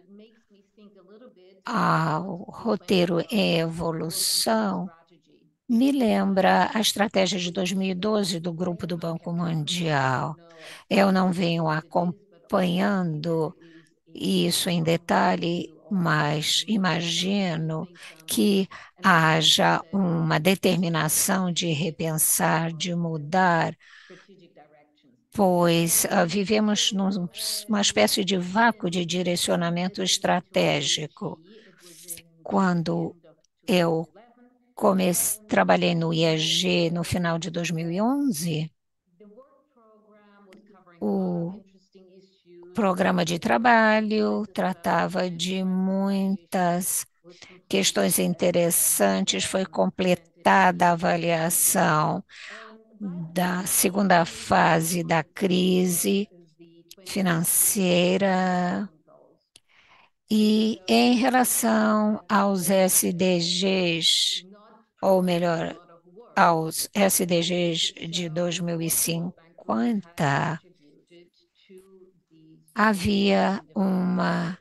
o roteiro em evolução, me lembra a estratégia de dois mil e doze do Grupo do Banco Mundial. Eu não venho acompanhando isso em detalhe, mas imagino que haja uma determinação de repensar, de mudar, pois uh, vivemos numa espécie de vácuo de direcionamento estratégico. Quando eu comecei, trabalhei no I E G no final de dois mil e onze, o programa de trabalho tratava de muitas questões interessantes, foi completada a avaliação da segunda fase da crise financeira e em relação aos S D Gs, ou melhor, aos S D Gs de dois mil e cinquenta, havia uma,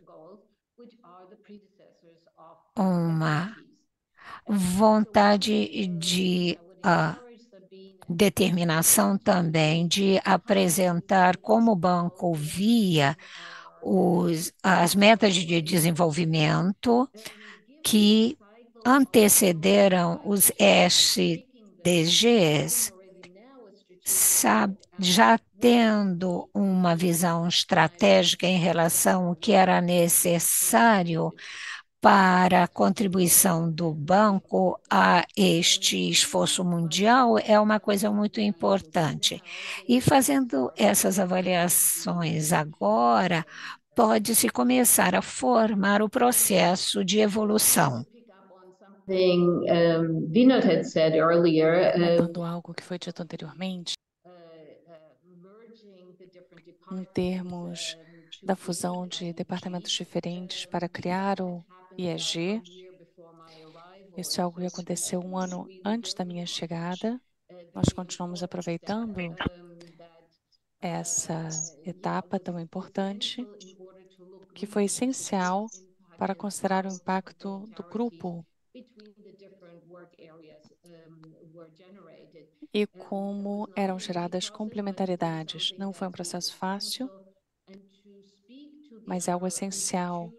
uma vontade de uh, determinação também de apresentar como o banco via os, as metas de desenvolvimento que antecederam os S D Gs, sabe, já tendo uma visão estratégica em relação ao que era necessário para a contribuição do banco a este esforço mundial é uma coisa muito importante. E fazendo essas avaliações agora, pode-se começar a formar o processo de evolução. Comentando algo que foi dito anteriormente, em termos da fusão de departamentos diferentes para criar o I E G. Isso é algo que aconteceu um ano antes da minha chegada. Nós continuamos aproveitando essa etapa tão importante, que foi essencial para considerar o impacto do grupo e como eram geradas complementaridades. Não foi um processo fácil, mas é algo essencial.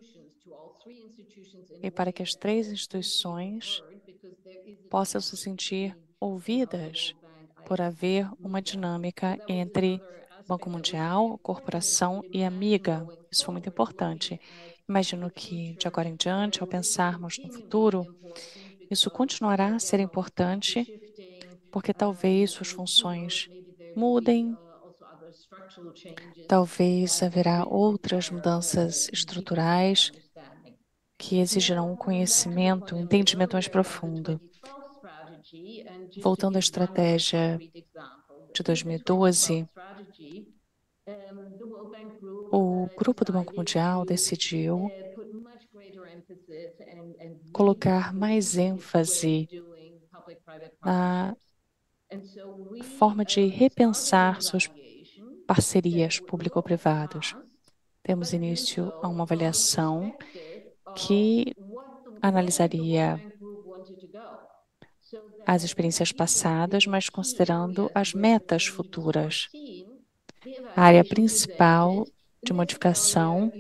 E para que as três instituições possam se sentir ouvidas por haver uma dinâmica entre Banco Mundial, corporação e amiga. Isso foi muito importante. Imagino que, de agora em diante, ao pensarmos no futuro, isso continuará a ser importante, porque talvez suas funções mudem, talvez haverá outras mudanças estruturais que exigirão um conhecimento, um entendimento mais profundo. Voltando à estratégia de dois mil e doze, o Grupo do Banco Mundial decidiu colocar mais ênfase na forma de repensar suas parcerias público-privadas. Temos início a uma avaliação que analisaria as experiências passadas, mas considerando as metas futuras. A área principal de modificação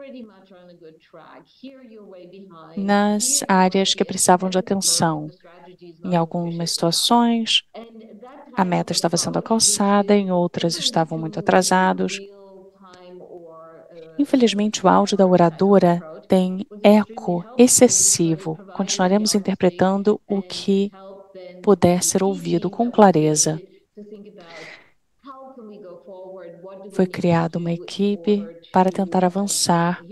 nas áreas que precisavam de atenção. Em algumas situações, a meta estava sendo alcançada, em outras estavam muito atrasados. Infelizmente, o áudio da oradora tem eco excessivo. Continuaremos interpretando o que puder ser ouvido com clareza. Foi criada uma equipe para tentar avançar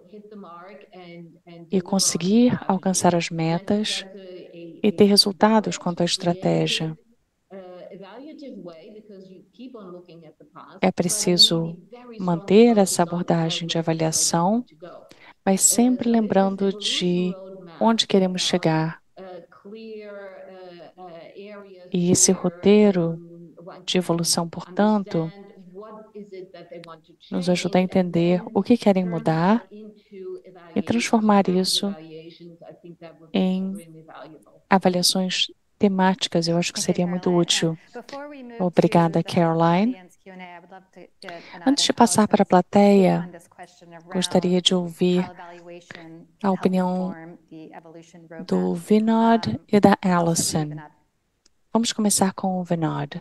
e conseguir alcançar as metas e ter resultados quanto à estratégia. É preciso manter essa abordagem de avaliação, mas sempre lembrando de onde queremos chegar. E esse roteiro de evolução, portanto, nos ajuda a entender o que querem mudar e transformar isso em avaliações temáticas. Eu acho que seria muito útil. Obrigada, Caroline. Antes de passar para a plateia, gostaria de ouvir a opinião do Vinod e da Alison. Vamos começar com o Vinod.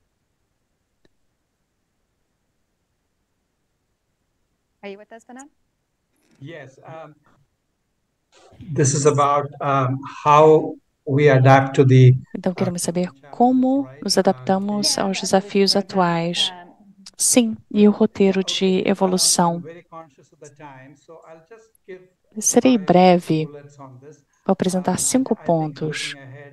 Are you with us, Vinod? Yes. Um, this is about um, how we adapt to the. Então, queremos saber como nos adaptamos aos desafios atuais. Sim, e o roteiro de evolução. Serei breve. Vou apresentar cinco pontos.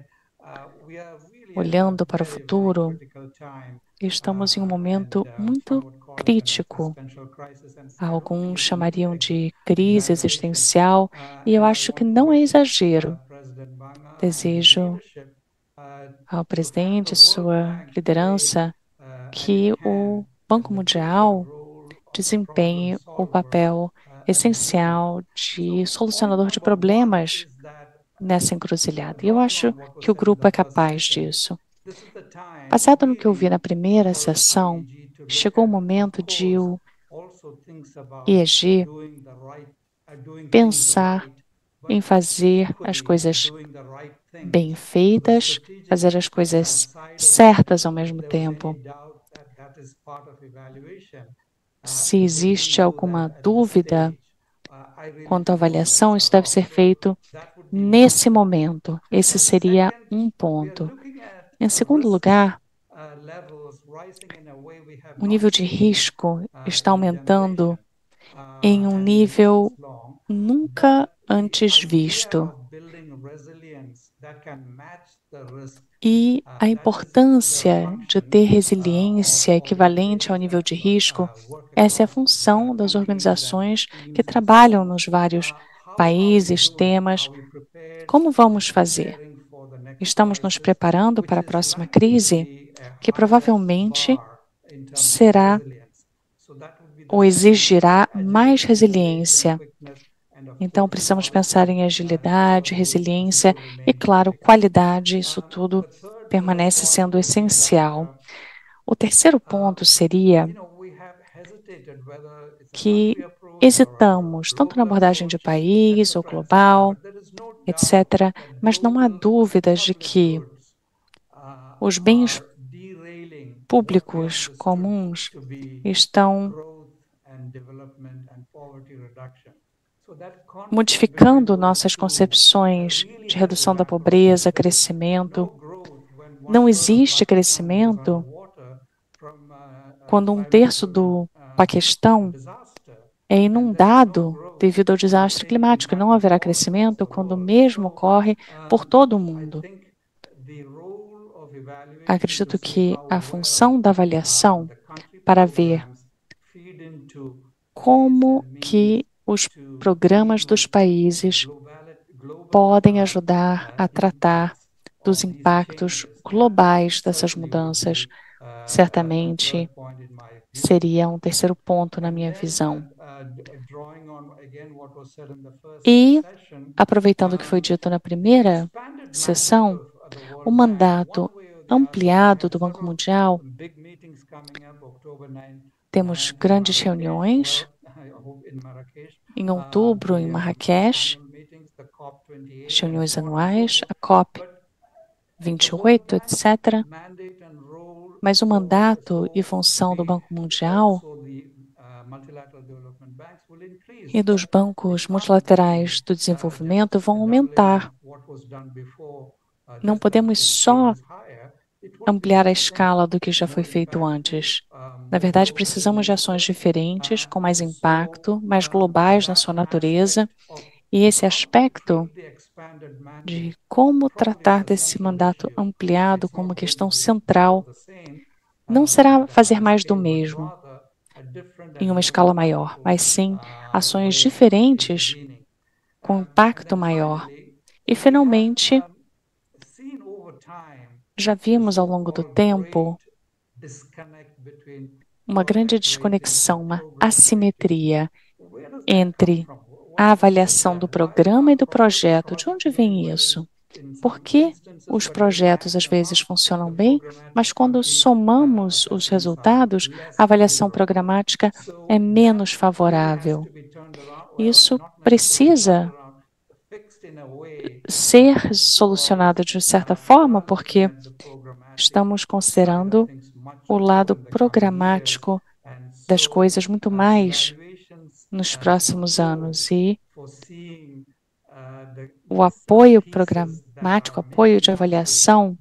Olhando para o futuro, estamos em um momento muito crítico. Alguns chamariam de crise existencial, e eu acho que não é exagero. Desejo ao presidente e sua liderança que o Banco Mundial desempenhe o papel essencial de solucionador de problemas nessa encruzilhada. E eu acho que o grupo é capaz disso. Baseado no que eu vi na primeira sessão, chegou o momento de o I E G pensar em fazer as coisas bem feitas, fazer as coisas certas ao mesmo tempo. Se existe alguma dúvida quanto à avaliação, isso deve ser feito nesse momento. Esse seria um ponto. Em segundo lugar, o nível de risco está aumentando em um nível nunca antes visto. E a importância de ter resiliência equivalente ao nível de risco, essa é a função das organizações que trabalham nos vários países, temas. Como vamos fazer? Estamos nos preparando para a próxima crise, que provavelmente será ou exigirá mais resiliência. Então, precisamos pensar em agilidade, resiliência e, claro, qualidade. Isso tudo permanece sendo essencial. O terceiro ponto seria que hesitamos, tanto na abordagem de país ou global, etcétera, mas não há dúvidas de que os bens públicos comuns estão modificando nossas concepções de redução da pobreza, crescimento. Não existe crescimento quando um terço do Paquistão é inundado devido ao desastre climático. Não haverá crescimento quando o mesmo ocorre por todo o mundo. Acredito que a função da avaliação para ver como que os programas dos países podem ajudar a tratar dos impactos globais dessas mudanças, certamente seria um terceiro ponto na minha visão. E, aproveitando o que foi dito na primeira sessão, o mandato ampliado do Banco Mundial, temos grandes reuniões em outubro em Marrakech, reuniões anuais, a COP vinte e oito, etcétera. Mas o mandato e função do Banco Mundial e dos bancos multilaterais do desenvolvimento vão aumentar. Não podemos só ampliar a escala do que já foi feito antes. Na verdade, precisamos de ações diferentes, com mais impacto, mais globais na sua natureza, e esse aspecto de como tratar desse mandato ampliado como questão central não será fazer mais do mesmo em uma escala maior, mas sim ações diferentes com impacto maior. E, finalmente, já vimos ao longo do tempo uma grande desconexão, uma assimetria entre a avaliação do programa e do projeto. De onde vem isso? Por que os projetos às vezes funcionam bem, mas quando somamos os resultados, a avaliação programática é menos favorável? Isso precisa ser solucionado de certa forma, porque estamos considerando o lado programático das coisas muito mais nos próximos anos, e o apoio programático, apoio de avaliação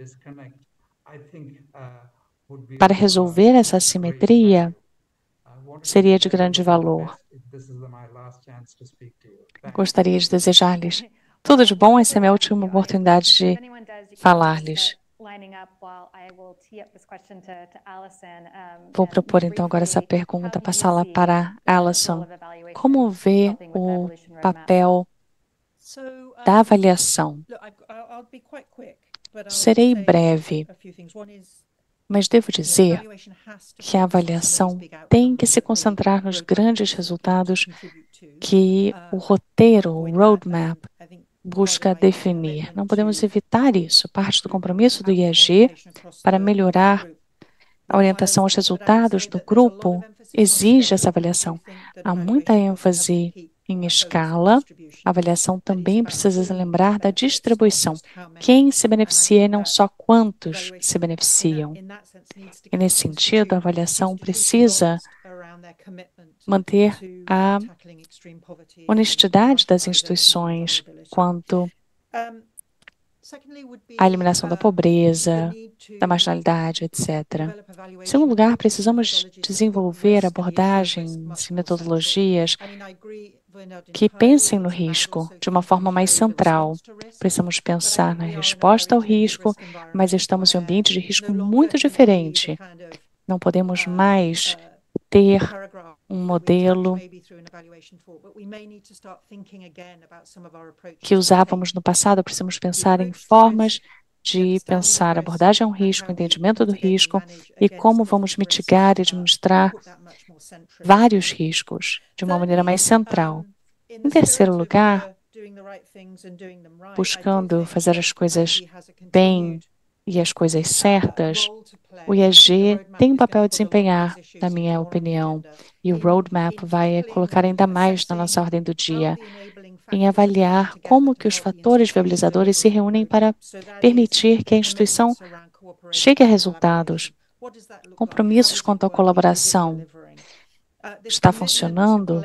para resolver essa assimetria seria de grande valor. Gostaria de desejar-lhes tudo de bom. Essa é a minha última oportunidade de falar-lhes. Vou propor então agora essa pergunta, passá-la para Alison. Como vê o papel da avaliação? Serei breve, mas devo dizer que a avaliação tem que se concentrar nos grandes resultados que o roteiro, o roadmap, busca definir. Não podemos evitar isso. Parte do compromisso do I E G para melhorar a orientação aos resultados do grupo exige essa avaliação. Há muita ênfase em escala. A avaliação também precisa se lembrar da distribuição. Quem se beneficia e não só quantos se beneficiam. E nesse sentido, a avaliação precisa manter a honestidade das instituições quanto à eliminação da pobreza, da marginalidade, etcétera. Em segundo lugar, precisamos desenvolver abordagens e metodologias que pensem no risco de uma forma mais central. Precisamos pensar na resposta ao risco, mas estamos em um ambiente de risco muito diferente. Não podemos mais ter um modelo que usávamos no passado. Precisamos pensar em formas de pensar abordagem ao risco, entendimento do risco e como vamos mitigar e administrar vários riscos de uma maneira mais central. Em terceiro lugar, buscando fazer as coisas bem e as coisas certas, o I E G tem um papel a desempenhar, na minha opinião, e o roadmap vai colocar ainda mais na nossa ordem do dia, em avaliar como que os fatores viabilizadores se reúnem para permitir que a instituição chegue a resultados. Compromissos quanto à colaboração está funcionando?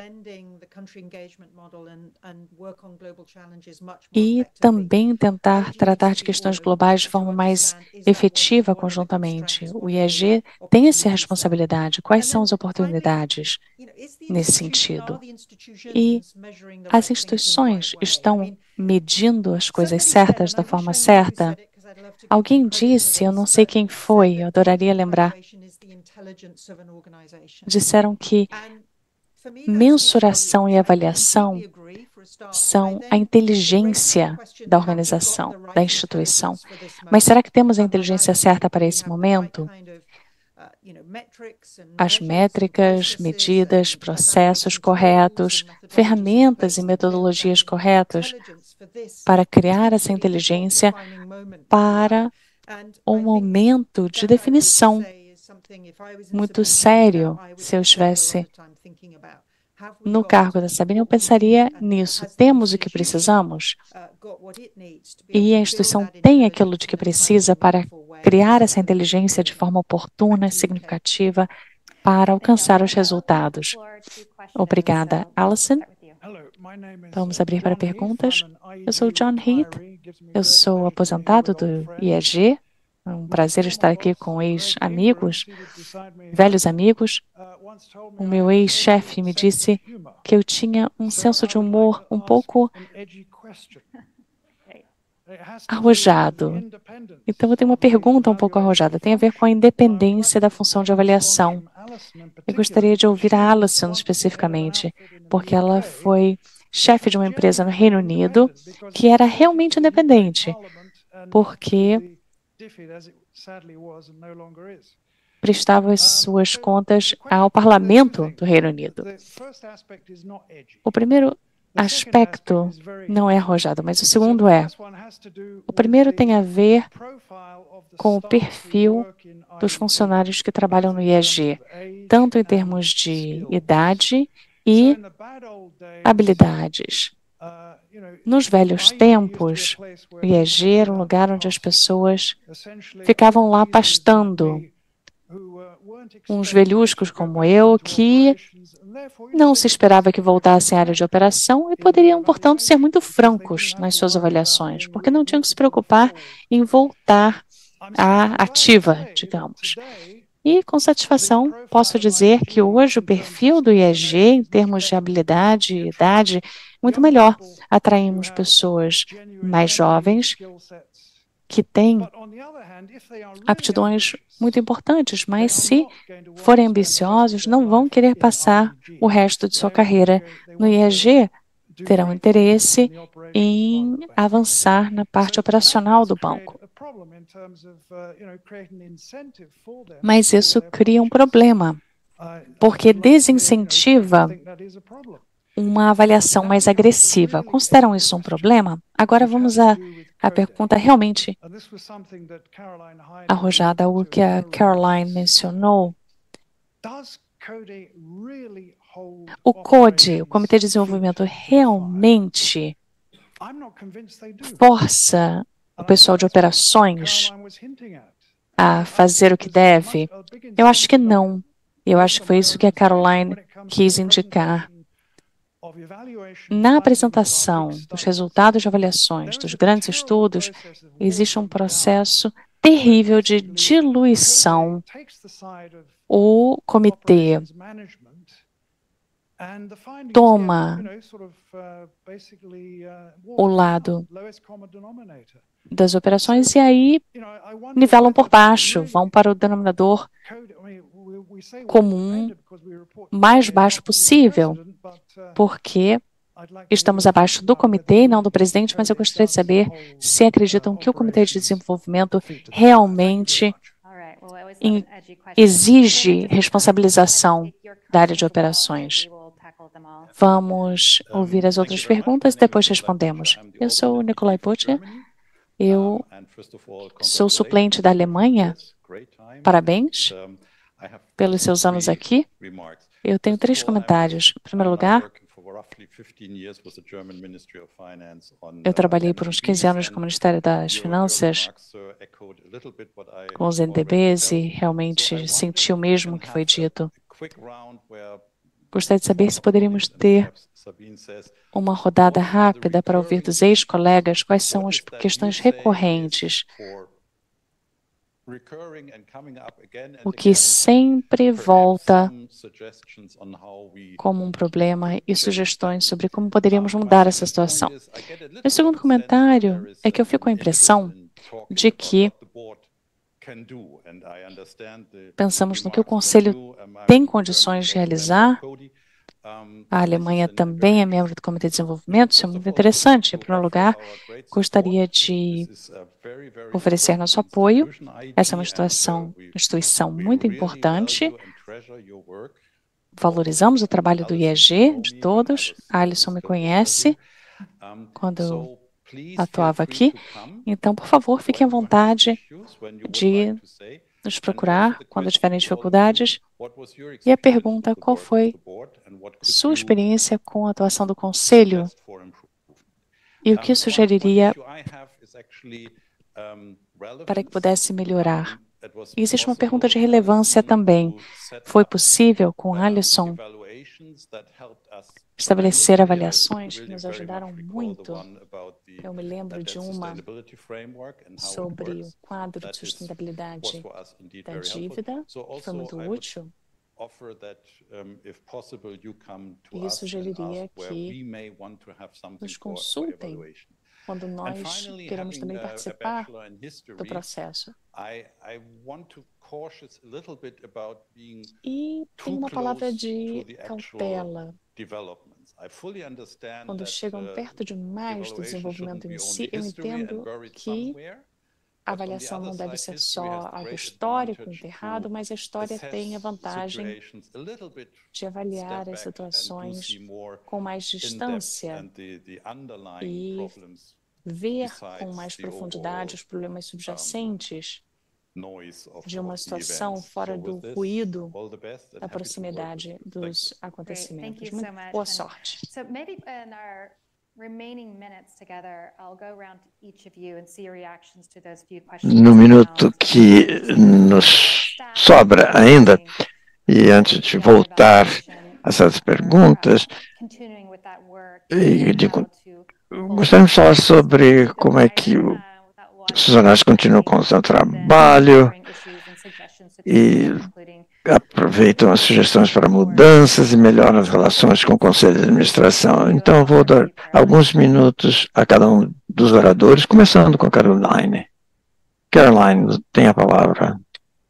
E também tentar tratar de questões globais de forma mais efetiva conjuntamente. O I E G tem essa responsabilidade. Quais são as oportunidades nesse sentido? E as instituições estão medindo as coisas certas da forma certa? Alguém disse, eu não sei quem foi, eu adoraria lembrar, disseram que mensuração e avaliação são a inteligência da organização, da instituição. Mas será que temos a inteligência certa para esse momento? As métricas, medidas, processos corretos, ferramentas e metodologias corretas para criar essa inteligência para um momento de definição muito sério. Se eu estivesse no cargo da Sabine, eu pensaria nisso. Temos o que precisamos? E a instituição tem aquilo de que precisa para criar essa inteligência de forma oportuna, significativa, para alcançar os resultados. Obrigada, Alison. Vamos abrir para perguntas. Eu sou John Heath, eu sou aposentado do I E G. É um prazer estar aqui com ex-amigos, velhos amigos. O meu ex-chefe me disse que eu tinha um senso de humor um pouco arrojado. Então, eu tenho uma pergunta um pouco arrojada. Tem a ver com a independência da função de avaliação. Eu gostaria de ouvir a Alison especificamente, porque ela foi chefe de uma empresa no Reino Unido que era realmente independente, porque prestava as suas contas ao Parlamento do Reino Unido. O primeiro aspecto não é arrojado, mas o segundo é: o primeiro tem a ver com o perfil dos funcionários que trabalham no I E G, tanto em termos de idade e habilidades. Nos velhos tempos, o I E G era um lugar onde as pessoas ficavam lá pastando. Uns velhuscos como eu, que não se esperava que voltassem à área de operação e poderiam, portanto, ser muito francos nas suas avaliações, porque não tinham que se preocupar em voltar à ativa, digamos. E, com satisfação, posso dizer que hoje o perfil do I E G, em termos de habilidade e idade, é muito melhor. Atraímos pessoas mais jovens que têm aptidões muito importantes, mas se forem ambiciosos, não vão querer passar o resto de sua carreira no I E G, terão interesse em avançar na parte operacional do banco. Mas isso cria um problema, porque desincentiva uma avaliação mais agressiva. Consideram isso um problema? Agora vamos à, à pergunta realmente arrojada, algo que a Caroline mencionou. O C O D, o Comitê de Desenvolvimento, realmente força o pessoal de operações a fazer o que deve? Eu acho que não. Eu acho que foi isso que a Caroline quis indicar. Na apresentação dos resultados de avaliações dos grandes estudos, existe um processo terrível de diluição. O comitê toma o lado das operações e aí nivelam por baixo, vão para o denominador comum mais baixo possível, porque estamos abaixo do comitê e não do presidente, mas eu gostaria de saber se acreditam que o Comitê de Desenvolvimento realmente exige responsabilização da área de operações. Vamos ouvir as outras perguntas e depois respondemos. Eu sou o Nikolai Butcher, eu sou suplente da Alemanha. Parabéns pelos seus anos aqui. Eu tenho três comentários. Em primeiro lugar, eu trabalhei por uns quinze anos com o Ministério das Finanças, com os N D Bs, e realmente senti o mesmo que foi dito. Gostaria de saber se poderíamos ter uma rodada rápida para ouvir dos ex-colegas quais são as questões recorrentes, o que sempre volta como um problema, e sugestões sobre como poderíamos mudar essa situação. O segundo comentário é que eu fico com a impressão de que pensamos no que o Conselho tem condições de realizar. A Alemanha também é membro do Comitê de Desenvolvimento, isso é muito interessante. Em primeiro lugar, gostaria de oferecer nosso apoio. Essa é uma instituição, instituição muito importante. Valorizamos o trabalho do I E G, de todos. A Alison me conhece quando eu atuava aqui. Então, por favor, fiquem à vontade de nos procurar quando tiverem dificuldades. E a pergunta: qual foi sua experiência com a atuação do Conselho e o que sugeriria para que pudesse melhorar? E existe uma pergunta de relevância também. Foi possível, com Alison, estabelecer avaliações que nos ajudaram muito? Eu me lembro de uma sobre o quadro de sustentabilidade da dívida, que foi muito útil. E eu sugeriria que nos consultem quando nós queremos também participar do processo. E tem uma palavra de cautela. Quando chegam perto demais do desenvolvimento em si, eu entendo que a avaliação não deve ser só algo histórico, enterrado, mas a história tem a vantagem de avaliar as situações com mais distância e ver com mais profundidade os problemas subjacentes de uma situação fora do ruído da proximidade dos acontecimentos. Muito boa sorte. No minuto que nos sobra ainda, e antes de voltar a essas perguntas, e de, gostaríamos de falar sobre como é que os funcionários continuam com o seu trabalho e aproveitam as sugestões para mudanças e melhoram as relações com o Conselho de Administração. Então, eu vou dar alguns minutos a cada um dos oradores, começando com a Caroline. Caroline, tem a palavra.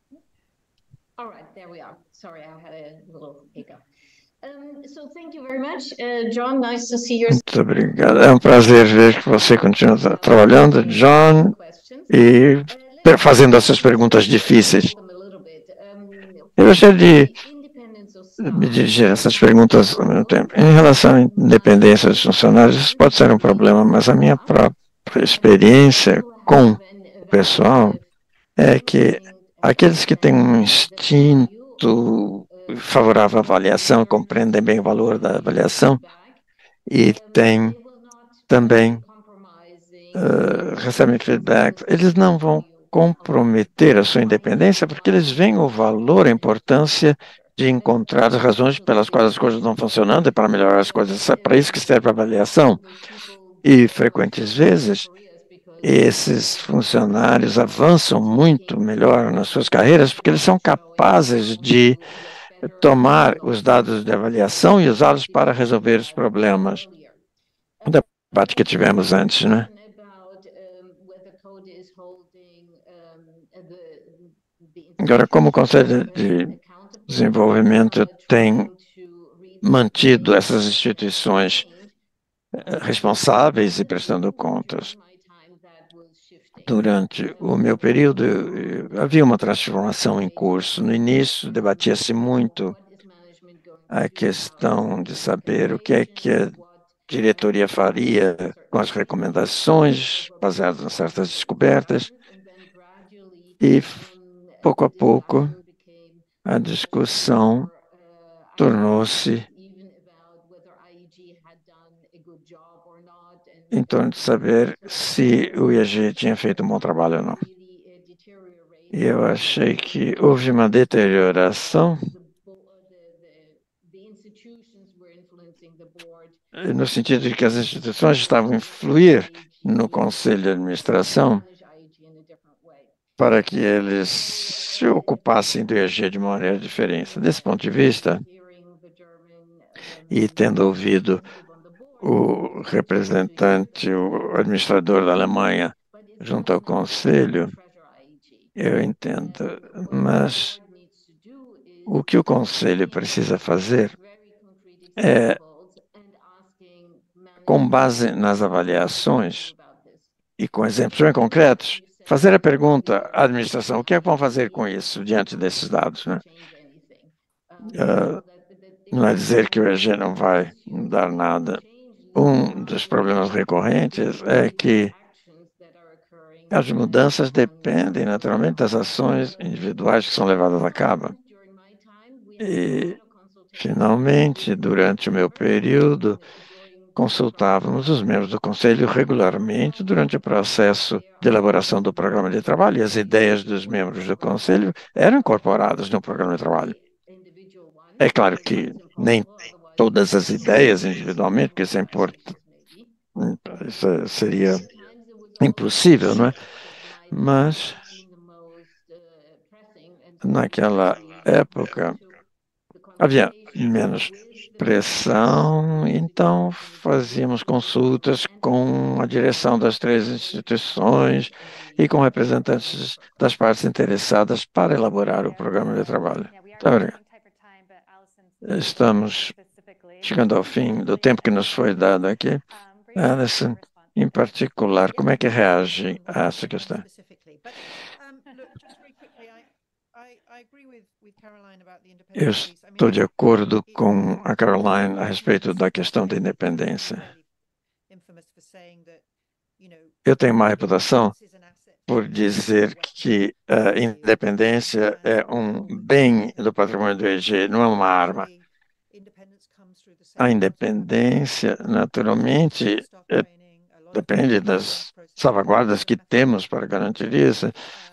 Muito obrigado. É um prazer ver que você continua trabalhando, John, e fazendo essas perguntas difíceis. Eu gostaria de me dirigir essas perguntas ao mesmo tempo. Em relação à independência dos funcionários, isso pode ser um problema, mas a minha própria experiência com o pessoal é que aqueles que têm um instinto favorável à avaliação, compreendem bem o valor da avaliação e têm também uh, recebem feedback, eles não vão comprometer a sua independência porque eles veem o valor, a importância de encontrar as razões pelas quais as coisas não estão funcionando e para melhorar as coisas. É para isso que serve a avaliação. E, frequentes vezes, esses funcionários avançam muito melhor nas suas carreiras porque eles são capazes de tomar os dados de avaliação e usá-los para resolver os problemas. O debate que tivemos antes, né? Agora, como o Conselho de Desenvolvimento tem mantido essas instituições responsáveis e prestando contas? Durante o meu período, havia uma transformação em curso. No início, debatia-se muito a questão de saber o que é que a diretoria faria com as recomendações baseadas em certas descobertas. E, pouco a pouco, a discussão tornou-se em torno de saber se o I A G tinha feito um bom trabalho ou não. E eu achei que houve uma deterioração no sentido de que as instituições estavam a influir no Conselho de Administração para que eles se ocupassem do I A G de uma maneira diferente. Desse ponto de vista, e tendo ouvido o representante, o administrador da Alemanha, junto ao Conselho, eu entendo, mas o que o Conselho precisa fazer é, com base nas avaliações e com exemplos bem concretos, fazer a pergunta à administração, o que é que vão fazer com isso, diante desses dados, né? Uh, não é dizer que o I A G não vai mudar nada. Um dos problemas recorrentes é que as mudanças dependem, naturalmente, das ações individuais que são levadas a cabo. E, finalmente, durante o meu período, consultávamos os membros do Conselho regularmente durante o processo de elaboração do programa de trabalho, e as ideias dos membros do Conselho eram incorporadas no programa de trabalho. É claro que nem todas as ideias individualmente, porque isso é importante, isso seria impossível, não é? Mas, naquela época, havia menos pressão, então fazíamos consultas com a direção das três instituições e com representantes das partes interessadas para elaborar o programa de trabalho. Muito obrigado. Estamos chegando ao fim do tempo que nos foi dado aqui. Alison, em particular, como é que reage a essa questão? Eu estou de acordo com a Caroline a respeito da questão da independência. Eu tenho uma reputação por dizer que a independência é um bem do patrimônio do E G, não é uma arma. A independência, naturalmente, é, depende das salvaguardas que temos para garantir isso.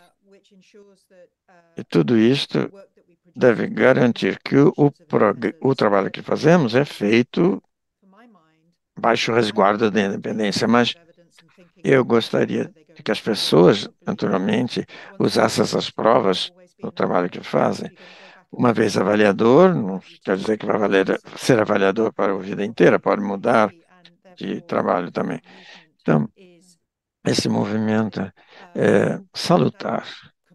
E tudo isto deve garantir que o, o, o trabalho que fazemos é feito baixo o resguardo da independência, mas eu gostaria que as pessoas, naturalmente, usassem essas provas no trabalho que fazem. Uma vez avaliador, não quer dizer que vai valer, ser avaliador para a vida inteira, pode mudar de trabalho também. Então, esse movimento é salutar.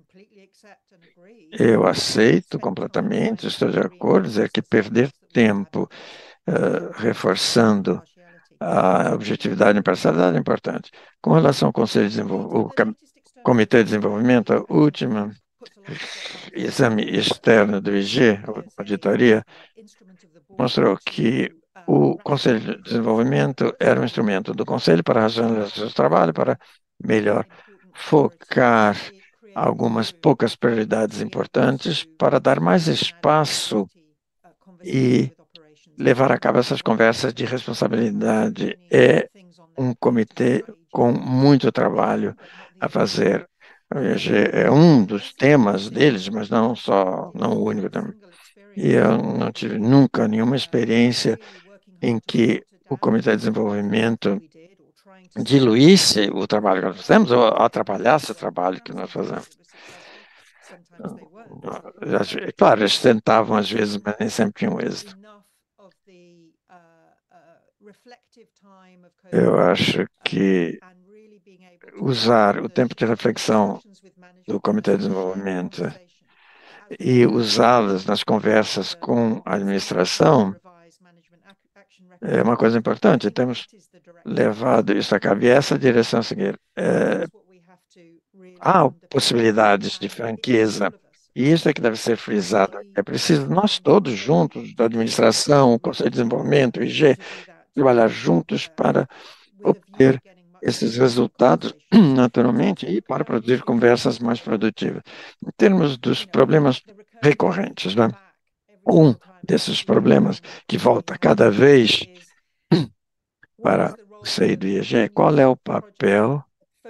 Eu aceito completamente, estou de acordo, dizer que perder tempo uh, reforçando a objetividade e imparcialidade é importante. Com relação ao Conselho de Desenvolvimento, o Comitê de Desenvolvimento, a última exame externo do I G, a auditoria, mostrou que o Conselho de Desenvolvimento era um instrumento do Conselho para racionalizar o trabalho, para melhor focar algumas poucas prioridades importantes, para dar mais espaço e levar a cabo essas conversas de responsabilidade. É um comitê com muito trabalho a fazer. É um dos temas deles, mas não só, não o único também. E eu não tive nunca nenhuma experiência em que o Comitê de Desenvolvimento diluísse o trabalho que nós fazemos ou atrapalhasse o trabalho que nós fazemos. Claro, eles tentavam às vezes, mas nem sempre tinham êxito. Eu acho que usar o tempo de reflexão do Comitê de Desenvolvimento e usá-las nas conversas com a administração é uma coisa importante. Temos levado isso a cabo. E essa direção a seguir. É, há possibilidades de franqueza, e isso é que deve ser frisado. É preciso nós todos juntos, da administração, o Conselho de Desenvolvimento, o I G, trabalhar juntos para obter esses resultados, naturalmente, e para produzir conversas mais produtivas. Em termos dos problemas recorrentes, né? Um desses problemas que volta cada vez para o seio do I E G, qual é o papel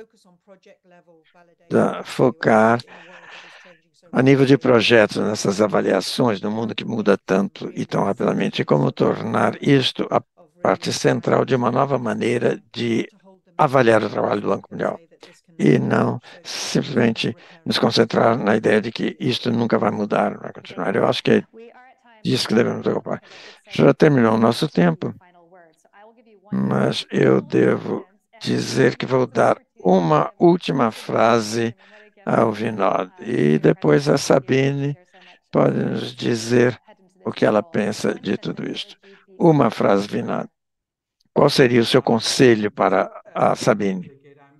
da focar a nível de projetos nessas avaliações no mundo que muda tanto e tão rapidamente, e como tornar isto a parte central de uma nova maneira de avaliar o trabalho do Banco Mundial e não simplesmente nos concentrar na ideia de que isto nunca vai mudar, vai continuar. Eu acho que é disso que devemos ocupar. Já terminou o nosso tempo, mas eu devo dizer que vou dar uma última frase ao Vinod e depois a Sabine pode nos dizer o que ela pensa de tudo isto. Uma frase, Vinod. Qual seria o seu conselho para a Sabine?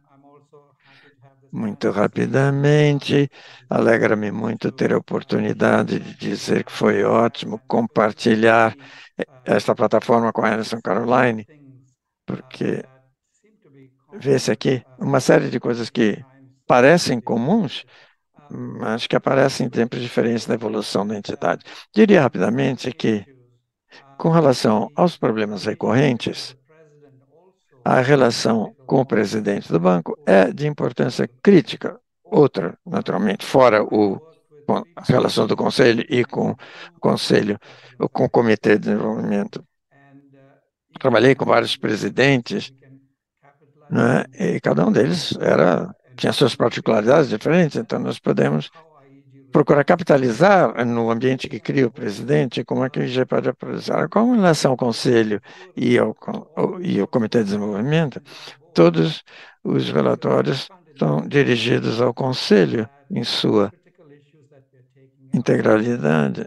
Muito rapidamente, alegra-me muito ter a oportunidade de dizer que foi ótimo compartilhar esta plataforma com a Anderson Caroline, porque vê-se aqui uma série de coisas que parecem comuns, mas que aparecem em tempos diferentes da evolução da entidade. Diria rapidamente que, com relação aos problemas recorrentes, a relação com o presidente do banco é de importância crítica. Outra, naturalmente, fora o, a relação do conselho e com o conselho, ou com o comitê de desenvolvimento. Trabalhei com vários presidentes, né, e cada um deles era, tinha suas particularidades diferentes, então nós podemos procurar capitalizar no ambiente que cria o presidente, como é que o I G pode aproveitar. Com relação ao Conselho e ao, e ao Comitê de Desenvolvimento, todos os relatórios são dirigidos ao Conselho em sua integralidade.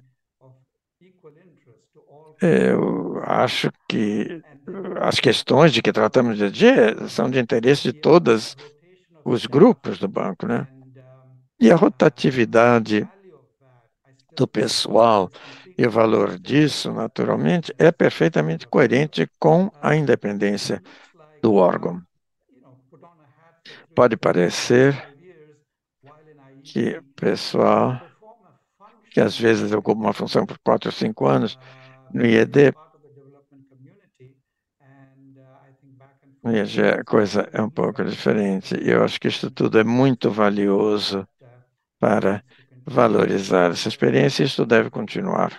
Eu acho que as questões de que tratamos de dia são de interesse de todos os grupos do banco, né? E a rotatividade do pessoal e o valor disso, naturalmente, é perfeitamente coerente com a independência do órgão. Pode parecer que o pessoal que às vezes ocupa uma função por quatro ou cinco anos no I E D, no I E G a coisa é um pouco diferente. E eu acho que isso tudo é muito valioso para valorizar essa experiência e isso deve continuar.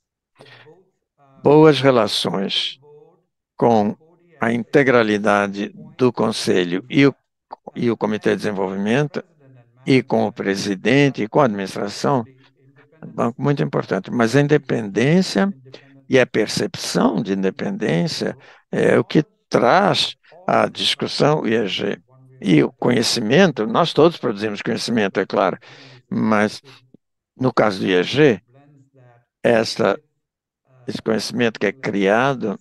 Boas relações com a integralidade do Conselho e o, e o Comitê de Desenvolvimento e com o presidente e com a administração, é um banco muito importante. Mas a independência e a percepção de independência é o que traz a discussão I E G. E o conhecimento, nós todos produzimos conhecimento, é claro, mas no caso do I E G, essa, esse conhecimento que é criado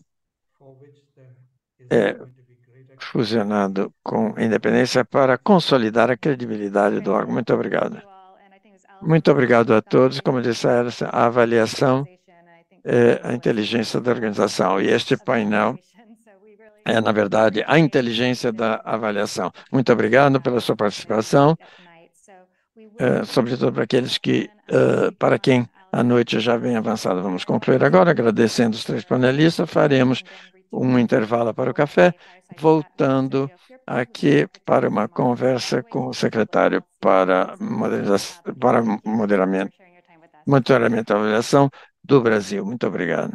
é fusionado com independência para consolidar a credibilidade do órgão. Muito obrigado. Muito obrigado a todos. Como disse a Elsa, a avaliação é a inteligência da organização. E este painel é, na verdade, a inteligência da avaliação. Muito obrigado pela sua participação, é, sobretudo para aqueles que, é, para quem a noite já vem avançada. Vamos concluir agora, agradecendo os três panelistas. Faremos um intervalo para o café, voltando aqui para uma conversa com o secretário para, para moderamento, monitoramento e avaliação do Brasil. Muito obrigado.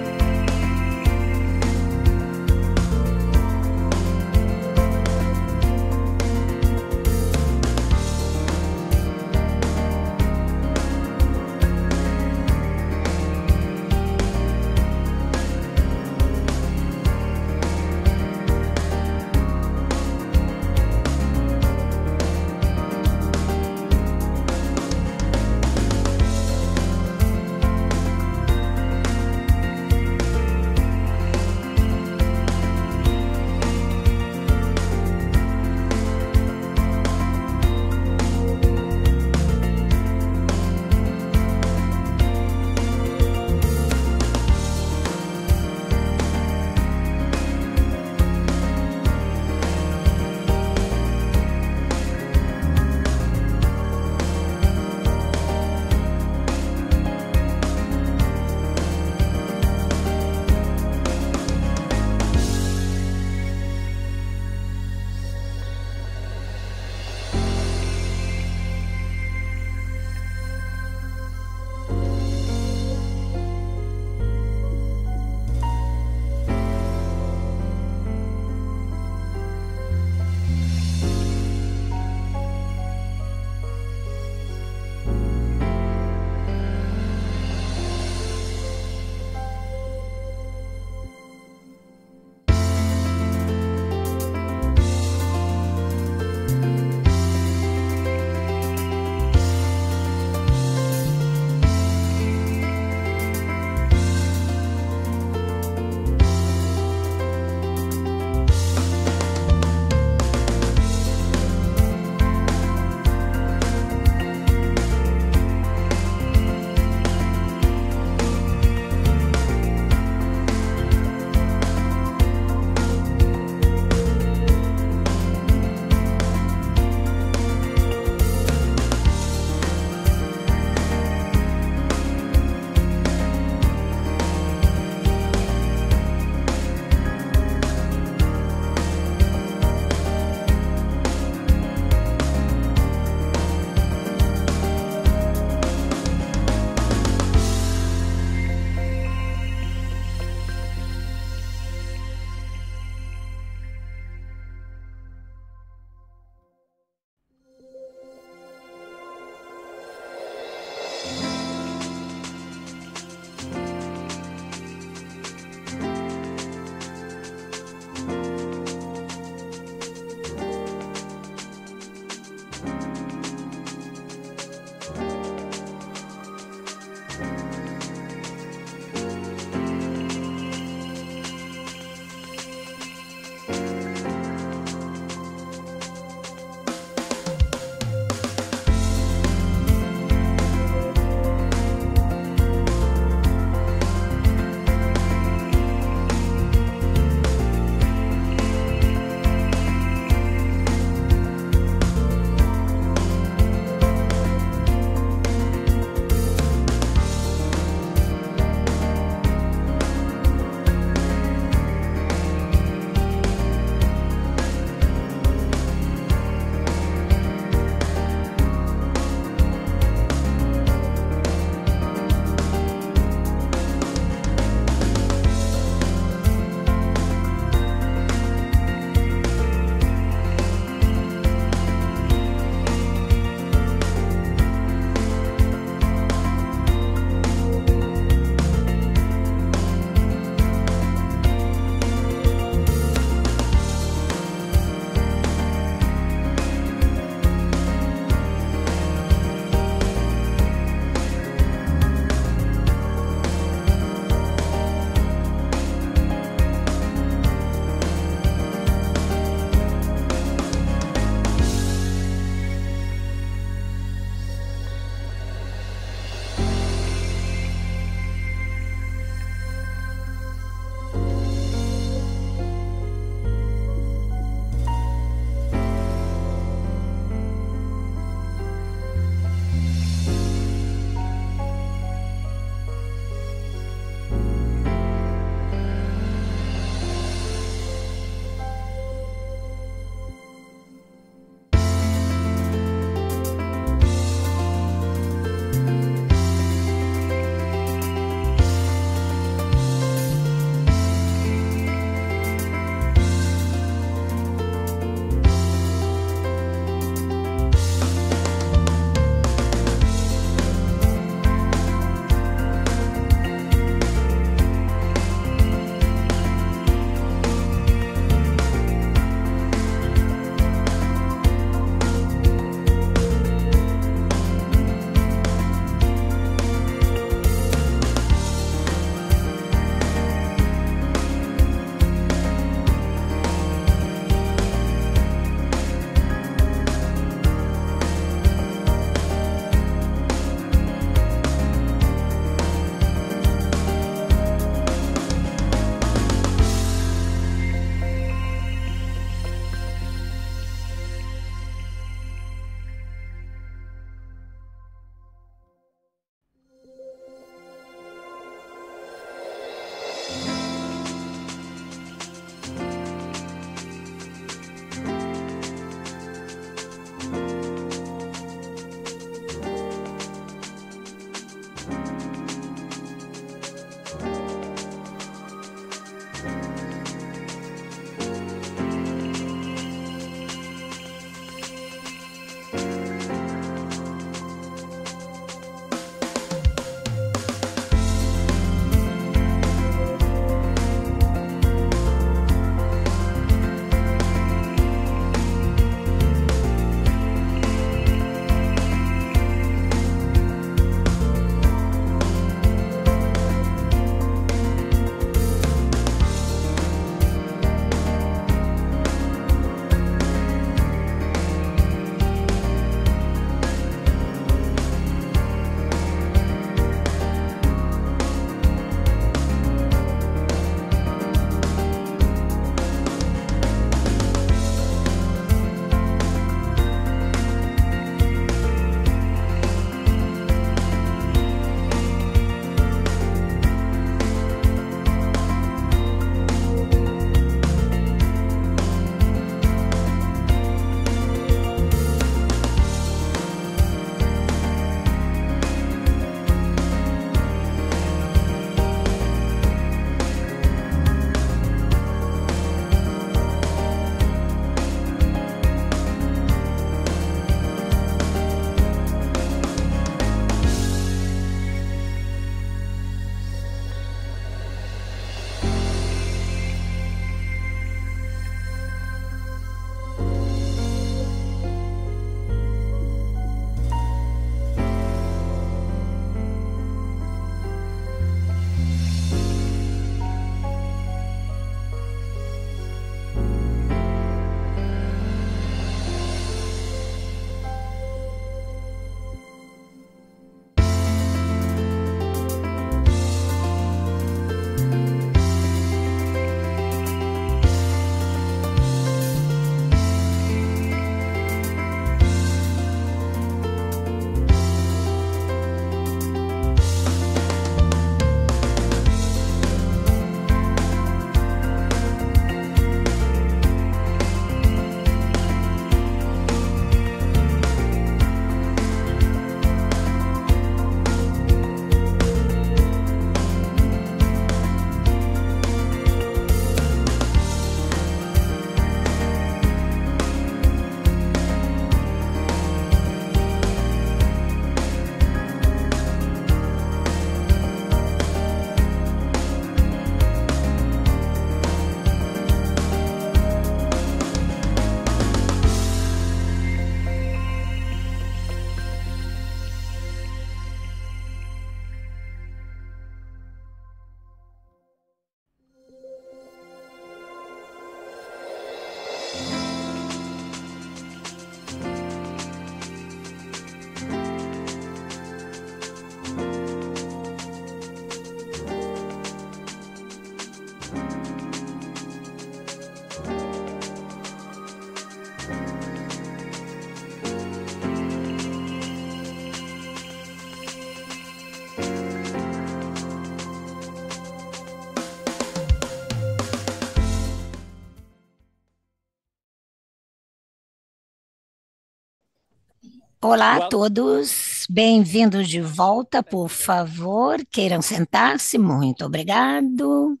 Olá a todos, bem-vindos de volta, por favor, queiram sentar-se, muito obrigado.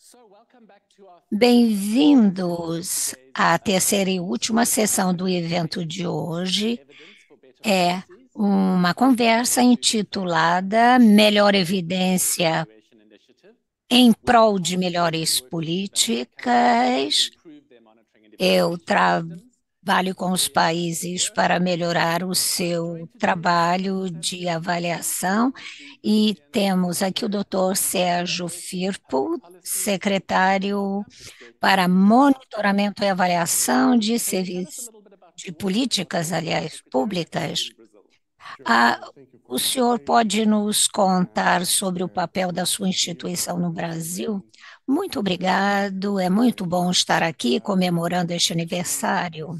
Bem-vindos à terceira e última sessão do evento de hoje. É uma conversa intitulada Melhor Evidência em prol de melhores políticas. Eu trabalho com os países para melhorar o seu trabalho de avaliação e temos aqui o doutor Sérgio Firpo, secretário para monitoramento e avaliação de serviços de políticas, aliás, públicas. Ah, o senhor pode nos contar sobre o papel da sua instituição no Brasil? Muito obrigado, é muito bom estar aqui comemorando este aniversário.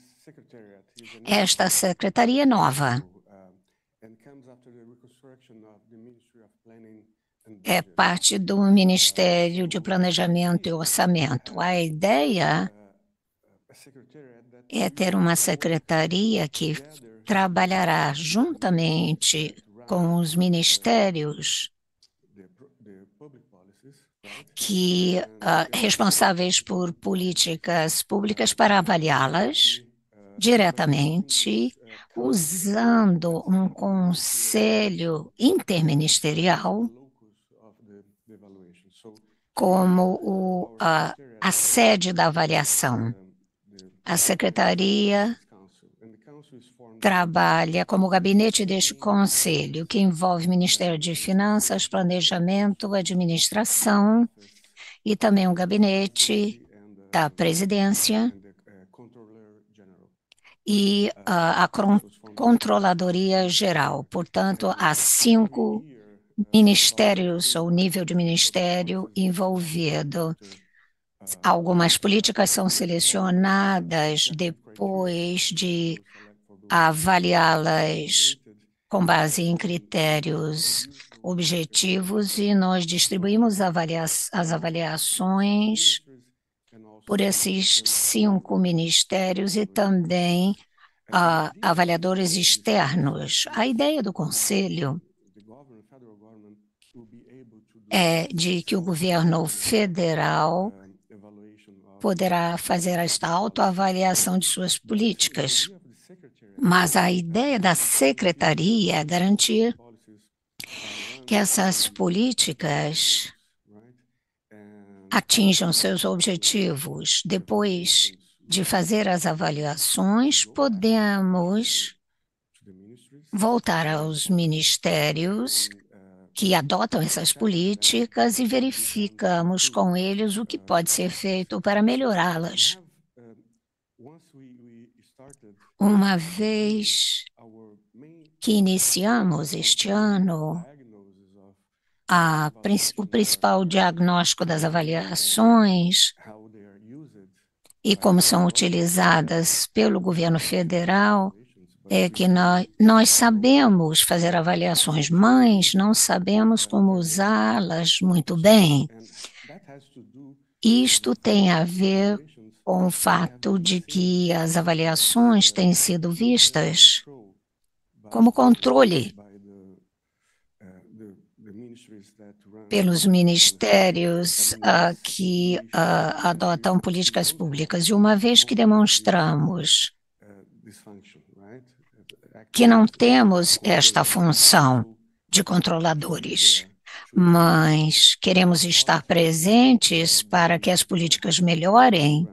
Esta secretaria é nova. É parte do Ministério de Planejamento e Orçamento. A ideia é ter uma secretaria que trabalhará juntamente com os ministérios que uh, responsáveis por políticas públicas para avaliá-las diretamente, usando um conselho interministerial como o, a, a sede da avaliação. A secretaria trabalha como gabinete deste conselho, que envolve o Ministério de Finanças, Planejamento, Administração e também um gabinete da presidência e uh, a Controladoria Geral. Portanto, há cinco ministérios ou nível de ministério envolvido. Algumas políticas são selecionadas depois de avaliá-las com base em critérios objetivos e nós distribuímos avalia- as avaliações por esses cinco ministérios e também uh, avaliadores externos. A ideia do Conselho é de que o governo federal poderá fazer esta autoavaliação de suas políticas. Mas a ideia da secretaria é garantir que essas políticas atinjam seus objetivos. Depois de fazer as avaliações, podemos voltar aos ministérios que adotam essas políticas e verificamos com eles o que pode ser feito para melhorá-las. Uma vez que iniciamos este ano, a, o principal diagnóstico das avaliações e como são utilizadas pelo governo federal é que nós, nós sabemos fazer avaliações, mas não sabemos como usá-las muito bem. Isto tem a ver com o fato de que as avaliações têm sido vistas como controle pelos ministérios uh, que uh, adotam políticas públicas. E uma vez que demonstramos que não temos esta função de controladores, mas queremos estar presentes para que as políticas melhorem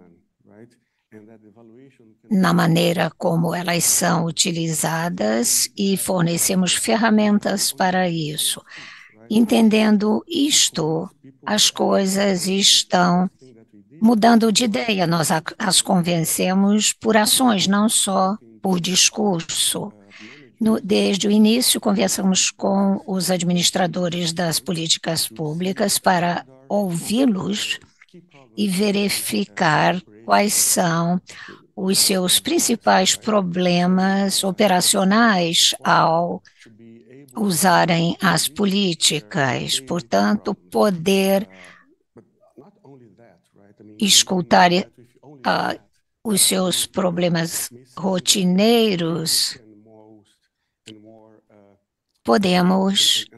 na maneira como elas são utilizadas e fornecemos ferramentas para isso. Entendendo isto, as coisas estão mudando de ideia. Nós as convencemos por ações, não só por discurso. No, desde o início, conversamos com os administradores das políticas públicas para ouvi-los e verificar quais são os seus principais problemas operacionais ao usarem as políticas. Portanto, poder escutar uh, os seus problemas rotineiros podemos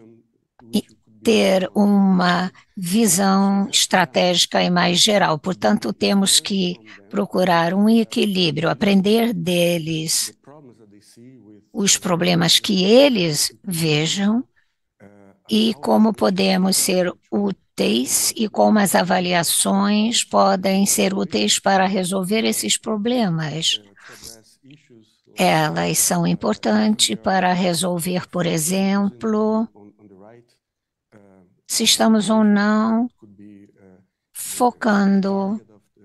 ter uma visão estratégica e mais geral. Portanto, temos que procurar um equilíbrio, aprender deles os problemas que eles vejam e como podemos ser úteis e como as avaliações podem ser úteis para resolver esses problemas. Elas são importantes para resolver, por exemplo, se estamos ou não focando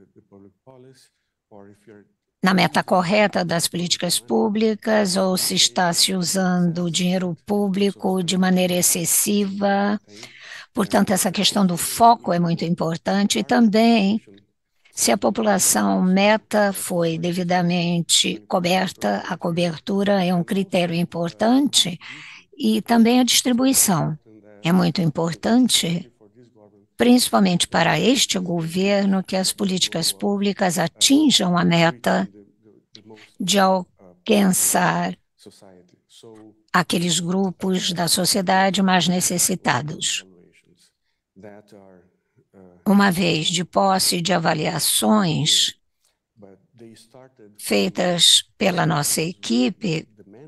na meta correta das políticas públicas ou se está se usando o dinheiro público de maneira excessiva. Portanto, essa questão do foco é muito importante e também se a população meta foi devidamente coberta, a cobertura é um critério importante e também a distribuição é muito importante, principalmente para este governo, que as políticas públicas atinjam a meta de alcançar aqueles grupos da sociedade mais necessitados. Uma vez de posse de avaliações feitas pela nossa equipe,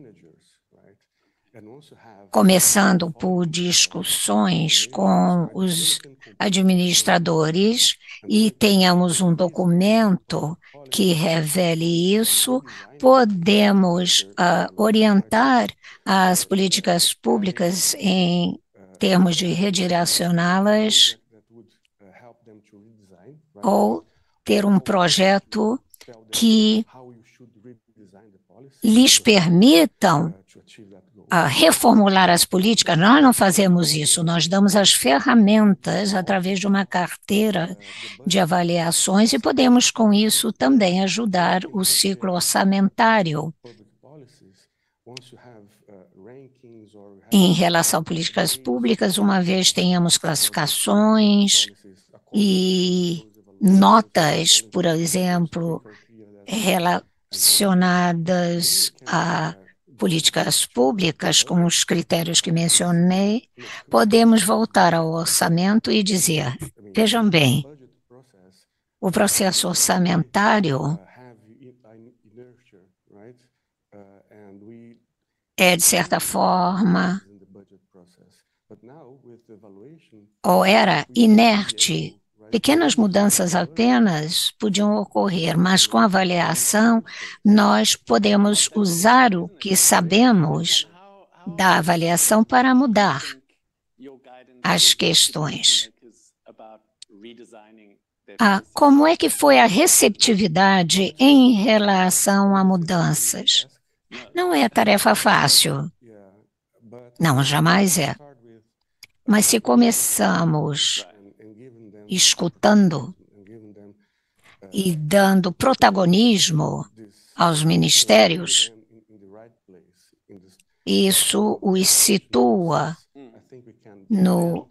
começando por discussões com os administradores e tenhamos um documento que revele isso, podemos uh, orientar as políticas públicas em termos de redirecioná-las ou ter um projeto que lhes permitam a reformular as políticas. Nós não fazemos isso, nós damos as ferramentas através de uma carteira de avaliações e podemos com isso também ajudar o ciclo orçamentário. Em relação a políticas públicas, uma vez tenhamos classificações e notas, por exemplo, relacionadas a políticas públicas, com os critérios que mencionei, podemos voltar ao orçamento e dizer, vejam bem, o processo orçamentário é, de certa forma, ou era inerte. Pequenas mudanças apenas podiam ocorrer, mas com avaliação nós podemos usar o que sabemos da avaliação para mudar as questões. Ah, como é que foi a receptividade em relação a mudanças? Não é tarefa fácil. Não, jamais é. Mas se começamos escutando e dando protagonismo aos ministérios, isso os situa no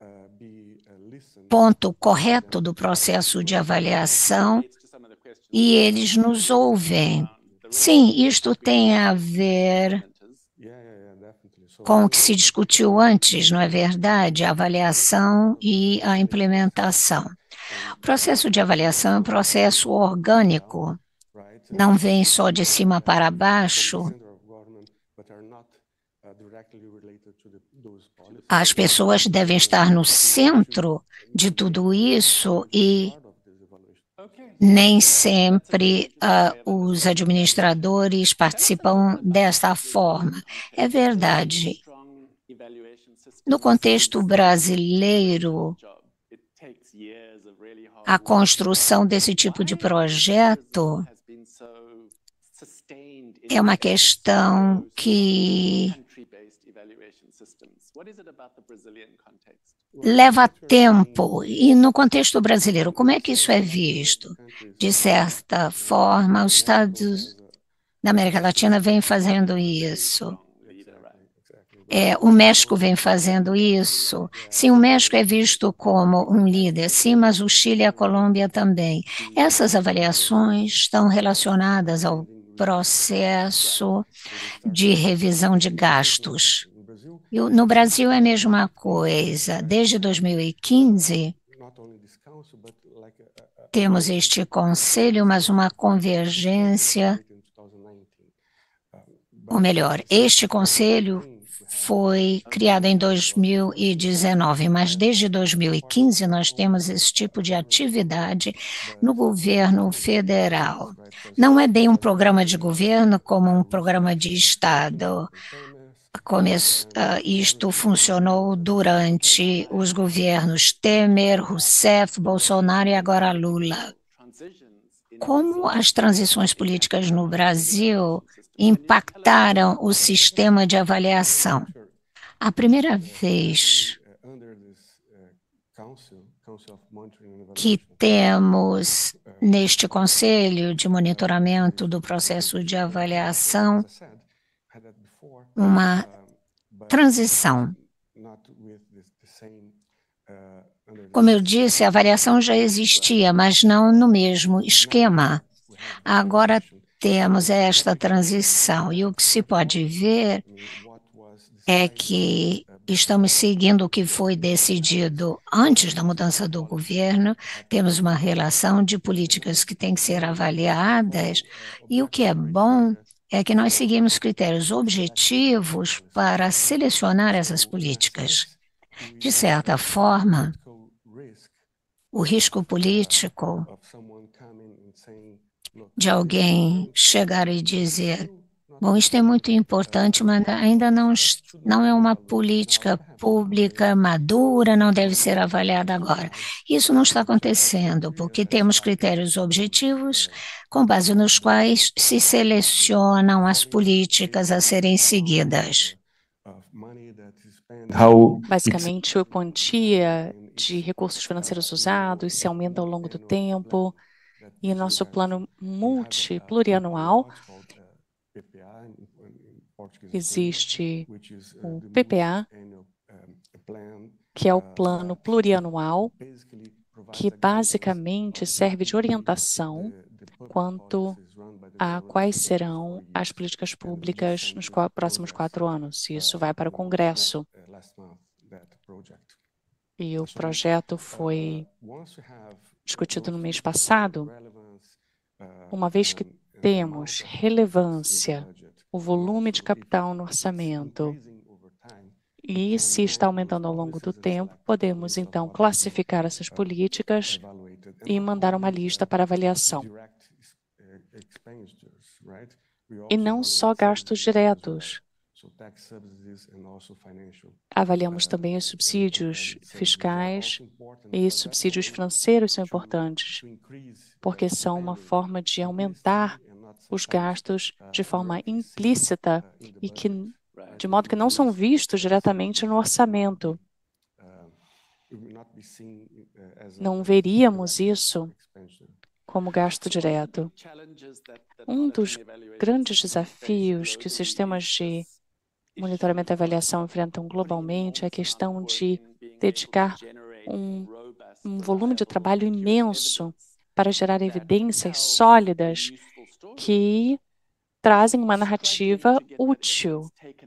ponto correto do processo de avaliação e eles nos ouvem. Sim, isto tem a ver com o que se discutiu antes, não é verdade? A avaliação e a implementação. O processo de avaliação é um processo orgânico, não vem só de cima para baixo. As pessoas devem estar no centro de tudo isso e nem sempre uh, os administradores participam desta forma. É verdade. No contexto brasileiro, a construção desse tipo de projeto é uma questão que leva tempo. E no contexto brasileiro, como é que isso é visto? De certa forma, os Estados da América Latina vêm fazendo isso. É, o México vem fazendo isso. Sim, o México é visto como um líder, sim, mas o Chile e a Colômbia também. Essas avaliações estão relacionadas ao processo de revisão de gastos. E no Brasil é a mesma coisa. Desde dois mil e quinze, temos este conselho, mas uma convergência, ou melhor, este conselho foi criado em dois mil e dezenove, mas desde dois mil e quinze nós temos esse tipo de atividade no governo federal. Não é bem um programa de governo como um programa de Estado. Come, uh, isto funcionou durante os governos Temer, Rousseff, Bolsonaro e agora Lula. Como as transições políticas no Brasil impactaram o sistema de avaliação? A primeira vez que temos neste Conselho de Monitoramento do Processo de Avaliação uma transição. Como eu disse, a avaliação já existia, mas não no mesmo esquema. Agora temos esta transição e o que se pode ver é que estamos seguindo o que foi decidido antes da mudança do governo, temos uma relação de políticas que têm que ser avaliadas e o que é bom é que nós seguimos critérios objetivos para selecionar essas políticas. De certa forma, o risco político de alguém chegar e dizer, bom, isto é muito importante, mas ainda não, não é uma política pública madura, não deve ser avaliada agora. Isso não está acontecendo, porque temos critérios objetivos com base nos quais se selecionam as políticas a serem seguidas. Basicamente, a quantia de recursos financeiros usados se aumenta ao longo do tempo e nosso plano multiplurianual existe o P P A, que é o plano plurianual, que basicamente serve de orientação quanto a quais serão as políticas públicas nos próximos quatro anos. Isso vai para o Congresso. E o projeto foi discutido no mês passado. Uma vez que temos relevância, o volume de capital no orçamento, e se está aumentando ao longo do tempo, podemos então classificar essas políticas e mandar uma lista para avaliação. E não só gastos diretos. Avaliamos também os subsídios fiscais e subsídios financeiros são importantes, porque são uma forma de aumentar os gastos de forma implícita e que, de modo que não são vistos diretamente no orçamento. Não veríamos isso como gasto direto. Um dos grandes desafios que os sistemas de monitoramento e avaliação enfrentam globalmente é a questão de dedicar um, um volume de trabalho imenso para gerar evidências sólidas que trazem uma narrativa útil,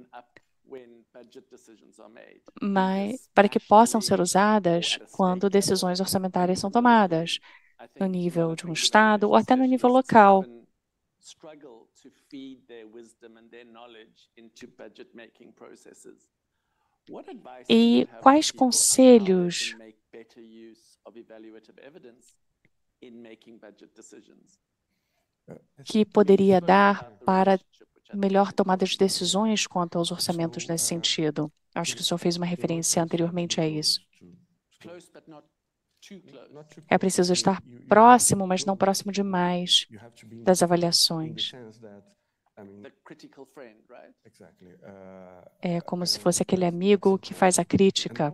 mas para que possam ser usadas quando decisões orçamentárias são tomadas, no nível de um estado ou até no nível local. E quais conselhos que poderia dar para melhor tomada de decisões quanto aos orçamentos nesse sentido? Acho que o senhor fez uma referência anteriormente a isso. É preciso estar próximo, mas não próximo demais das avaliações. É como se fosse aquele amigo que faz a crítica.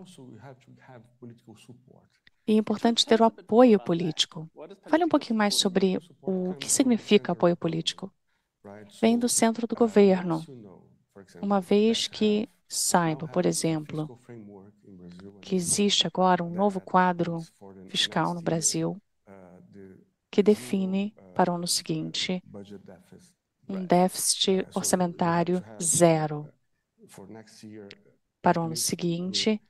E é importante ter o apoio político. Fale um pouquinho mais sobre o que significa apoio político. Vem do centro do governo. Uma vez que saiba, por exemplo, que existe agora um novo quadro fiscal no Brasil que define para o ano seguinte um déficit orçamentário zero. Para o ano seguinte,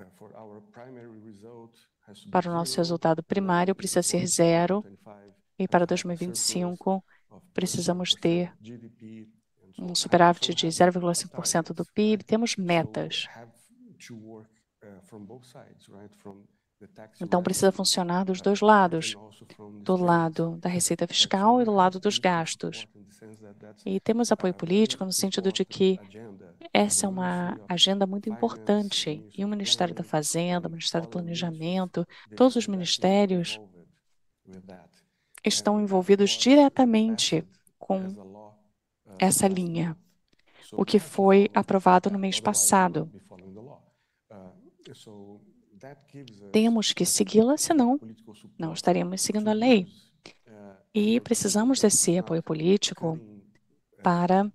para o nosso resultado primário, precisa ser zero, e para dois mil e vinte e cinco, precisamos ter um superávit de zero vírgula cinco por cento do P I B. Temos metas. Então, precisa funcionar dos dois lados, do lado da receita fiscal e do lado dos gastos. E temos apoio político no sentido de que essa é uma agenda muito importante. E o Ministério da Fazenda, o Ministério do Planejamento, todos os ministérios estão envolvidos diretamente com essa linha, o que foi aprovado no mês passado. Temos que segui-la, senão não estaríamos seguindo a lei. E precisamos desse apoio político para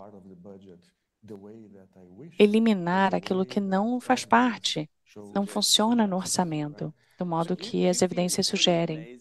eliminar aquilo que não faz parte, não funciona no orçamento, do modo que as evidências sugerem.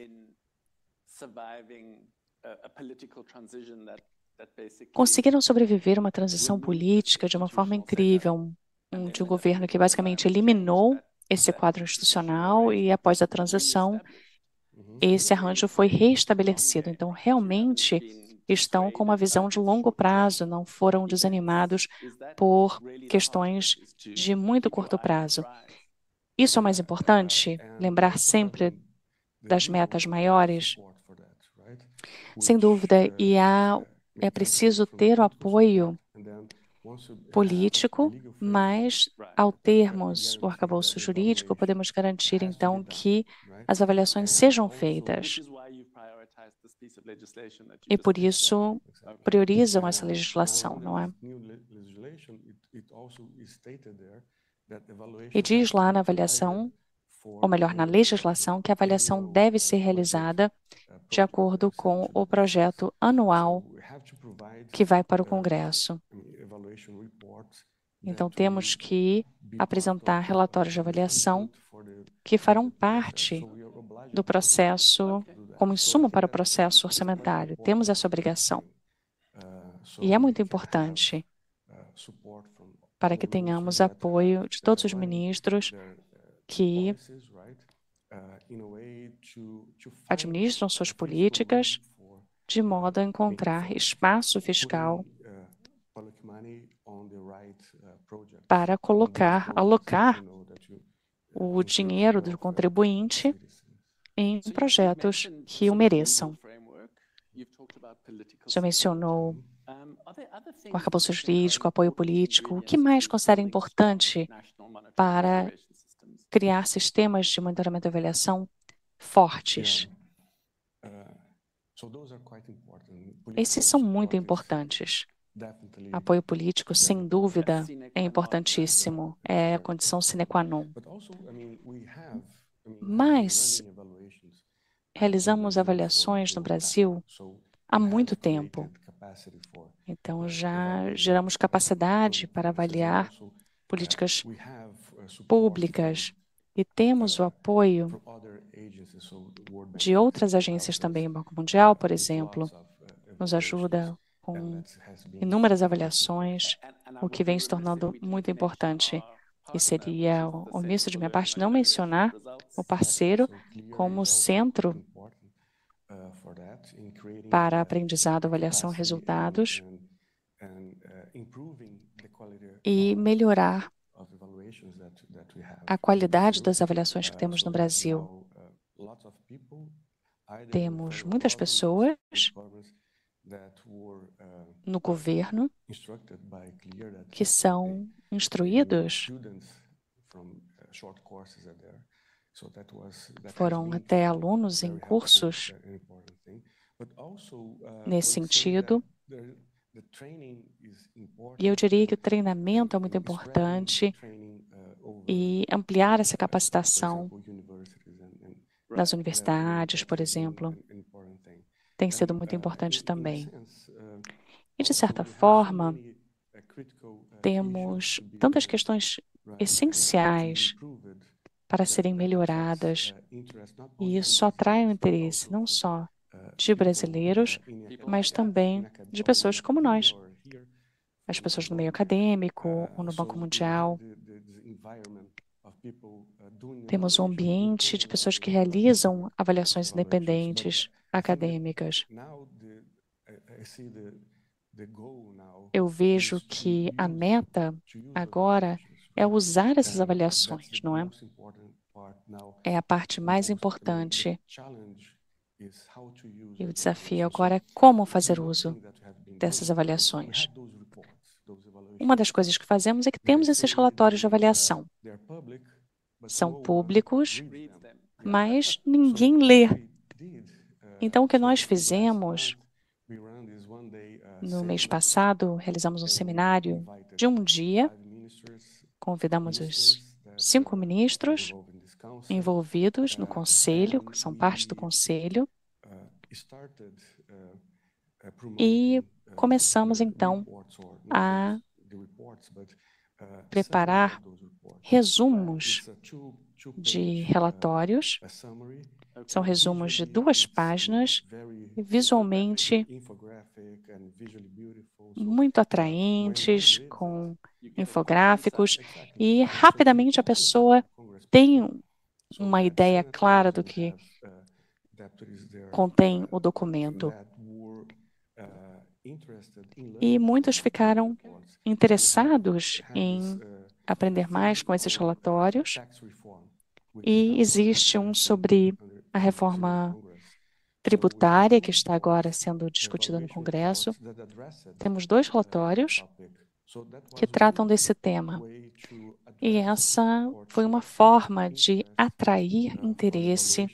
Conseguiram sobreviver a uma transição política de uma forma incrível, um, um, de um governo que basicamente eliminou esse quadro institucional e, após a transição, esse arranjo foi reestabelecido. Então, realmente, estão com uma visão de longo prazo, não foram desanimados por questões de muito curto prazo. Isso é o mais importante, lembrar sempre das metas maiores. Sem dúvida, e há, é preciso ter o apoio político, mas, ao termos o arcabouço jurídico, podemos garantir, então, que as avaliações sejam feitas. E, por isso, priorizam essa legislação, não é? E diz lá na avaliação, ou melhor, na legislação, que a avaliação deve ser realizada de acordo com o projeto anual que vai para o Congresso. Então, temos que apresentar relatórios de avaliação que farão parte do processo, como insumo para o processo orçamentário. Temos essa obrigação. E é muito importante para que tenhamos apoio de todos os ministros que administram suas políticas de modo a encontrar espaço fiscal para colocar, alocar o dinheiro do contribuinte em projetos que o mereçam. Já mencionou o arcabouço jurídico, apoio político. O que mais considera importante para criar sistemas de monitoramento e avaliação fortes? Esses são muito importantes. Apoio político, sem dúvida, é importantíssimo. É a condição sine qua non. Mas realizamos avaliações no Brasil há muito tempo. Então, já geramos capacidade para avaliar políticas públicas e temos o apoio de outras agências também. O Banco Mundial, por exemplo, nos ajuda com inúmeras avaliações, o que vem se tornando muito importante. E seria omisso de minha parte não mencionar o parceiro como centro para aprendizado, avaliação e resultados e melhorar a qualidade das avaliações que temos no Brasil. Temos muitas pessoas no governo que são instruídos, foram até alunos em cursos nesse sentido. E eu diria que o treinamento é muito importante e ampliar essa capacitação nas universidades, por exemplo, tem sido muito importante também. E, de certa forma, temos tantas questões essenciais para serem melhoradas, e isso atrai o interesse não só de brasileiros, mas também de pessoas como nós, as pessoas no meio acadêmico ou no Banco Mundial. Temos um ambiente de pessoas que realizam avaliações independentes acadêmicas. Eu vejo que a meta agora é usar essas avaliações, não é? É a parte mais importante. E o desafio agora é como fazer uso dessas avaliações. Uma das coisas que fazemos é que temos esses relatórios de avaliação. São públicos, mas ninguém lê. Então, o que nós fizemos no mês passado, realizamos um seminário de um dia, convidamos os cinco ministros envolvidos no conselho, que são parte do conselho, e começamos então a preparar resumos de relatórios. São resumos de duas páginas, visualmente muito atraentes, com infográficos, e rapidamente a pessoa tem uma ideia clara do que contém o documento. E muitos ficaram interessados em aprender mais com esses relatórios. E existe um sobre a reforma tributária, que está agora sendo discutida no Congresso. Temos dois relatórios que tratam desse tema. E essa foi uma forma de atrair interesse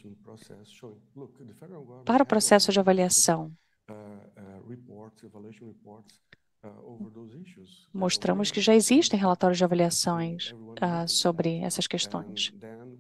para o processo de avaliação. Mostramos que já existem relatórios de avaliações uh, sobre essas questões.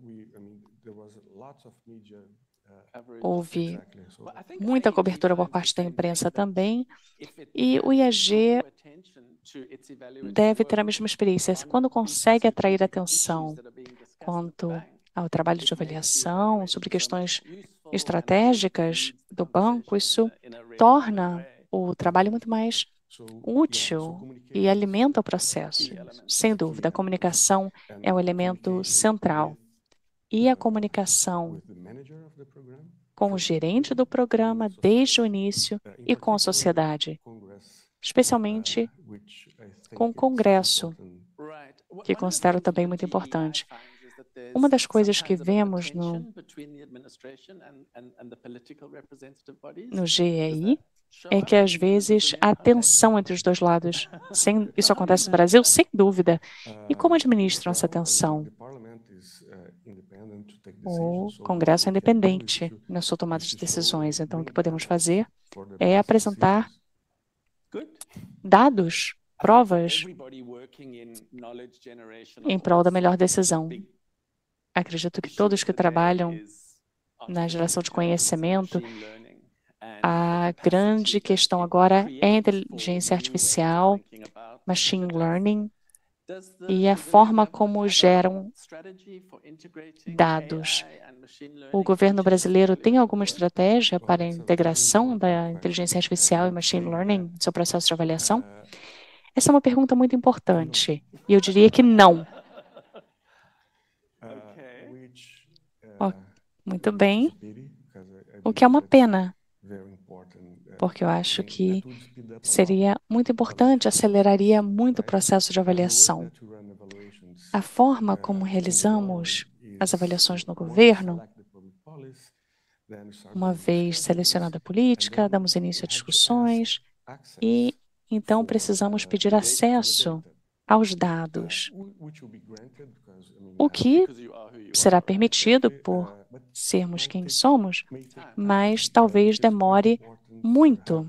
Houve muita cobertura por parte da imprensa também, e o I A G deve ter a mesma experiência. Quando consegue atrair atenção quanto ao trabalho de avaliação, sobre questões estratégicas do banco, isso torna o trabalho muito mais útil e alimenta o processo. Sem dúvida, a comunicação é o elemento central. E a comunicação com o gerente do programa desde o início e com a sociedade, especialmente com o Congresso, que considero também muito importante. Uma das coisas que vemos no, no G E I é que, às vezes, há tensão entre os dois lados. Sem, isso acontece no Brasil, sem dúvida. E como administram essa tensão? O Congresso é independente na sua tomada de decisões. Então, o que podemos fazer é apresentar dados, provas, em prol da melhor decisão. Acredito que todos que trabalham na geração de conhecimento, a grande questão agora é a inteligência artificial, machine learning, e a forma como geram dados. O governo brasileiro tem alguma estratégia para a integração da inteligência artificial e machine learning no seu processo de avaliação? Essa é uma pergunta muito importante, e eu diria que não. Oh, muito bem, o que é uma pena, porque eu acho que seria muito importante, aceleraria muito o processo de avaliação. A forma como realizamos as avaliações no governo, uma vez selecionada a política, damos início a discussões e então precisamos pedir acesso aos dados, o que será permitido por sermos quem somos, mas talvez demore muito.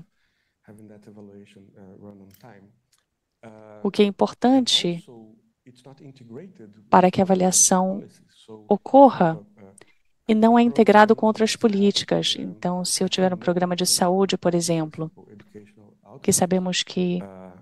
O que é importante para que a avaliação ocorra e não é integrado com outras políticas. Então, se eu tiver um programa de saúde, por exemplo, que sabemos que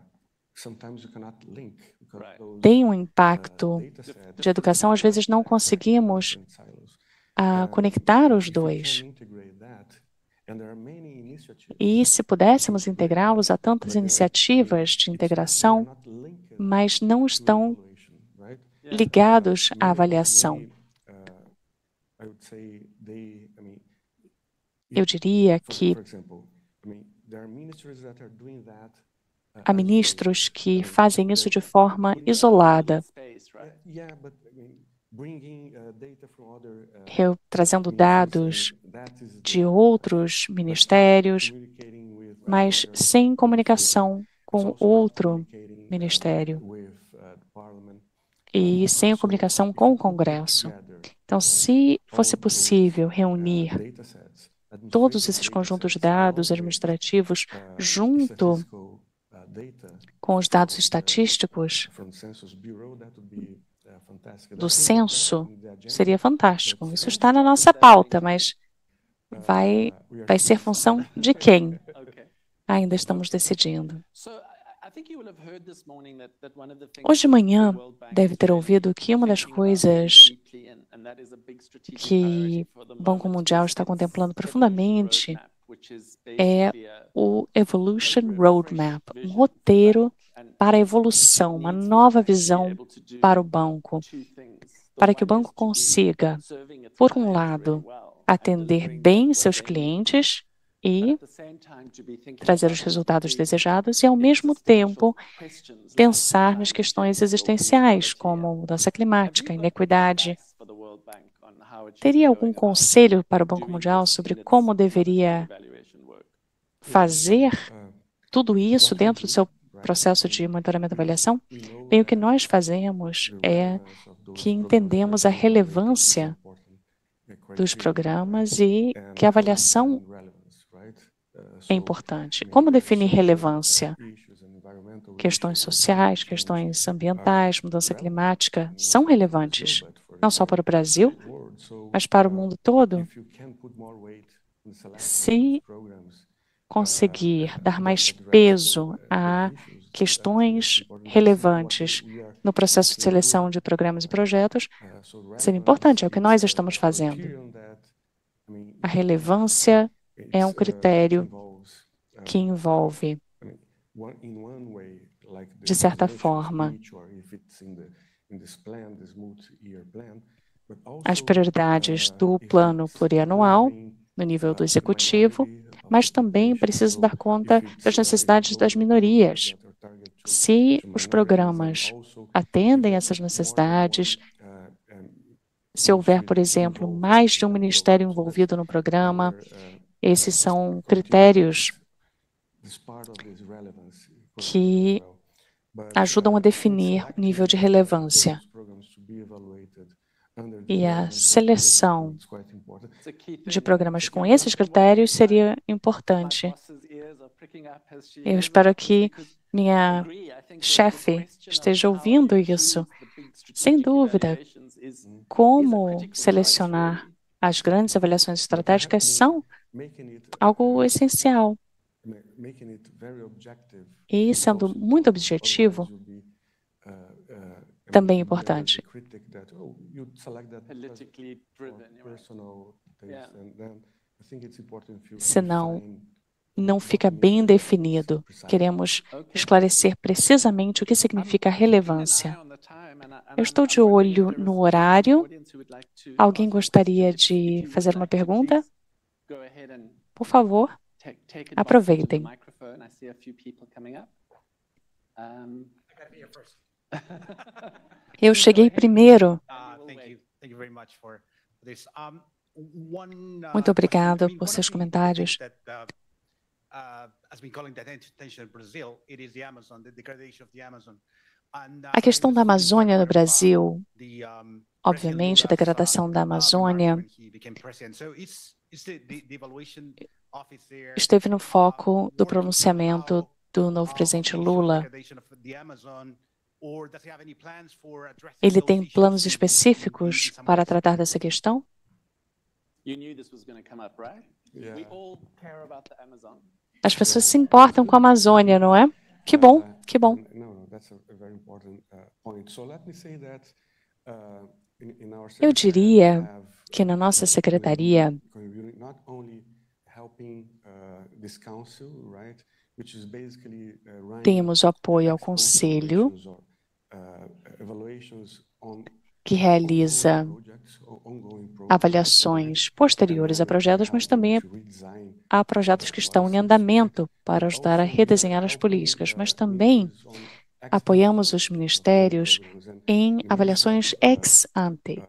tem um impacto de educação, às vezes não conseguimos uh, conectar os dois. E se pudéssemos integrá-los a tantas iniciativas de integração, mas não estão ligados à avaliação. Eu diria que há ministros que fazem isso de forma isolada, eu, trazendo dados de outros ministérios, mas sem comunicação com outro ministério e sem comunicação com o Congresso. Então, se fosse possível reunir todos esses conjuntos de dados administrativos junto com os dados estatísticos do censo, seria fantástico. Isso está na nossa pauta, mas vai, vai ser função de quem? Ainda estamos decidindo. Hoje de manhã, deve ter ouvido que uma das coisas que o Banco Mundial está contemplando profundamente é o Evolution Roadmap, um roteiro para a evolução, uma nova visão para o banco, para que o banco consiga, por um lado, atender bem seus clientes e trazer os resultados desejados e, ao mesmo tempo, pensar nas questões existenciais, como mudança climática, inequidade. Teria algum conselho para o Banco Mundial sobre como deveria fazer tudo isso dentro do seu processo de monitoramento e avaliação? Bem, o que nós fazemos é que entendemos a relevância dos programas e que a avaliação é importante. Como definir relevância? Questões sociais, questões ambientais, mudança climática são relevantes, não só para o Brasil, mas para o mundo todo. Se conseguir dar mais peso a questões relevantes no processo de seleção de programas e projetos, seria importante, é o que nós estamos fazendo. A relevância é um critério que envolve, de certa forma, as prioridades do plano plurianual, no nível do executivo, mas também precisa dar conta das necessidades das minorias. Se os programas atendem essas necessidades, se houver, por exemplo, mais de um ministério envolvido no programa, esses são critérios que ajudam a definir o nível de relevância. E a seleção de programas com esses critérios seria importante. Eu espero que minha chefe esteja ouvindo isso. Sem dúvida, como selecionar as grandes avaliações estratégicas são algo essencial. E, sendo muito objetivo, também importante. Senão, não fica bem definido. Queremos esclarecer precisamente o que significa relevância. Eu estou de olho no horário. Alguém gostaria de fazer uma pergunta? Por favor, aproveitem. Eu cheguei primeiro. Muito obrigado por seus comentários. A questão da Amazônia no Brasil, obviamente, a degradação da Amazônia, esteve no foco do pronunciamento do novo presidente Lula. Ele tem planos específicos para tratar dessa questão? As pessoas se importam com a Amazônia, não é? Que bom, que bom. Eu diria que na nossa secretaria Temos o apoio ao Conselho, que realiza avaliações posteriores a projetos, mas também há projetos que estão em andamento para ajudar a redesenhar as políticas, mas também apoiamos os ministérios em avaliações ex ante.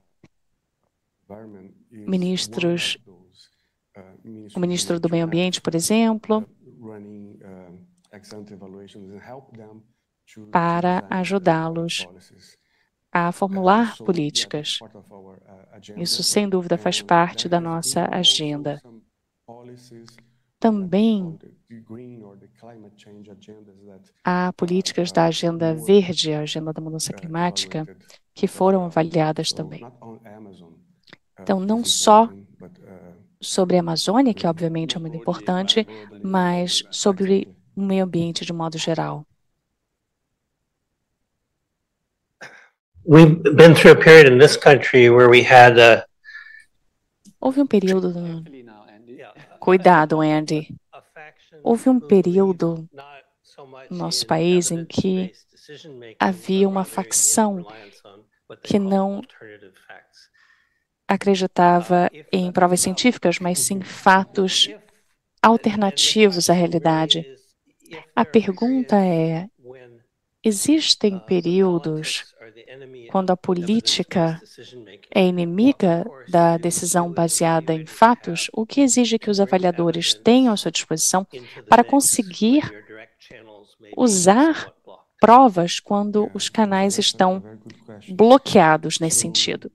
Ministros, o ministro do Meio Ambiente, por exemplo, para ajudá-los a formular políticas. Isso, sem dúvida, faz parte da nossa agenda. Também há políticas da agenda verde, a agenda da mudança climática, que foram avaliadas também. Então, não só sobre a Amazônia, que obviamente é muito importante, mas sobre o meio ambiente de modo geral. We've been through a period in this country where we had a... Houve um período... Cuidado, Andy. Houve um período no nosso país em que havia uma facção que não acreditava em provas científicas, mas sim fatos alternativos à realidade. A pergunta é: existem períodos quando a política é inimiga da decisão baseada em fatos, o que exige que os avaliadores tenham à sua disposição para conseguir usar provas quando os canais estão bloqueados nesse sentido?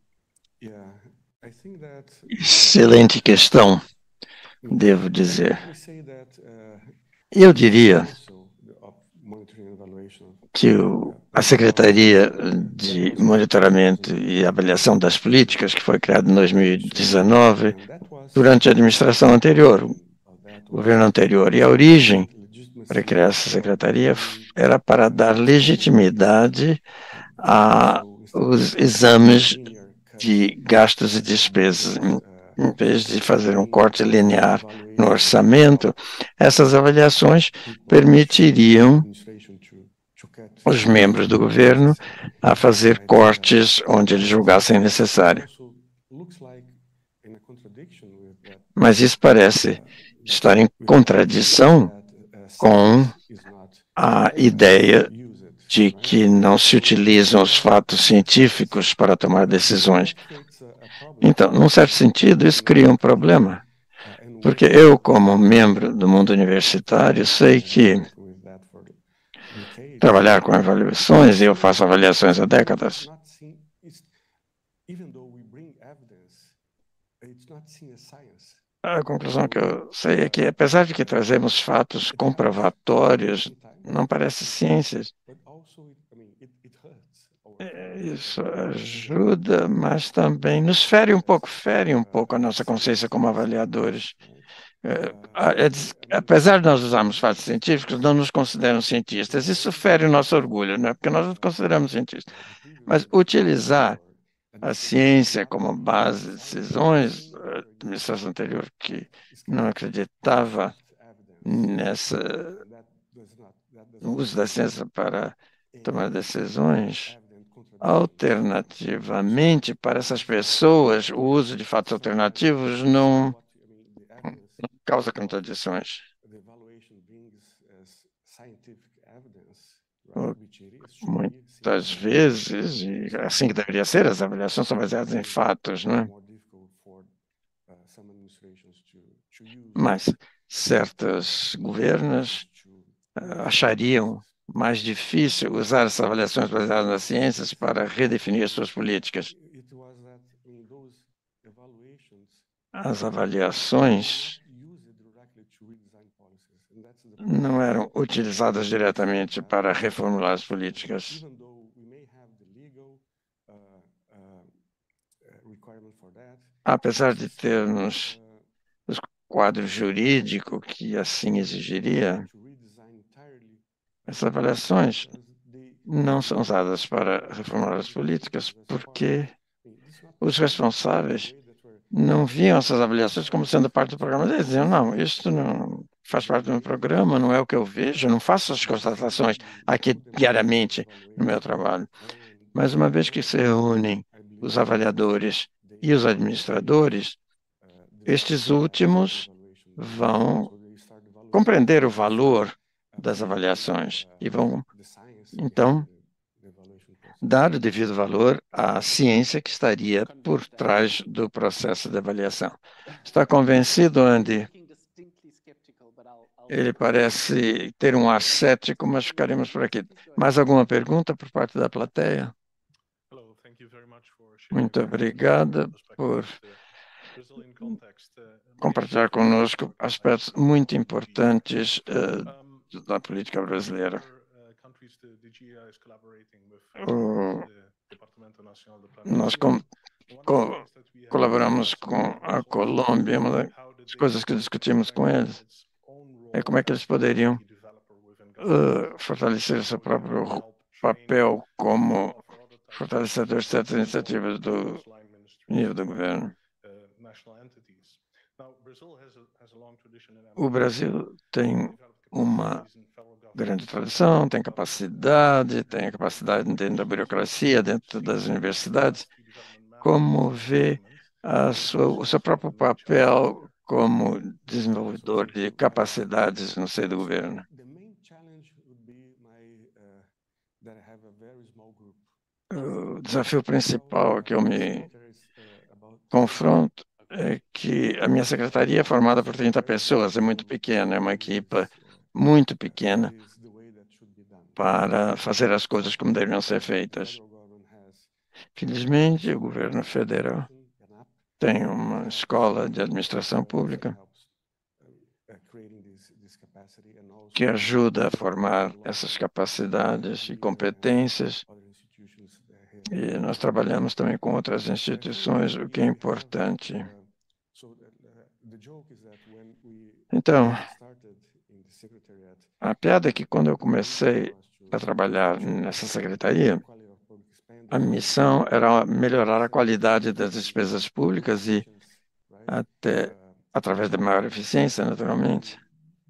Excelente questão, devo dizer. Eu diria que o, a Secretaria de Monitoramento e Avaliação das Políticas, que foi criada em dois mil e dezenove, durante a administração anterior, o governo anterior, e a origem para criar essa secretaria era para dar legitimidade aos exames de gastos e despesas. Em vez de fazer um corte linear no orçamento, essas avaliações permitiriam os membros do governo a fazer cortes onde eles julgassem necessário. Mas isso parece estar em contradição com a ideia de que não se utilizam os fatos científicos para tomar decisões. Então, num certo sentido, isso cria um problema, porque eu, como membro do mundo universitário, sei que trabalhar com avaliações, e eu faço avaliações há décadas, a conclusão que eu sei é que, apesar de que trazemos fatos comprovatórios, não parece ciências. Isso ajuda, mas também nos fere um pouco, fere um pouco a nossa consciência como avaliadores. É, é, apesar de nós usarmos fatos científicos, não nos consideram cientistas. Isso fere o nosso orgulho, né? Porque nós nos consideramos cientistas. Mas utilizar a ciência como base de decisões, a administração anterior que não acreditava nessa, no uso da ciência para tomar decisões, alternativamente, para essas pessoas, o uso de fatos alternativos não, não causa contradições. Muitas vezes, e assim que deveria ser, as avaliações são baseadas em fatos, não é? Mas certos governos uh, achariam mais difícil usar essas avaliações baseadas nas ciências para redefinir suas políticas. As avaliações não eram utilizadas diretamente para reformular as políticas. Apesar de termos o quadro jurídico que assim exigiria, essas avaliações não são usadas para reformular as políticas porque os responsáveis não viam essas avaliações como sendo parte do programa deles. Diziam, não, isso não faz parte do meu programa, não é o que eu vejo, eu não faço as constatações aqui diariamente no meu trabalho. Mas uma vez que se reúnem os avaliadores e os administradores, estes últimos vão compreender o valor das avaliações e vão, então, dar o devido valor à ciência que estaria por trás do processo de avaliação. Está convencido, Andy? Ele parece ter um ar cético, mas ficaremos por aqui. Mais alguma pergunta por parte da plateia? Muito obrigado por compartilhar conosco aspectos muito importantes uh, da política brasileira. O, nós com, com, colaboramos com a Colômbia, uma das coisas que discutimos com eles é como é que eles poderiam uh, fortalecer seu próprio papel como fortalecedores de certas iniciativas do nível do governo. O Brasil tem uma grande tradição, tem capacidade, tem a capacidade dentro da burocracia, dentro das universidades. Como vê a sua, o seu próprio papel como desenvolvedor de capacidades no seio do governo? O desafio principal que eu me confronto é que a minha secretaria é formada por trinta pessoas, é muito pequena, é uma equipe muito pequena para fazer as coisas como deveriam ser feitas. Felizmente, o governo federal tem uma escola de administração pública que ajuda a formar essas capacidades e competências. E nós trabalhamos também com outras instituições, o que é importante. Então, a piada é que quando eu comecei a trabalhar nessa secretaria, a missão era melhorar a qualidade das despesas públicas e até através de maior eficiência, naturalmente.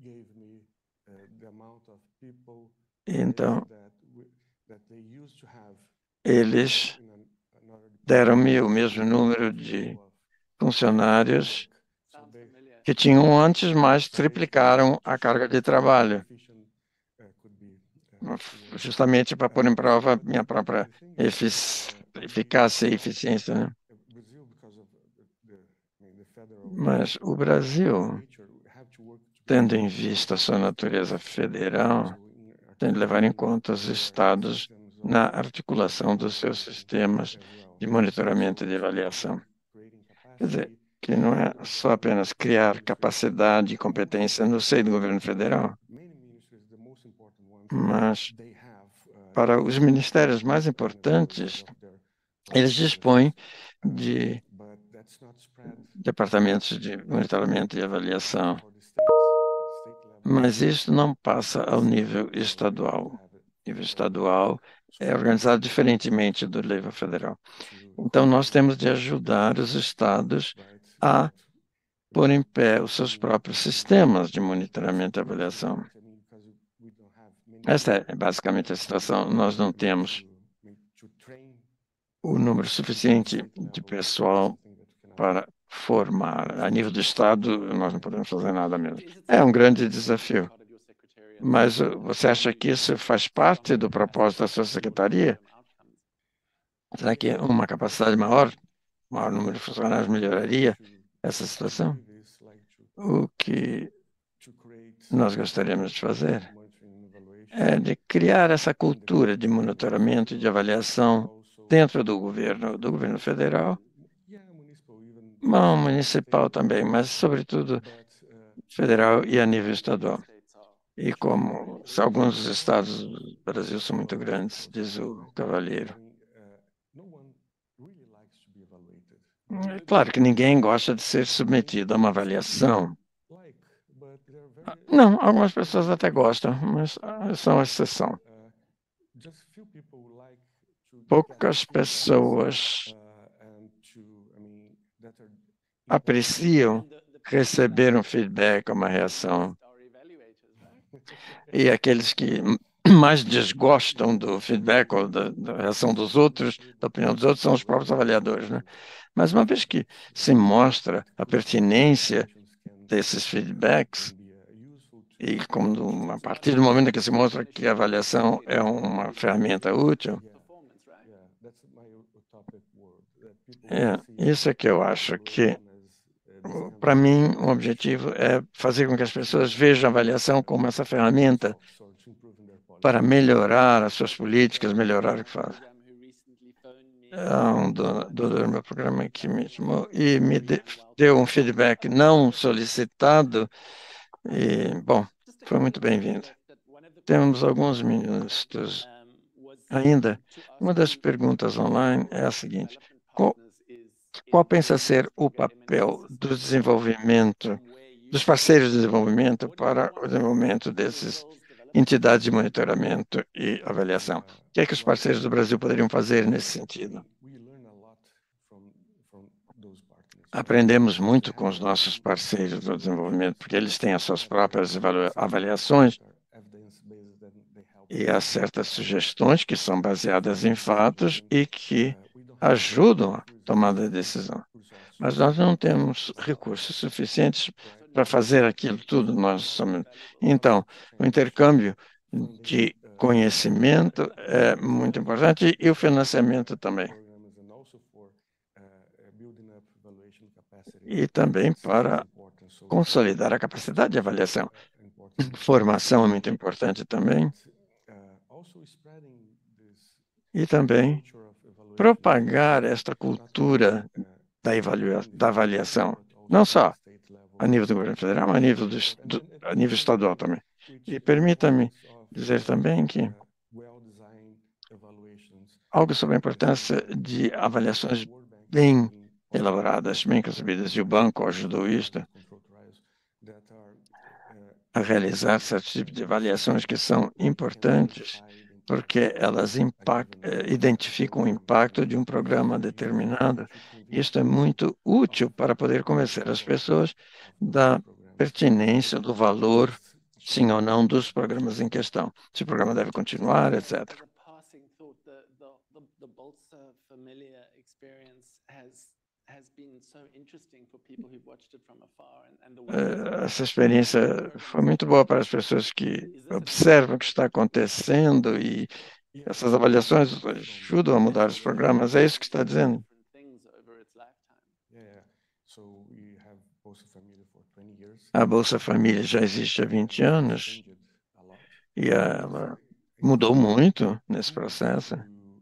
Então, eles deram-me o mesmo número de funcionários que tinham antes, mas triplicaram a carga de trabalho, justamente para pôr em prova minha própria efic eficácia e eficiência, né? Mas o Brasil, tendo em vista a sua natureza federal, tem de levar em conta os estados na articulação dos seus sistemas de monitoramento e de avaliação. Quer dizer, que não é só apenas criar capacidade e competência no seio do governo federal, mas para os ministérios mais importantes, eles dispõem de departamentos de monitoramento e avaliação, mas isso não passa ao nível estadual. O nível estadual é organizado diferentemente do nível federal. Então, nós temos de ajudar os estados a pôr em pé os seus próprios sistemas de monitoramento e avaliação. Esta é basicamente a situação. Nós não temos o número suficiente de pessoal para formar. A nível do Estado, nós não podemos fazer nada mesmo. É um grande desafio. Mas você acha que isso faz parte do propósito da sua secretaria? Será que uma capacidade maior, maior número de funcionários melhoraria essa situação? O que nós gostaríamos de fazer é de criar essa cultura de monitoramento e de avaliação dentro do governo, do governo federal, bom, municipal também, mas sobretudo federal e a nível estadual. E como alguns estados do Brasil são muito grandes, diz o cavalheiro. É claro que ninguém gosta de ser submetido a uma avaliação. Não, algumas pessoas até gostam, mas são exceção. Poucas pessoas apreciam receber um feedback, uma reação. E aqueles que mais desgostam do feedback ou da, da reação dos outros, da opinião dos outros, são os próprios avaliadores, né? Mas uma vez que se mostra a pertinência desses feedbacks, e como, a partir do momento que se mostra que a avaliação é uma ferramenta útil, é, isso é que eu acho que, para mim, o objetivo é fazer com que as pessoas vejam a avaliação como essa ferramenta para melhorar as suas políticas, melhorar o que fazem. Há um dono do meu programa que me chamou e me de, deu um feedback não solicitado e, bom, foi muito bem-vindo. Temos alguns minutos ainda. Uma das perguntas online é a seguinte: qual, qual pensa ser o papel do desenvolvimento, dos parceiros de desenvolvimento para o desenvolvimento dessas entidades de monitoramento e avaliação? O que é que os parceiros do Brasil poderiam fazer nesse sentido? Aprendemos muito com os nossos parceiros do desenvolvimento, porque eles têm as suas próprias avaliações e há certas sugestões que são baseadas em fatos e que ajudam a tomada de decisão. Mas nós não temos recursos suficientes para fazer aquilo tudo. Nós somos... Então, o intercâmbio de conhecimento é muito importante e o financiamento também. E também para consolidar a capacidade de avaliação. Formação é muito importante também. E também propagar esta cultura da, da avaliação, não só a nível do governo federal, mas a nível, do, do, a nível estadual também. E permita-me dizer também que algo sobre a importância de avaliações bem elaboradas, bem concebidas, e o banco ajudou isto a realizar certos tipos de avaliações que são importantes, porque elas impact, identificam o impacto de um programa determinado. Isto é muito útil para poder convencer as pessoas da pertinência, do valor, sim ou não, dos programas em questão. Se o programa deve continuar, etcétera. Essa experiência foi muito boa para as pessoas que observam o que está acontecendo e essas avaliações ajudam a mudar os programas. É isso que está dizendo? A Bolsa Família já existe há vinte anos e ela mudou muito nesse processo.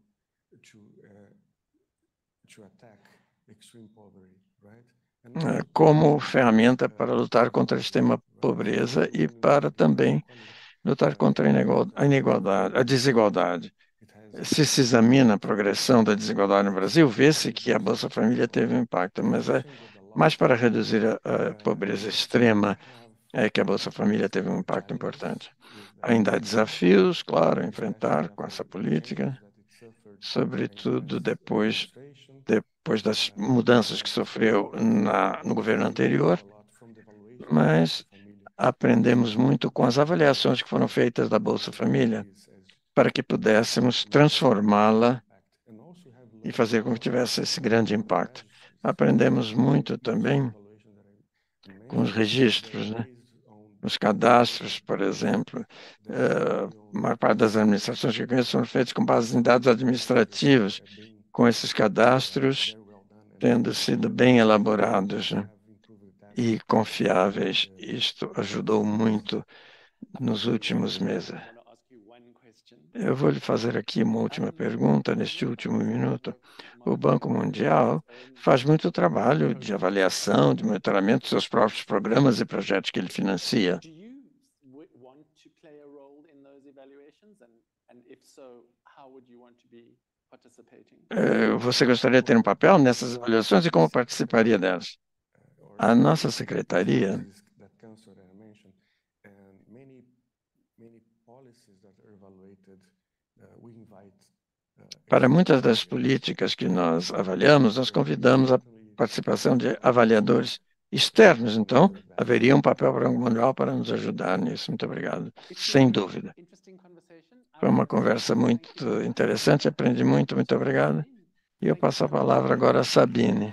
Como ferramenta para lutar contra a extrema pobreza e para também lutar contra a inigualdade, a desigualdade. Se se examina a progressão da desigualdade no Brasil, vê-se que a Bolsa Família teve um impacto, mas é mais para reduzir a, a pobreza extrema é que a Bolsa Família teve um impacto importante. Ainda há desafios, claro, a enfrentar com essa política, sobretudo depois, depois das mudanças que sofreu na, no governo anterior, mas aprendemos muito com as avaliações que foram feitas da Bolsa Família para que pudéssemos transformá-la e fazer com que tivesse esse grande impacto. Aprendemos muito também com os registros, né? Os cadastros, por exemplo, uh, a maior parte das administrações que eu conheço são feitas com base em dados administrativos, com esses cadastros tendo sido bem elaborados, né? E confiáveis. Isto ajudou muito nos últimos meses. Eu vou lhe fazer aqui uma última pergunta, neste último minuto. O Banco Mundial faz muito trabalho de avaliação, de monitoramento dos seus próprios programas e projetos que ele financia. Você gostaria de ter um papel nessas avaliações e como participaria delas? A nossa secretaria para muitas das políticas que nós avaliamos, nós convidamos a participação de avaliadores externos. Então, haveria um papel para o manual para nos ajudar nisso. Muito obrigado. Sem dúvida. Foi uma conversa muito interessante, aprendi muito, muito obrigado. E eu passo a palavra agora a Sabine.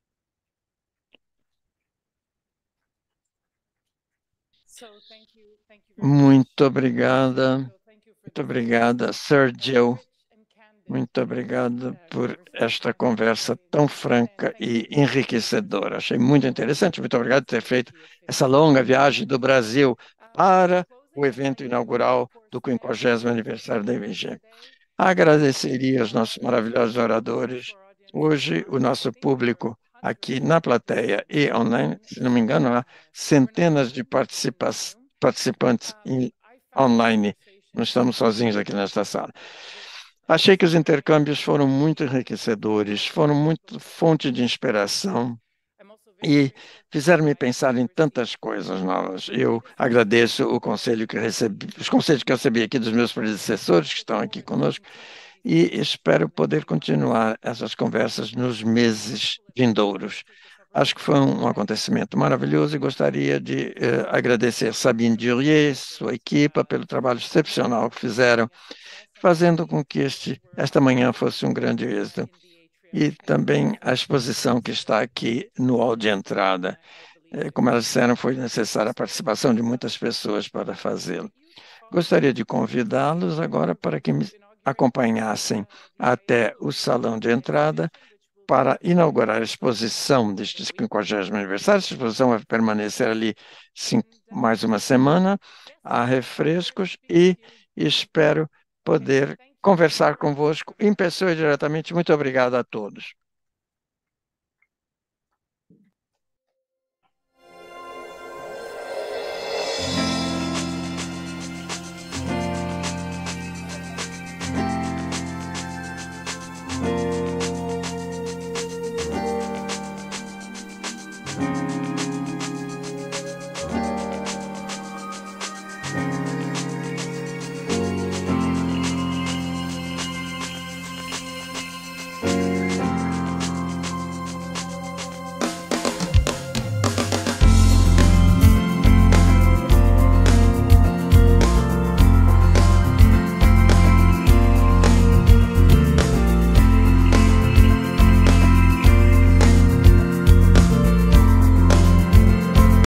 Muito obrigada. Muito obrigada, Sergio. Muito obrigado por esta conversa tão franca e enriquecedora. Achei muito interessante. Muito obrigado por ter feito essa longa viagem do Brasil para o evento inaugural do quinquagésimo aniversário da I B G. Agradeceria aos nossos maravilhosos oradores. Hoje, o nosso público aqui na plateia e online, se não me engano, há centenas de participantes em, online. Não estamos sozinhos aqui nesta sala. Achei que os intercâmbios foram muito enriquecedores, foram muito fonte de inspiração e fizeram-me pensar em tantas coisas novas. Eu agradeço o conselho que recebi, os conselhos que eu recebi aqui dos meus predecessores que estão aqui conosco e espero poder continuar essas conversas nos meses vindouros. Acho que foi um acontecimento maravilhoso e gostaria de eh, agradecer Sabine Durier, sua equipa, pelo trabalho excepcional que fizeram, fazendo com que este, esta manhã fosse um grande êxito. E também a exposição que está aqui no hall de entrada. Eh, como elas disseram, foi necessária a participação de muitas pessoas para fazê-lo. Gostaria de convidá-los agora para que me acompanhassem até o salão de entrada para inaugurar a exposição deste quinquagésimo aniversário. Essa exposição vai permanecer ali cinco, mais uma semana, há refrescos e espero poder conversar convosco em pessoa diretamente. Muito obrigado a todos.